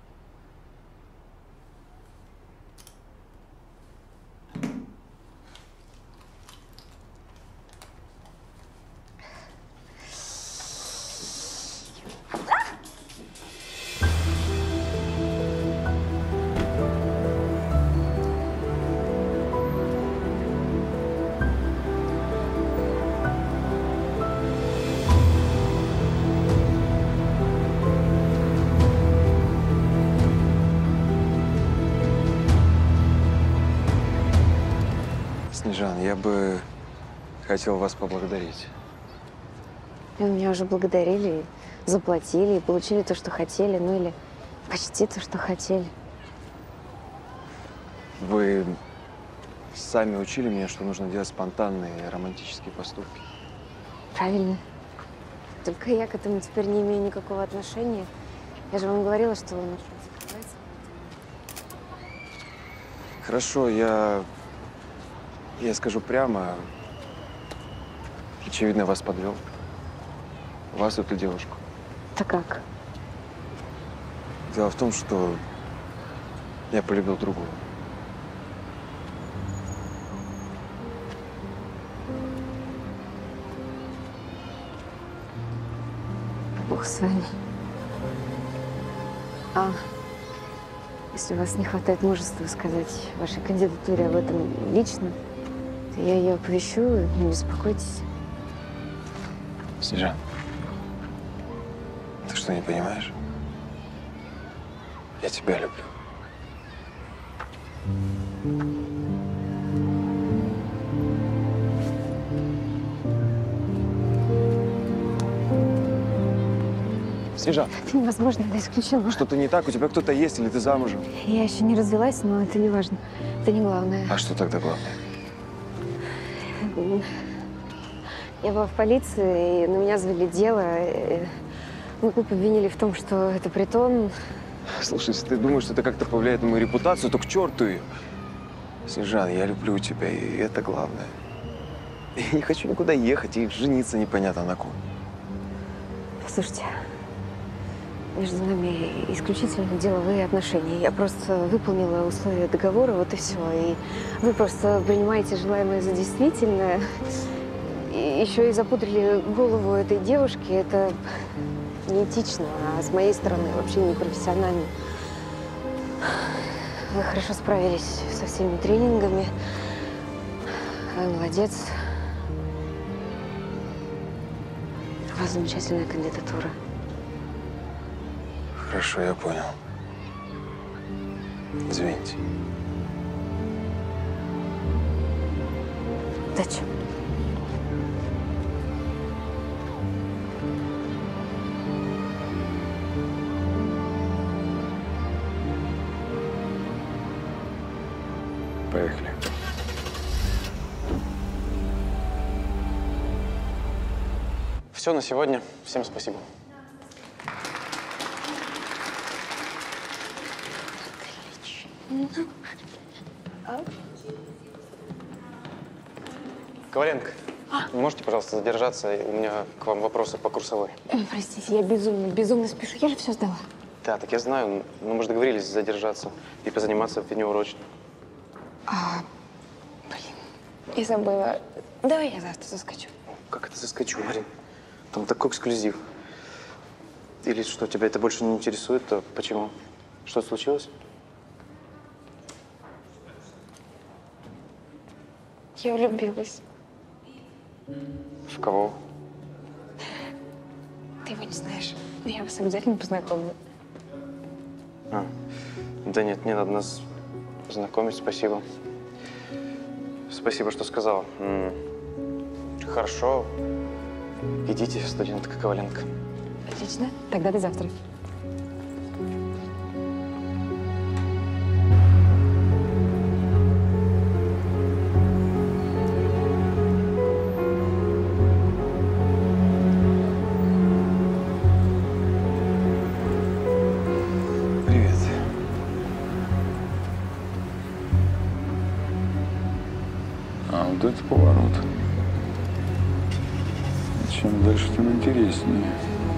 Снежан, я бы хотел вас поблагодарить. И меня уже благодарили, и заплатили, и получили то, что хотели, ну или почти то, что хотели. Вы сами учили меня, что нужно делать спонтанные романтические поступки. Правильно. Только я к этому теперь не имею никакого отношения. Я же вам говорила, что вы начнете закрываться. Хорошо, я, я скажу прямо. Очевидно, вас подвел. Вас, эту девушку. Так как? Дело в том, что я полюбил другую. Бог с вами. А если у вас не хватает мужества сказать вашей кандидатуре об этом лично, то я ее оповещу, не беспокойтесь. Снежан, ты что, не понимаешь? Я тебя люблю. Снежан. Это невозможно, это исключено. Что-то не так? У тебя кто-то есть или ты замужем? Я еще не развелась, но это не важно. Это не главное. А что тогда главное? Я была в полиции, и на меня завели дело. Мы клуб обвинили в том, что это притон. Слушай, если ты думаешь, что это как-то повлияет на мою репутацию, то к черту ее. Снежан, я люблю тебя, и это главное. Я не хочу никуда ехать и жениться непонятно на ком. Послушайте, между нами исключительно деловые отношения. Я просто выполнила условия договора, вот и все. И вы просто принимаете желаемое за действительное. И еще и запудрили голову этой девушки. Это неэтично, а с моей стороны вообще не профессионально. Вы хорошо справились со всеми тренингами. Вы молодец. У вас замечательная кандидатура. Хорошо, я понял. Извините. Удачи. Поехали. Все на сегодня. Всем спасибо. Коваленко, вы можете, пожалуйста, задержаться? У меня к вам вопросы по курсовой. Ой, простите, я безумно, безумно спешу. Я же все сдала. Да, так я знаю, но мы же договорились задержаться и позаниматься внеурочно. А, блин, я забыла. Давай я завтра заскочу. Как это заскочу, Марин? Там такой эксклюзив. Или что, тебя это больше не интересует, то почему? Что случилось? Я влюбилась. В кого? Ты его не знаешь. Я вас обязательно познакомлю. А, да нет, не надо нас знакомить, спасибо. Спасибо, что сказал. М -м, хорошо. Идите, студентка Коваленко. Отлично. Тогда до завтра. Вот это поворот. Чем дальше, тем интереснее.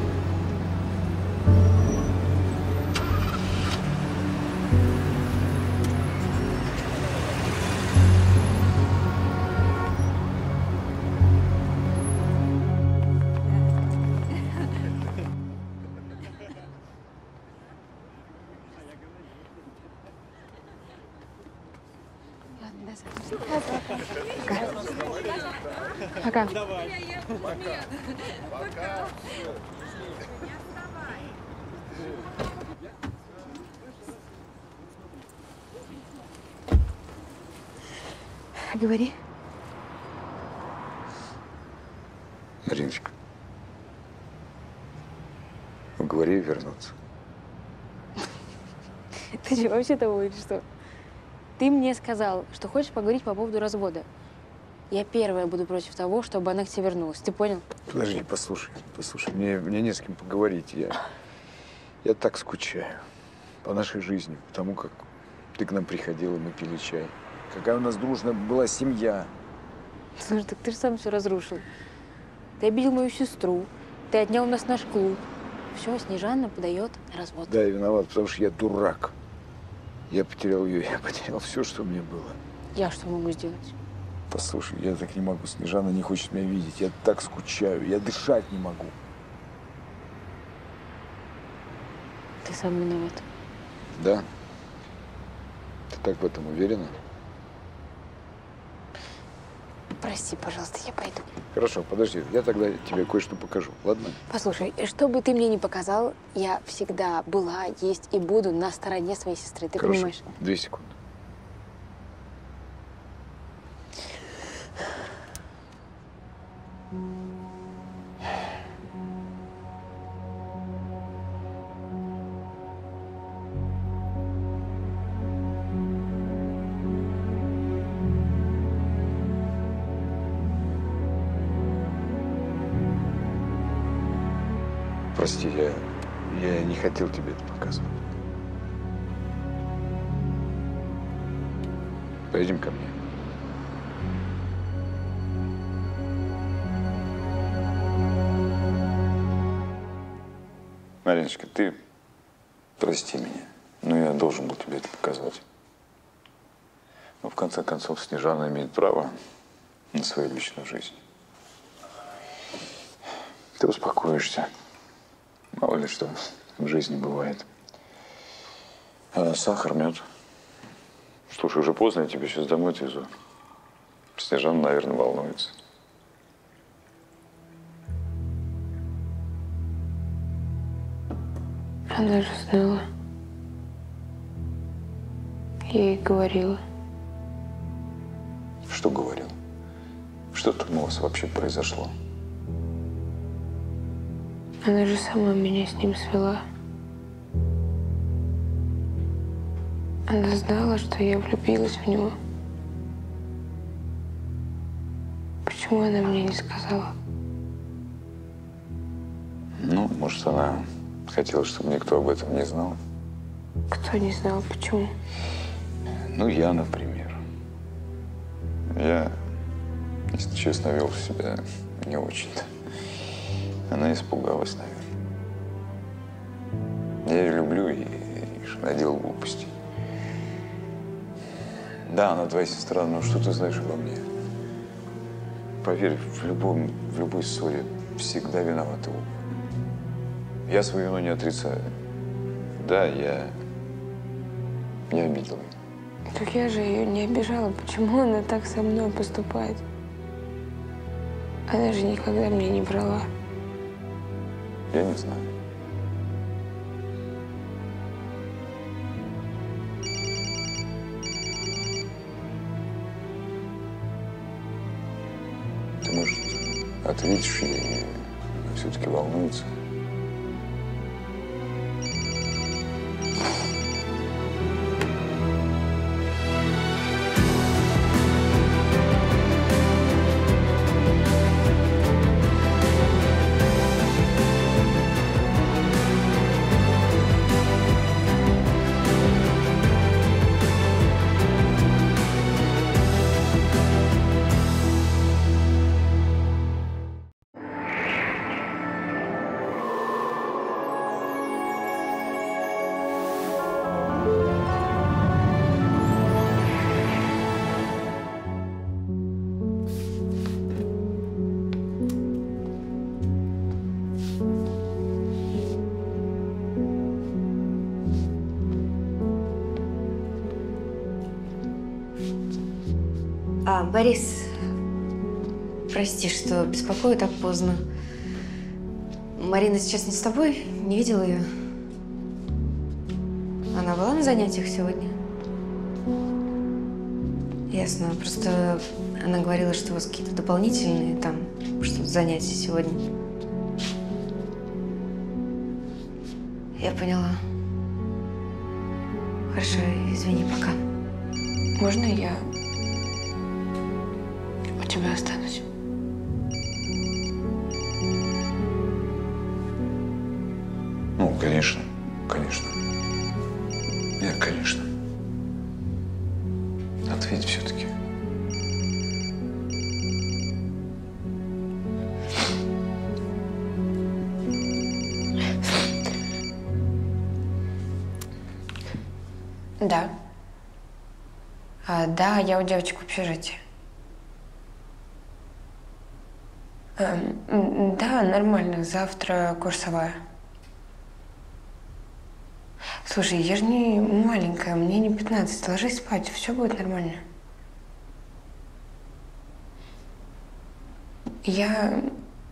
Пока. Говори. Мариночка, уговори вернуться. Ты что, вообще того или что? Ты мне сказал, что хочешь поговорить по поводу развода. Я первая буду против того, чтобы она к тебе вернулась. Ты понял? Подожди, послушай, послушай, мне, мне не с кем поговорить. Я, я так скучаю по нашей жизни, потому как ты к нам приходила, мы пили чай. Какая у нас дружная была семья. Слушай, так ты же сам все разрушил. Ты обидел мою сестру, ты отнял у нас наш клуб. Все, Снежана подает на развод. Да, я виноват, потому что я дурак. Я потерял ее, я потерял все, что у меня было. Я что могу сделать? Послушай, я так не могу. Снежана не хочет меня видеть. Я так скучаю. Я дышать не могу. Ты сам виноват. Да? Ты так в этом уверена? Прости, пожалуйста, я пойду. Хорошо, подожди. Я тогда тебе кое-что покажу. Ладно? Послушай, что бы ты мне ни показал, я всегда была, есть и буду на стороне своей сестры. Ты Хорошо. понимаешь? Две секунды. Прости, я, я не хотел тебе это показывать. Пойдем ко мне. Мариночка, ты прости меня, но я должен был тебе это показать. Но в конце концов Снежана имеет право на свою личную жизнь. Ты успокоишься. Мало ли что в жизни бывает. А сахар, мед. Слушай, уже поздно, я тебя сейчас домой отвезу. Снежана, наверное, волнуется. Она же знала. Я ей говорила. Что говорил? Что там у вас вообще произошло? Она же сама меня с ним свела. Она знала, что я влюбилась в него. Почему она мне не сказала? Ну, может, она хотела, чтобы никто об этом не знал. Кто не знал, почему? Ну, я, например. Я, если честно, вел себя не очень-то. Она испугалась, наверное. Я ее люблю и, и наделал глупостей. Да, она твоя сестра, но что ты знаешь обо мне? Поверь, в, любом, в любой ссоре всегда виноват оба. Я свою вину не отрицаю. Да, я… я обидел ее. Так я же ее не обижала. Почему она так со мной поступает? Она же никогда мне не врала. Я не знаю. Ты, может, ответишь ей, и все-таки волнуется? А, Борис, прости, что беспокою так поздно. Марина сейчас не с тобой? Не видела ее? Она была на занятиях сегодня? Ясно. Просто она говорила, что у вас какие-то дополнительные там что-то занятия сегодня. Я поняла. Хорошо, извини, пока. Можно я у тебя останусь? Ну, конечно, конечно. Нет, конечно. Ответь все-таки. Да. А, да, я у девочек в общежитии. Эм, да, нормально. Завтра курсовая. Слушай, я же не маленькая, мне не пятнадцать. Ложись спать, все будет нормально. Я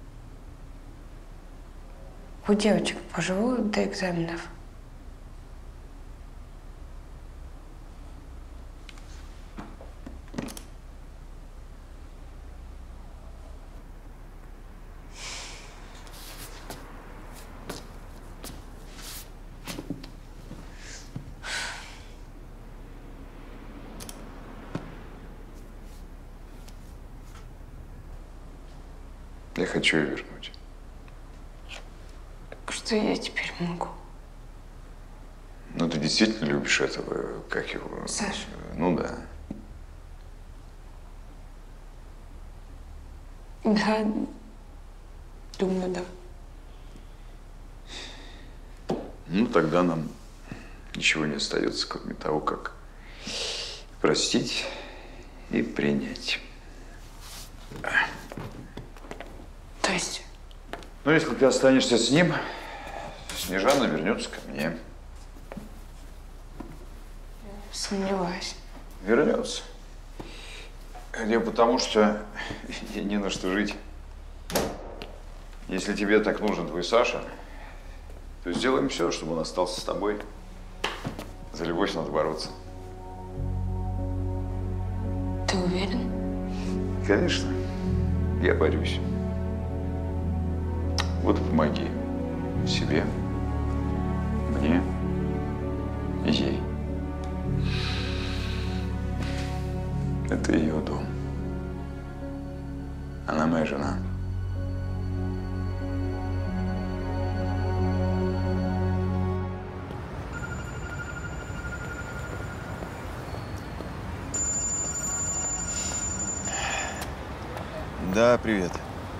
у девочек поживу до экзаменов. Я хочу ее вернуть. Что я теперь могу? Ну, ты действительно любишь этого, как его… Саша. Ну, да. Да, думаю, да. Ну, тогда нам ничего не остается, кроме того, как простить и принять. То есть? Ну, если ты останешься с ним, Снежана вернется ко мне. Сомневаюсь. Вернется. Я потому что ей не на что жить. Если тебе так нужен твой Саша, то сделаем все, чтобы он остался с тобой. За любовь надо бороться. Ты уверен? Конечно. Я борюсь. Вот помоги себе, мне и ей. Это ее дом. Она моя жена. Да, привет.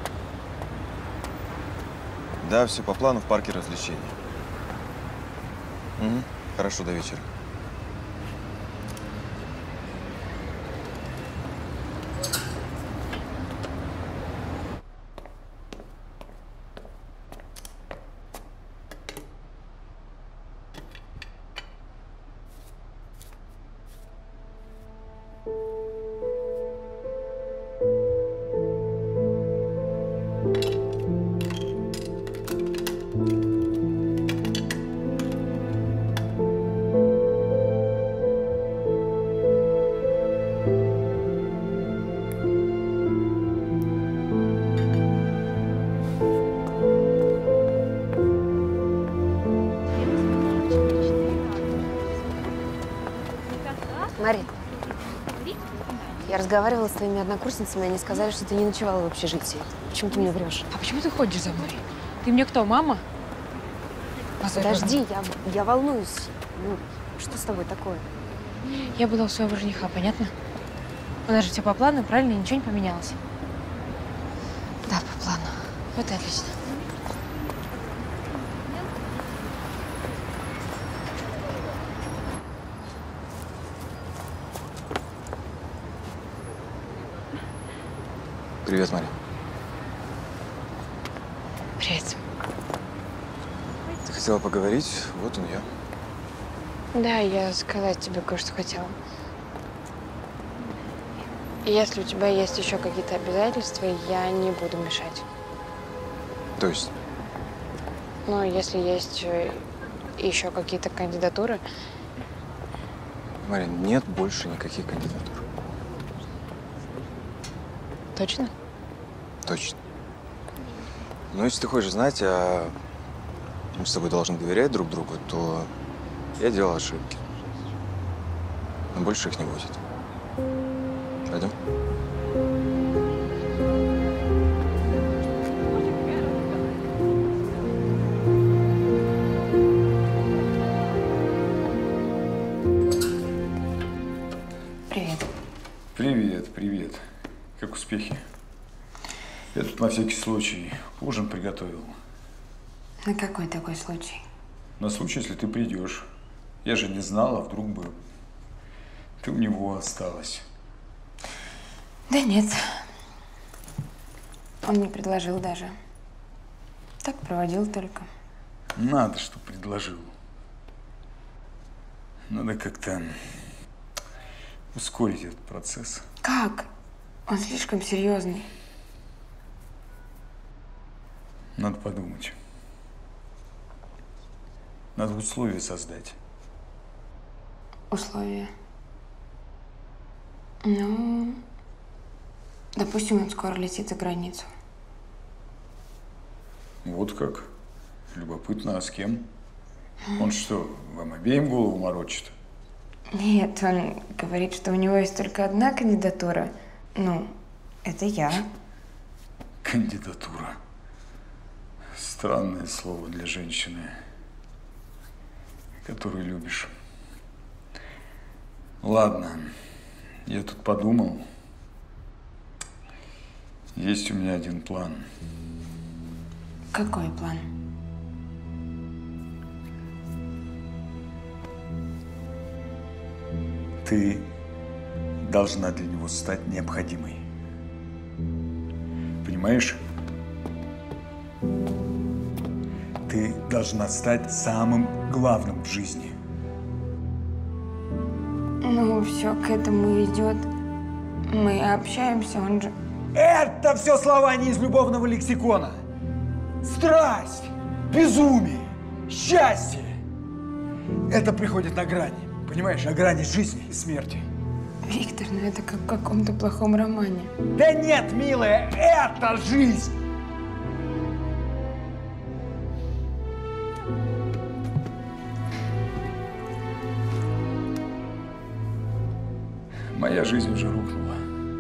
Да, все по плану в парке развлечений. Угу. Хорошо, до вечера. Марин, я разговаривала с твоими однокурсницами, они сказали, что ты не ночевала в общежитии. Почему ты мне врешь? А почему ты ходишь за мной? Ты мне кто, мама? Подожди, я, я волнуюсь. Ну, что с тобой такое? Я была у своего жениха, понятно? У нас же все по плану, правильно? Ничего не поменялось. Да, по плану. Вот и отлично. Привет, Мария. Привет. Ты хотела поговорить? Вот он я. Да, я сказать тебе кое-что хотела. Если у тебя есть еще какие-то обязательства, я не буду мешать. То есть? Но если есть еще какие-то кандидатуры… Мария, нет больше никаких кандидатур. Точно? Точно. Но если ты хочешь знать, а мы с тобой должны доверять друг другу, то я делал ошибки. Но больше их не будет. Пойдем? Привет. Привет, привет. Как успехи? Я тут на всякий случай ужин приготовил. На какой такой случай? На случай, если ты придешь. Я же не знала, вдруг бы ты у него осталась. Да нет. Он не предложил даже. Так проводил только. Надо, что предложил. Надо как-то ускорить этот процесс. Как? Он слишком серьезный. Надо подумать. Надо условия создать. Условия? Ну, допустим, он скоро летит за границу. Вот как? Любопытно, а с кем? Он что, вам обеим голову морочит? Нет, он говорит, что у него есть только одна кандидатура. Ну, это я. Кандидатура. Странное слово для женщины, которую любишь. Ладно, я тут подумал. Есть у меня один план. Какой план? Ты должна для него стать необходимой. Понимаешь? Ты должна стать самым главным в жизни. Ну, все к этому идет. Мы общаемся, он же… Это все слова не из любовного лексикона. Страсть, безумие, счастье. Это приходит на грани. Понимаешь, на грани жизни и смерти. Виктор, ну это как в каком-то плохом романе. Да нет, милая, это жизнь. Моя жизнь уже рухнула.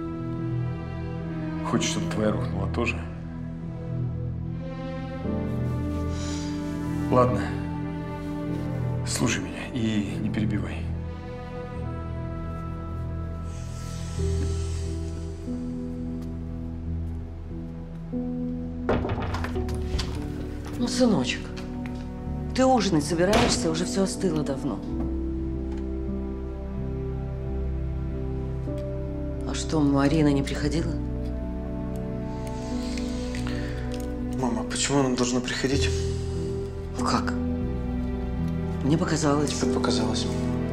Хочешь, чтобы твоя рухнула тоже? Ладно. Слушай меня и не перебивай. сыночек, ты ужинать собираешься? Уже все остыло давно. А что, Марина не приходила? Мама, почему она должна приходить? Как? Мне показалось. Тебе показалось.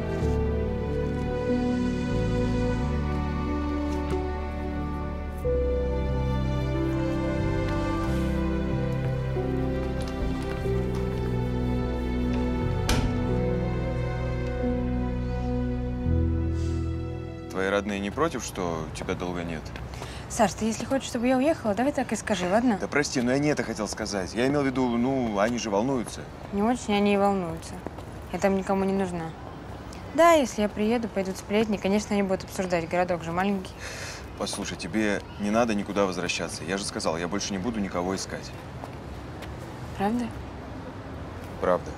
Твои родные не против, что тебя долго нет? Саш, ты если хочешь, чтобы я уехала, давай так и скажи, ладно? Да прости, но я не это хотел сказать. Я имел в виду, ну, они же волнуются. Не очень они и волнуются. Я там никому не нужна. Да, если я приеду, пойдут сплетни, конечно, они будут обсуждать, городок же маленький. Послушай, тебе не надо никуда возвращаться. Я же сказал, я больше не буду никого искать. Правда? Правда.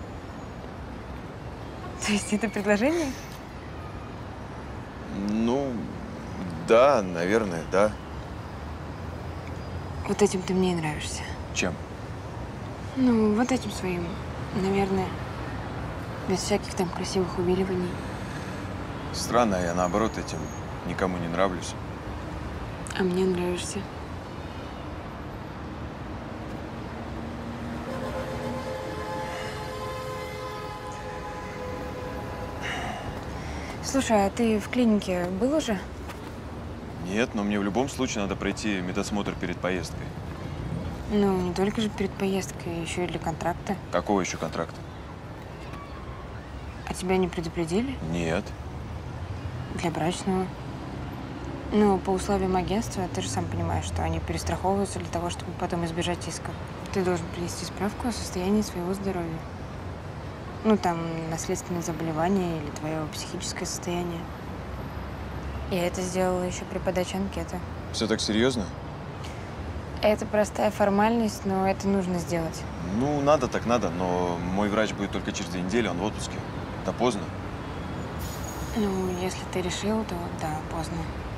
То есть это предложение? Ну, да, наверное, да. Вот этим ты мне и нравишься. Чем? Ну, вот этим своим, наверное. Без всяких там красивых увиливаний. Странно, я наоборот этим никому не нравлюсь. А мне нравишься. Слушай, а ты в клинике был уже? Нет, но мне в любом случае надо пройти медосмотр перед поездкой. Ну, не только же перед поездкой, еще и для контракта. Какого еще контракта? А тебя не предупредили? Нет. Для брачного. Ну, по условиям агентства, ты же сам понимаешь, что они перестраховываются для того, чтобы потом избежать иска. Ты должен принести справку о состоянии своего здоровья. Ну, там, наследственное заболевание или твое психическое состояние. Я это сделала еще при подаче анкеты. Все так серьезно? Это простая формальность, но это нужно сделать. Ну, надо так надо, но мой врач будет только через две недели, он в отпуске. Это поздно. Ну, если ты решил, то да, поздно.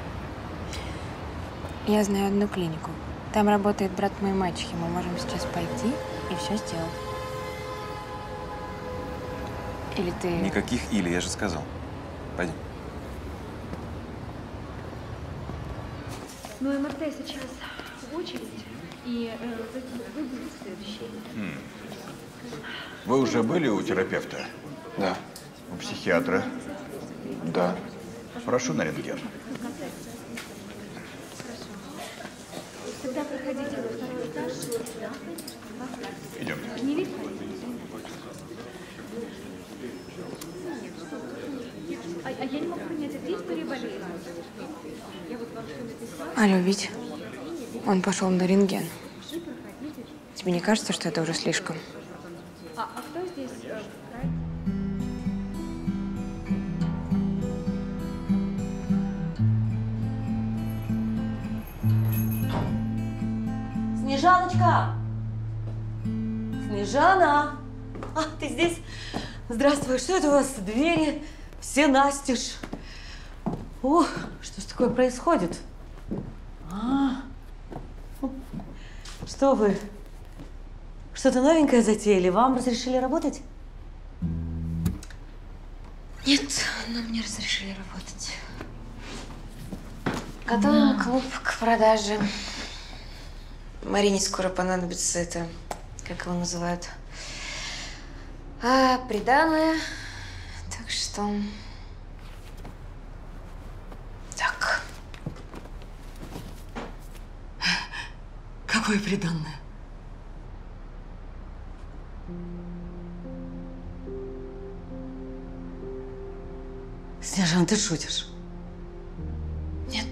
Я знаю одну клинику. Там работает брат моей мачехи. Мы можем сейчас пойти и все сделать. Или ты… Никаких «или», я же сказал. Пойдем. Ну, МРТ сейчас в очередь, и э, вы будете следующие. М. Вы уже были у терапевта? Да. У психиатра? Да. Прошу на рентген. Тогда проходите во второй этаж. Идемте. Не видно? А, а я не могу понять, а где история болезни? Я вот вам все написала. Алло, Вить. Он пошел на рентген. Тебе не кажется, что это уже слишком? А, а кто здесь? Снежаночка! Снежана! А, ты здесь? Здравствуй. Что это у вас? Двери все настежь. О, что ж такое происходит? А, что вы? Что-то новенькое затеяли? Вам разрешили работать? Нет, нам не разрешили работать. Готовим клуб к продаже. Марине скоро понадобится это, как его называют, а, приданое. Так что… Так. Какое приданное? Снежан, ты шутишь? Нет.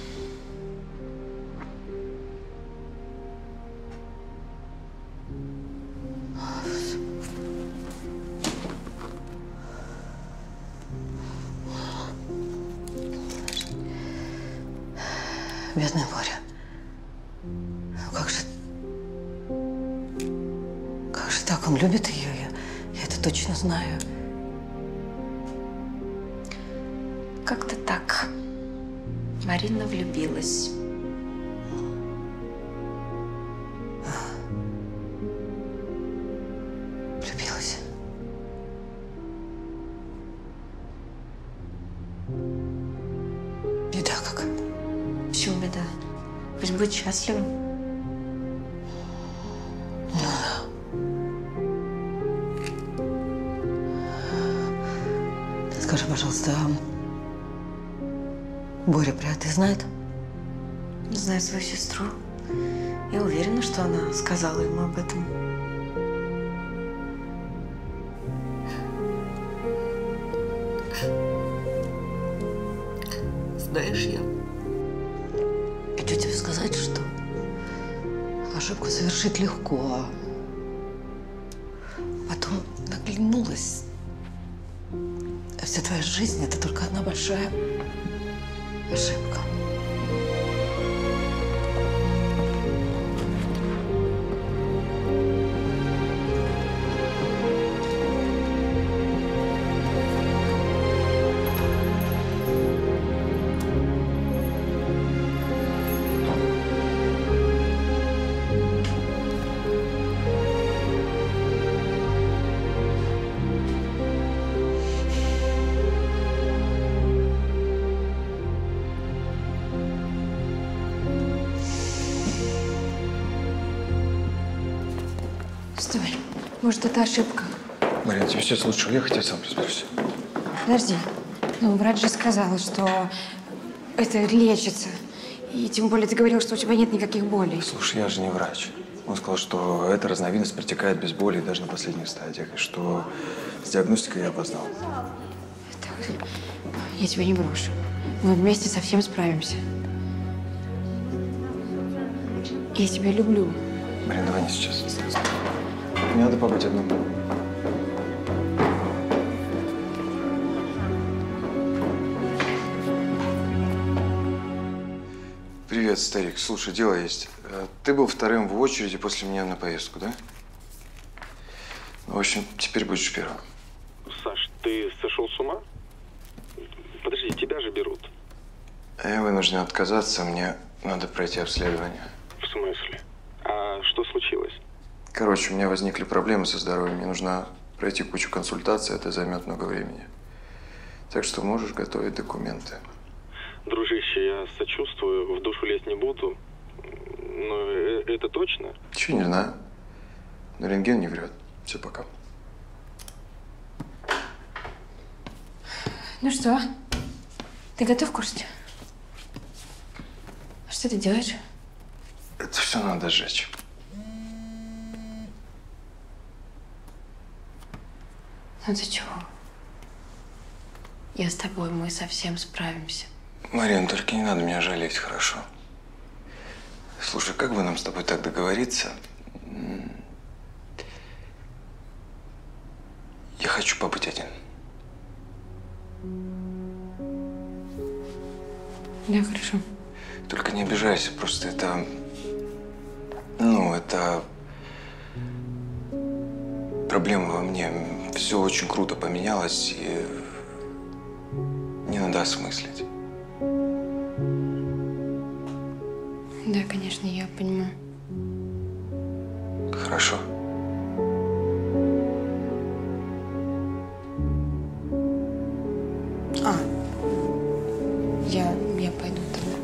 Бедная Боря. Ну как же… Как же так? Он любит ее, я, я это точно знаю. Как-то так. Марина влюбилась. чем беда? Пусть будет счастливым. Скажи, пожалуйста, а Боря про это знает? Знаю свою сестру. Я уверена, что она сказала ему об этом. Знаешь, я хочу тебе сказать, что ошибку совершить легко, а потом наглянулась. А вся твоя жизнь – это только одна большая ошибка. Стой. Может, это ошибка? Марина, тебе сейчас лучше уехать, я сам разберусь. Подожди. Ну, врач же сказал, что это лечится. И тем более ты говорил, что у тебя нет никаких болей. Слушай, я же не врач. Он сказал, что эта разновидность протекает без боли даже на последних стадиях, и что с диагностикой я опоздал. Так, я тебя не брошу. Мы вместе со всем справимся. Я тебя люблю. Марина, давай не сейчас. Не надо побыть одному. Привет, старик. Слушай, дело есть. Ты был вторым в очереди после меня на поездку, да? Ну, в общем, теперь будешь первым. Саш, ты сошел с ума? Подожди, тебя же берут. Я вынужден отказаться, мне надо пройти обследование. В смысле? А что случилось? Короче, у меня возникли проблемы со здоровьем. Мне нужно пройти кучу консультаций, это займет много времени. Так что можешь готовить документы. Дружище, я сочувствую, в душу лезть не буду. Но это точно? Чего не знаю. Но рентген не врет. Все, пока. Ну что, ты готов к курсу? Что ты делаешь? Это все надо сжечь. Ну ты чего? Я с тобой, мы совсем справимся. Марина, только не надо меня жалеть, хорошо? Слушай, как бы нам с тобой так договориться? Я хочу побыть один. Да, хорошо. Только не обижайся, просто это… Ну, это… Проблема во мне. Все очень круто поменялось, и не надо осмыслить. Да, конечно, я понимаю. Хорошо. А, я, я пойду тогда.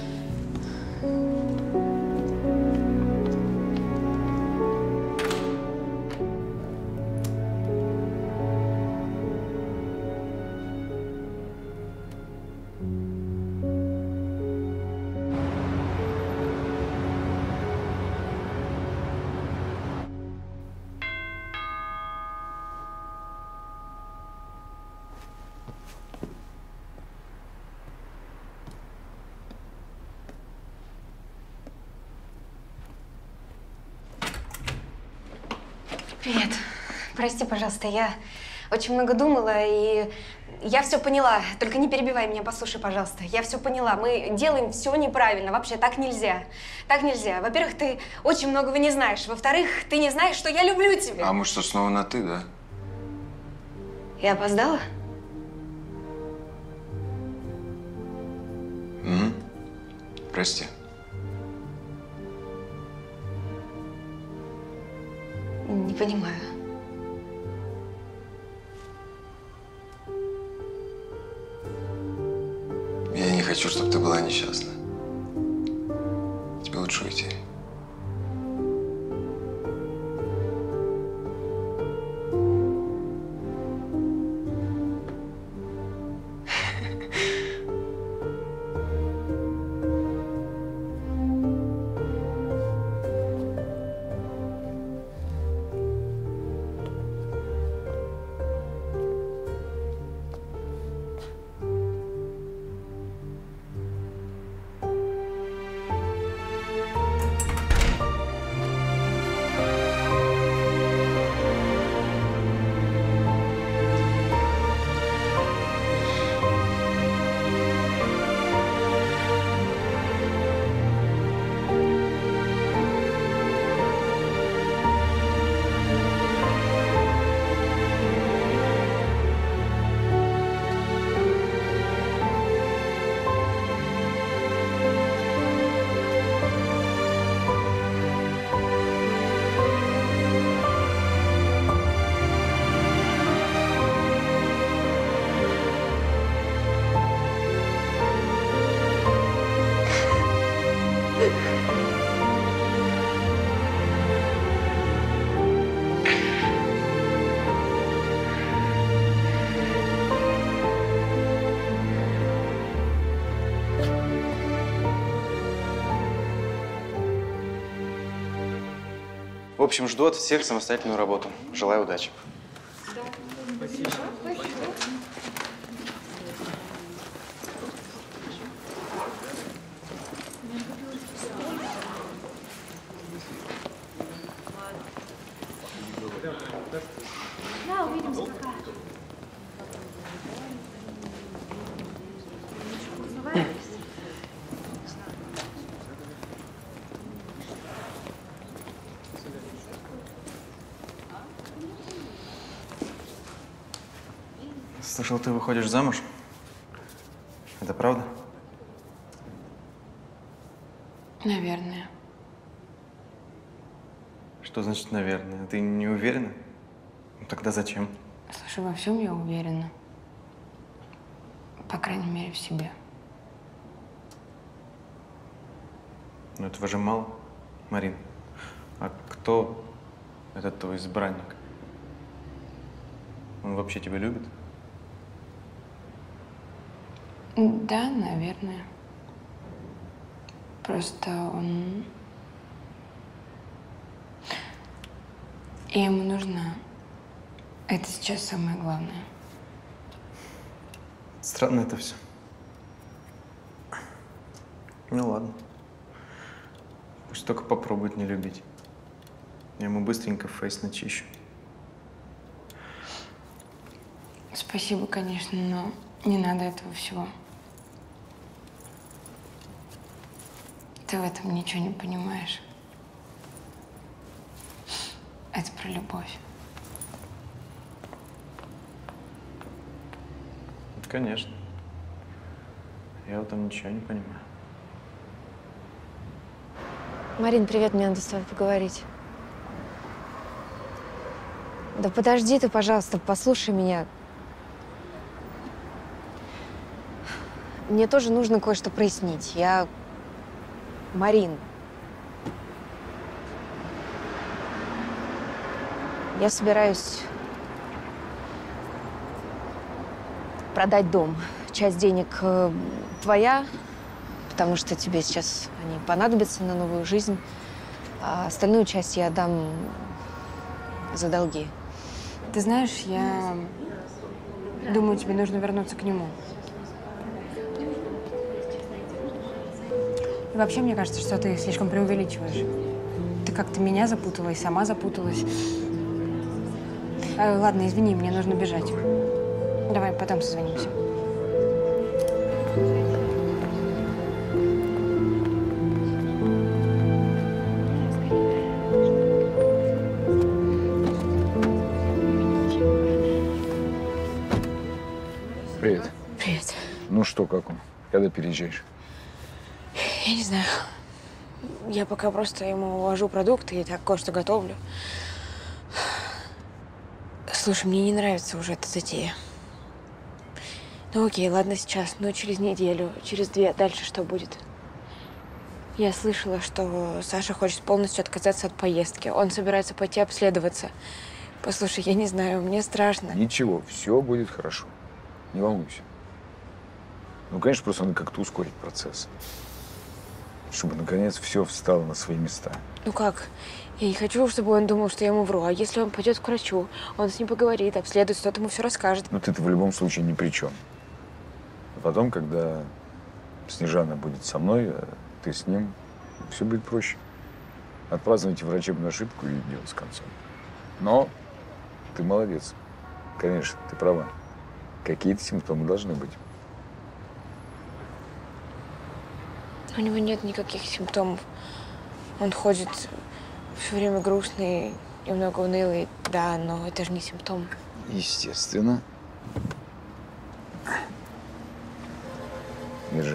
Привет. Прости, пожалуйста, я очень много думала, и я все поняла. Только не перебивай меня, послушай, пожалуйста. Я все поняла. Мы делаем все неправильно. Вообще, так нельзя. Так нельзя. Во-первых, ты очень многого не знаешь. Во-вторых, ты не знаешь, что я люблю тебя. А мы что, снова на «ты», да? Я опоздала? Угу. Прости. Не понимаю. Я не хочу, чтобы ты была несчастна. лучше уйти. В общем, жду от всех самостоятельную работу. Желаю удачи. Да, увидимся пока. Слышал, ты выходишь замуж? Это правда? Наверное. Что значит «наверное»? Ты не уверена? Ну, тогда зачем? Слушай, во всем я уверена. По крайней мере, в себе. Но этого же мало, Марин. А кто этот твой избранник? Он вообще тебя любит? Да, наверное. Просто он... Я ему нужна. Это сейчас самое главное. Странно это все. Ну ладно. Пусть только попробует не любить. Я ему быстренько фейс начищу. Спасибо, конечно, но не надо этого всего. Ты в этом ничего не понимаешь. Это про любовь. Конечно. Я в этом ничего не понимаю. Марин, привет, мне надо с тобой поговорить. Да подожди ты, пожалуйста, послушай меня. Мне тоже нужно кое-что прояснить. Я... Марин. Я собираюсь продать дом. Часть денег э, твоя, потому что тебе сейчас они понадобятся на новую жизнь. А остальную часть я отдам за долги. Ты знаешь, я думаю, тебе нужно вернуться к нему. И вообще, мне кажется, что ты слишком преувеличиваешь. Ты как-то меня запутала и сама запуталась. А, ладно, извини, мне нужно бежать. Давай потом созвонимся. Привет. Привет. Ну что, как он? Когда переезжаешь? Я не знаю. Я пока просто ему вожу продукты и так кое-что готовлю. Слушай, мне не нравится уже эта затея. Ну окей, ладно сейчас, но через неделю, через две, дальше что будет? Я слышала, что Саша хочет полностью отказаться от поездки. Он собирается пойти обследоваться. Послушай, я не знаю, мне страшно. Ничего, все будет хорошо. Не волнуйся. Ну, конечно, просто надо как-то ускорить процесс. Чтобы, наконец, все встало на свои места. Ну как? Я не хочу, чтобы он думал, что я ему вру. А если он пойдет к врачу, он с ним поговорит, обследует, тот ему все расскажет. Ну, ты-то в любом случае ни при чем. А потом, когда Снежана будет со мной, а ты с ним, все будет проще. Отпраздновайте врачебную ошибку и дело с концом. Но ты молодец. Конечно, ты права. Какие-то симптомы должны быть. У него нет никаких симптомов. Он ходит все время грустный и много унылый, да, но это же не симптом. Естественно. Держи.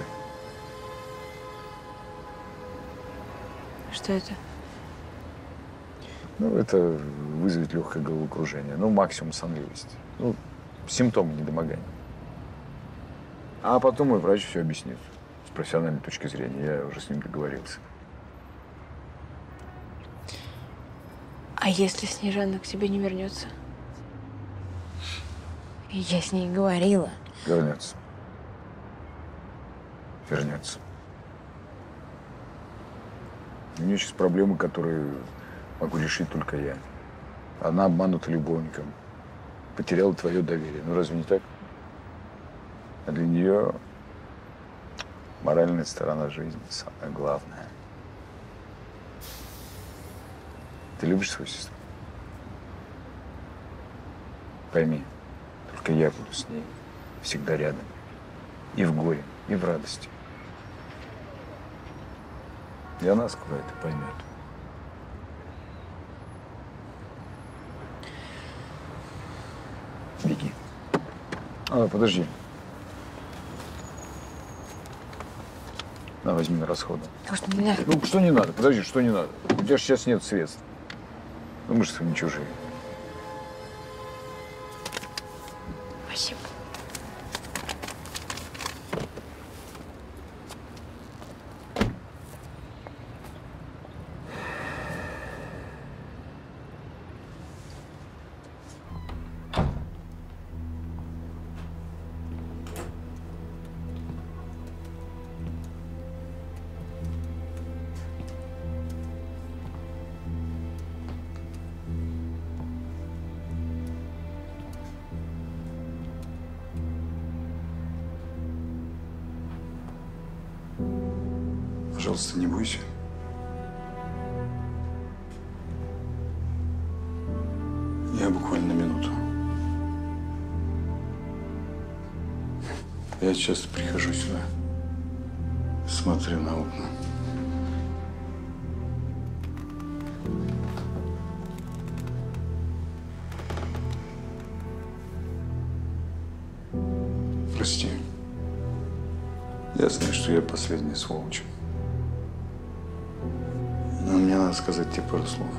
Что это? Ну, это вызовет легкое головокружение. Ну, максимум сонливость. Ну, симптомы недомогания. А потом мой врач все объяснит. С профессиональной точки зрения. Я уже с ним договорился. А если Снежана к тебе не вернется? Я с ней говорила. Вернется. Вернется. У нее сейчас проблемы, которые могу решить только я. Она обманута любовником. Потеряла твое доверие. Ну, разве не так? А для нее моральная сторона жизни самое главное. Ты любишь свою сестру? Пойми, только я буду с ней всегда рядом. И в горе, и в радости. И она скоро это поймет. Беги. А, подожди. На, возьми на расходы. Что не надо? Ну, что не надо? Подожди, что не надо? У тебя же сейчас нет средств. Ну, мы же с вами чужие. Спасибо. Пожалуйста, не бойся. Я буквально на минуту. Я часто прихожу сюда, смотрю на окна. Прости. Я знаю, что я последняя сволочь. Но мне надо сказать тебе пару слов.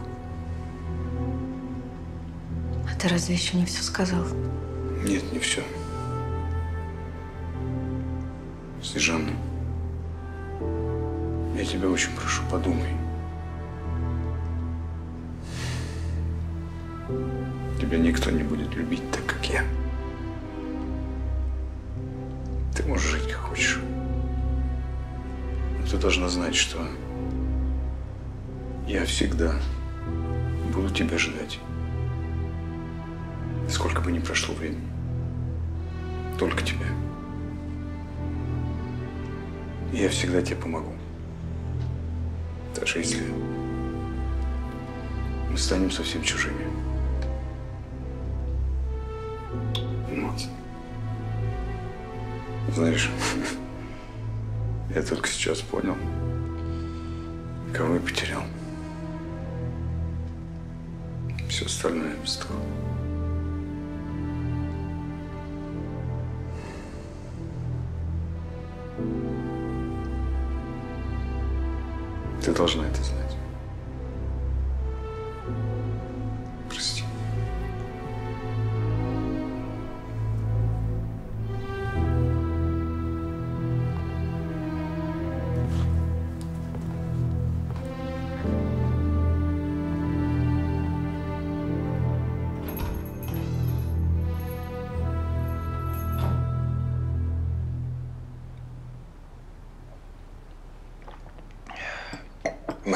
А ты разве еще не все сказал? Нет, не все. Снежана, я тебя очень прошу, подумай. Тебя никто не будет любить так, как я. Ты можешь жить, как хочешь. Но ты должна знать, что я всегда буду тебя ждать. Сколько бы ни прошло времени. Только тебя. И я всегда тебе помогу. Даже если мы станем совсем чужими. Вот. Знаешь, я только сейчас понял, кого я потерял. Все остальное без того. Ты должна это знать. Прости.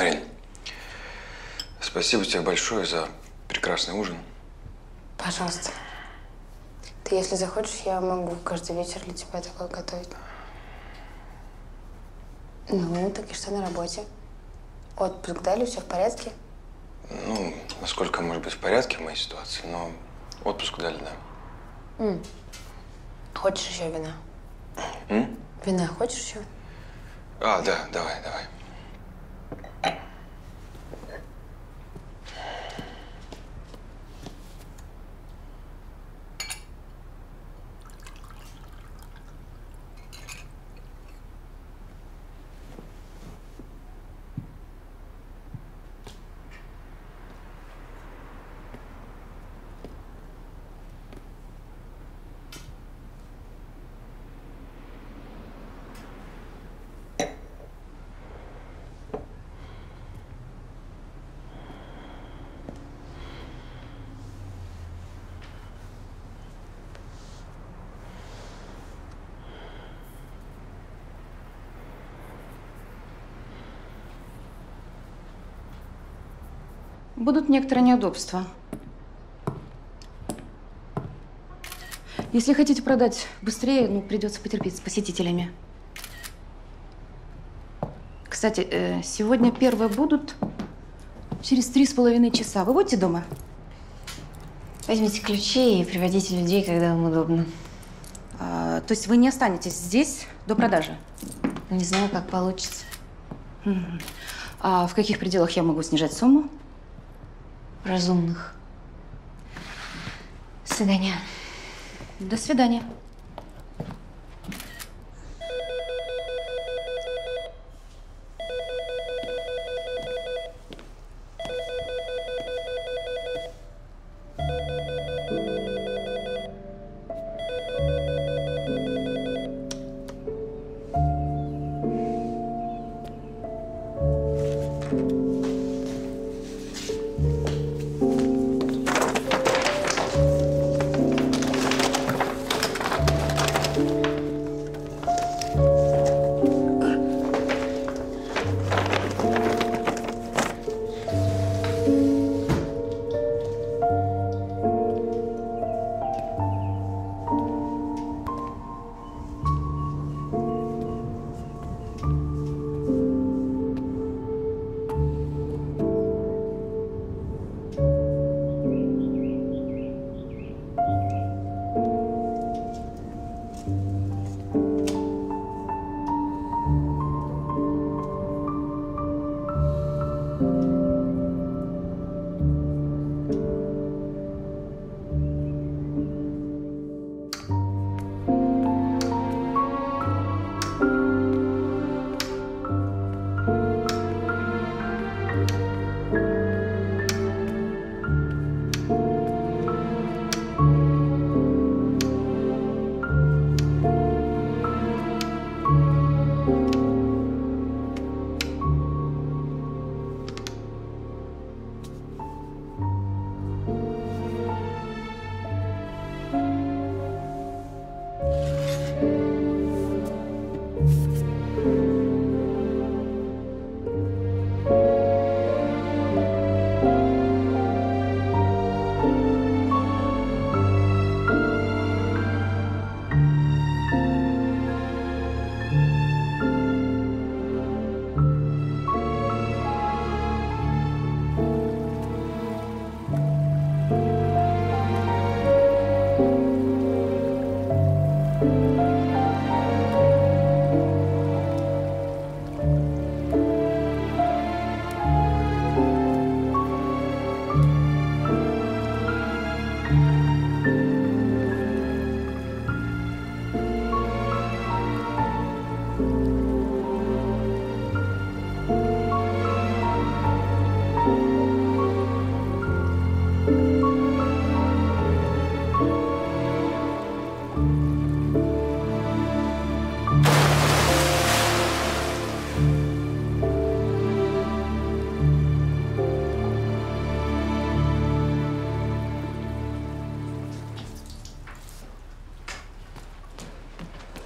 Марин, спасибо тебе большое за прекрасный ужин. Пожалуйста. Ты, если захочешь, я могу каждый вечер для тебя такое готовить. Ну, так и что на работе? Отпуск дали, все в порядке? Ну, насколько может быть в порядке в моей ситуации, но отпуск дали, да. М. Хочешь еще вина? М? Вина хочешь еще? А, да, давай, давай. Будут некоторые неудобства. Если хотите продать быстрее, ну, придется потерпеть с посетителями. Кстати, э, сегодня первые будут через три с половиной часа. Вы будете дома? Возьмите ключи и приводите людей, когда вам удобно. А, то есть вы не останетесь здесь до продажи? Не знаю, как получится. Мгм. А в каких пределах я могу снижать сумму? Разумных. До свидания. До свидания.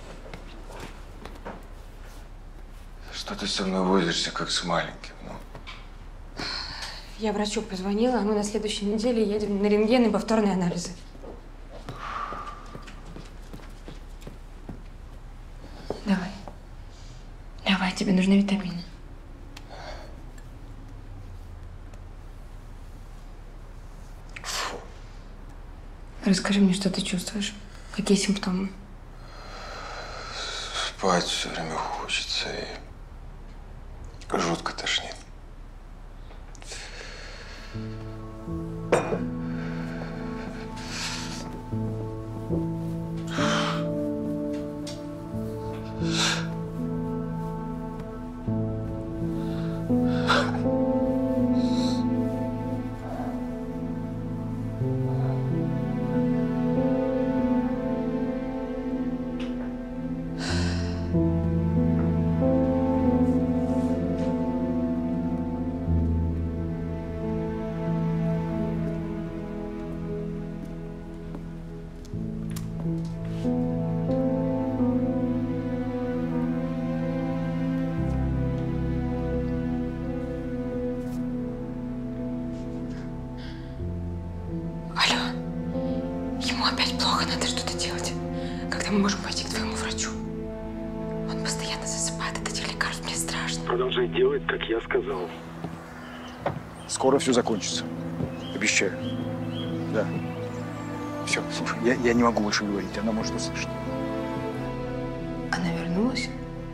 Что ты со мной возишься, как с маленьким? Ну, Я врачу позвонила, мы на следующей неделе едем на рентген и повторные анализы. Давай. Давай, тебе нужны витамины. Расскажи мне, что ты чувствуешь. Какие симптомы? Спать все время хочется и жутко тошнит. Опять плохо, надо что-то делать. Когда мы можем пойти к твоему врачу? Он постоянно засыпает от этих лекарств, мне страшно. Продолжай делать, как я сказал. Скоро все закончится. Обещаю. Да. Все, слушай, я, я не могу больше говорить, она может услышать. Она вернулась?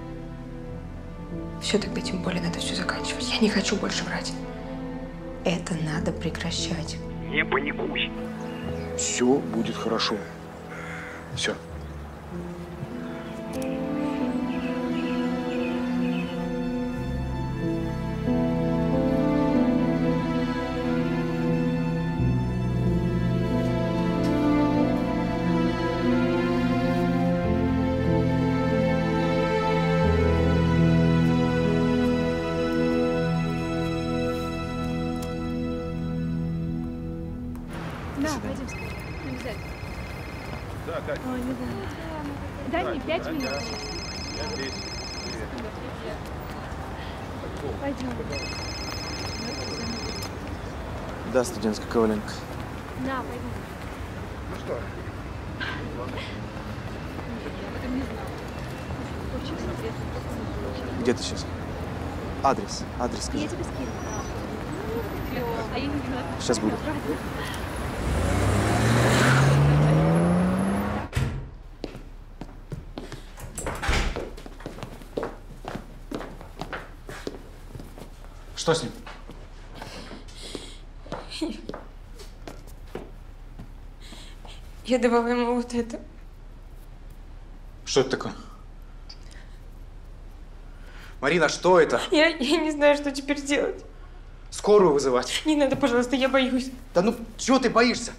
Все, тогда тем более надо все заканчивать. Я не хочу больше врать. Это надо прекращать. Не паникуй. Все будет хорошо. Все. Да, пойдем скорее. Обязательно. Да, Катя. Ой, не знаю. Дай мне пять минут. Я здесь. Пойдем. Да, студентская Коваленко. На, пойдем. Ну что? Где ты сейчас? Адрес. Адрес скажи. Я тебе скину. А я не знаю. Сейчас буду. Что с ним? Я давала ему вот это. Что это такое? Марина, что это? Я, я не знаю, что теперь делать. Скорую вызывать? Не надо, пожалуйста, я боюсь. Да ну, чего ты боишься?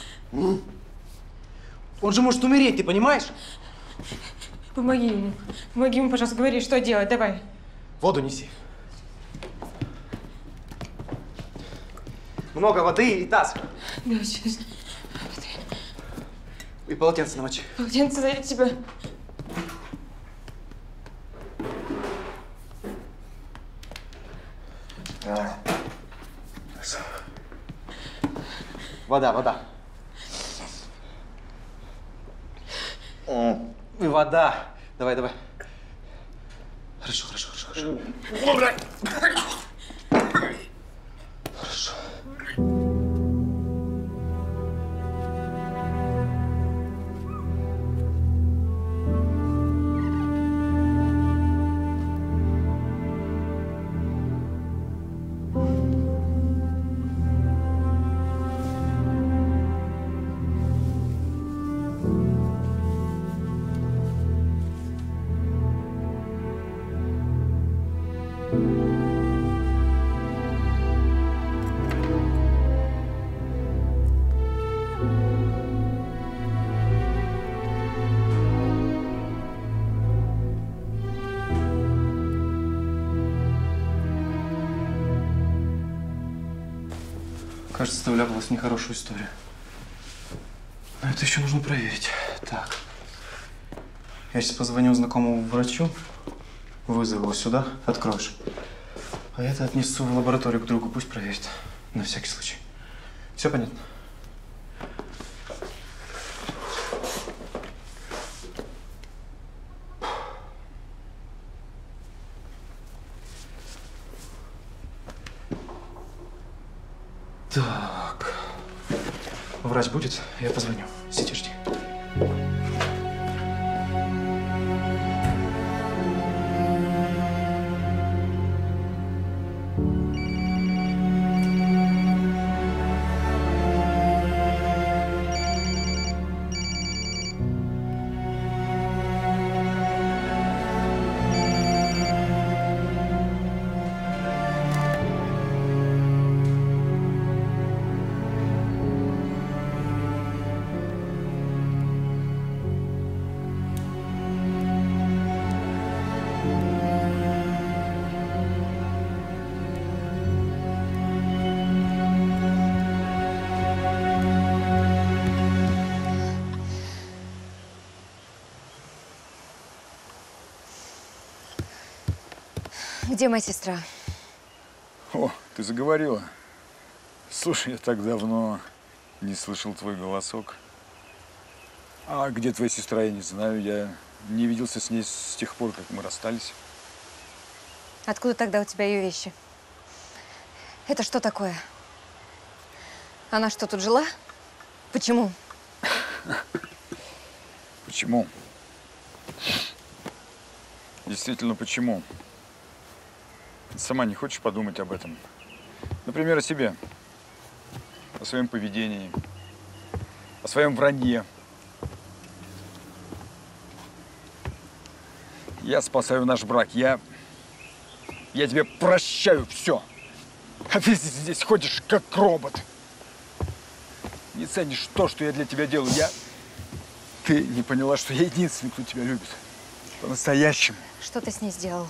Он же может умереть, ты понимаешь? Помоги ему. Помоги ему, пожалуйста, говори, что делать, давай. Воду неси. Много воды и таз. Да, сейчас. И полотенце намочи. Полотенце за тебя. А. Вода, вода. И вода. Давай, давай. Хорошо, хорошо, хорошо, хорошо. Хорошо. Кажется, ты вляпалась в нехорошую историю. Но это еще нужно проверить. Так. Я сейчас позвоню знакомому врачу, вызову его сюда, откроешь. А это отнесу в лабораторию к другу, пусть проверит. На всякий случай. Все понятно? Так. Врач будет? Я позвоню. Сиди, жди. Где моя сестра? О, ты заговорила. Слушай, я так давно не слышал твой голосок. А где твоя сестра, я не знаю. Я не виделся с ней с тех пор, как мы расстались. Откуда тогда у тебя ее вещи? Это что такое? Она что, тут жила? Почему? Почему? Действительно, почему? Сама не хочешь подумать об этом? Например, о себе, о своем поведении, о своем вранье. Я спасаю наш брак, я, я тебе прощаю все. А ты здесь ходишь как робот. Не ценишь то, что я для тебя делаю. Я... Ты не поняла, что я единственный, кто тебя любит. По-настоящему. Что ты с ней сделал?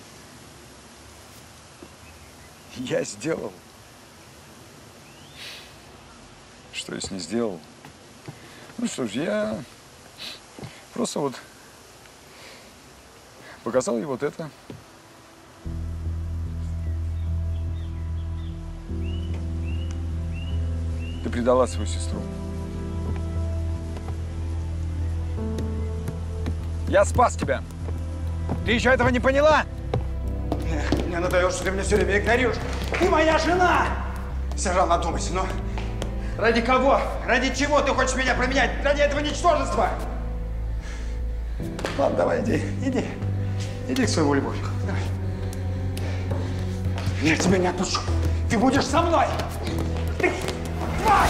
Я сделал. Что я с ней сделал? Ну что ж, я просто вот показал ей вот это. Ты предала свою сестру. Я спас тебя. Ты еще этого не поняла? Мне, мне надоело, что ты меня все время игнорируешь. Ты моя жена! Сержант, надумайся, ну. Ради кого? Ради чего ты хочешь меня променять? Ради этого ничтожества? Ладно, давай, иди, иди. Иди к своему любовнику. Давай. Я тебя не отпущу. Ты будешь со мной! Ты... Тварь!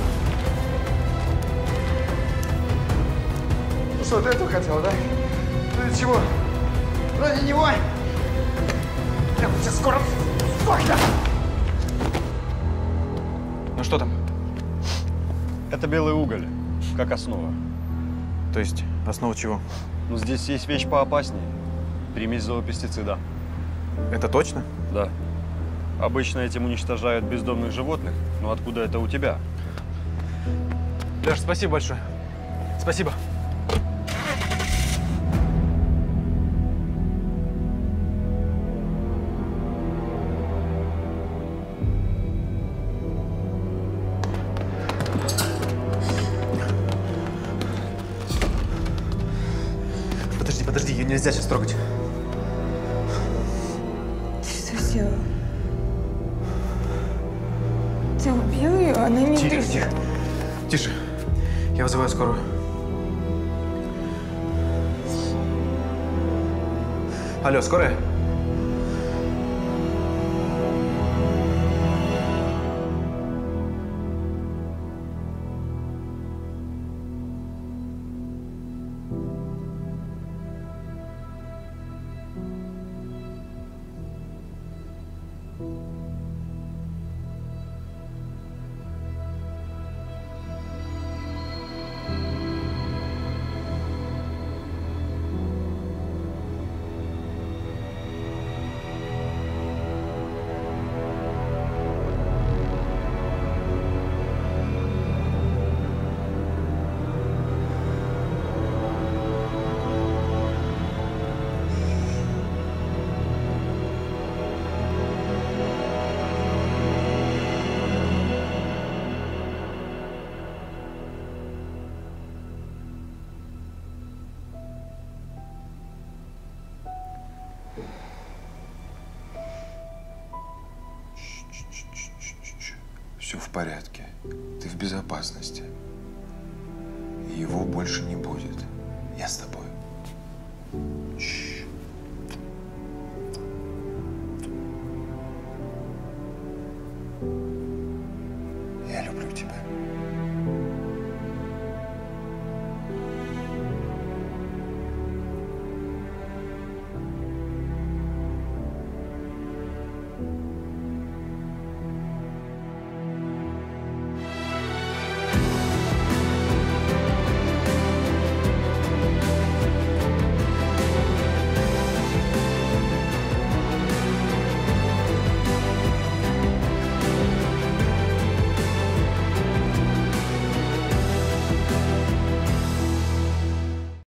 Ну что, ты этого хотел, да? Ради чего? Ради него? Я тебя скоро сдохну! Ну что там? Это белый уголь, как основа. То есть основа чего? Ну, здесь есть вещь поопаснее. Примесь зоопестицида. Это точно? Да. Обычно этим уничтожают бездомных животных. Но откуда это у тебя? Леш, спасибо большое. Спасибо. Подожди, подожди, ее нельзя сейчас трогать. Ты что сделал? Ты убил ее? Она не Тихо, дышит. тихо. Тише. Я вызываю скорую. Алло, скорая? порядке. Ты в безопасности. Его больше не будет. Я с тобой.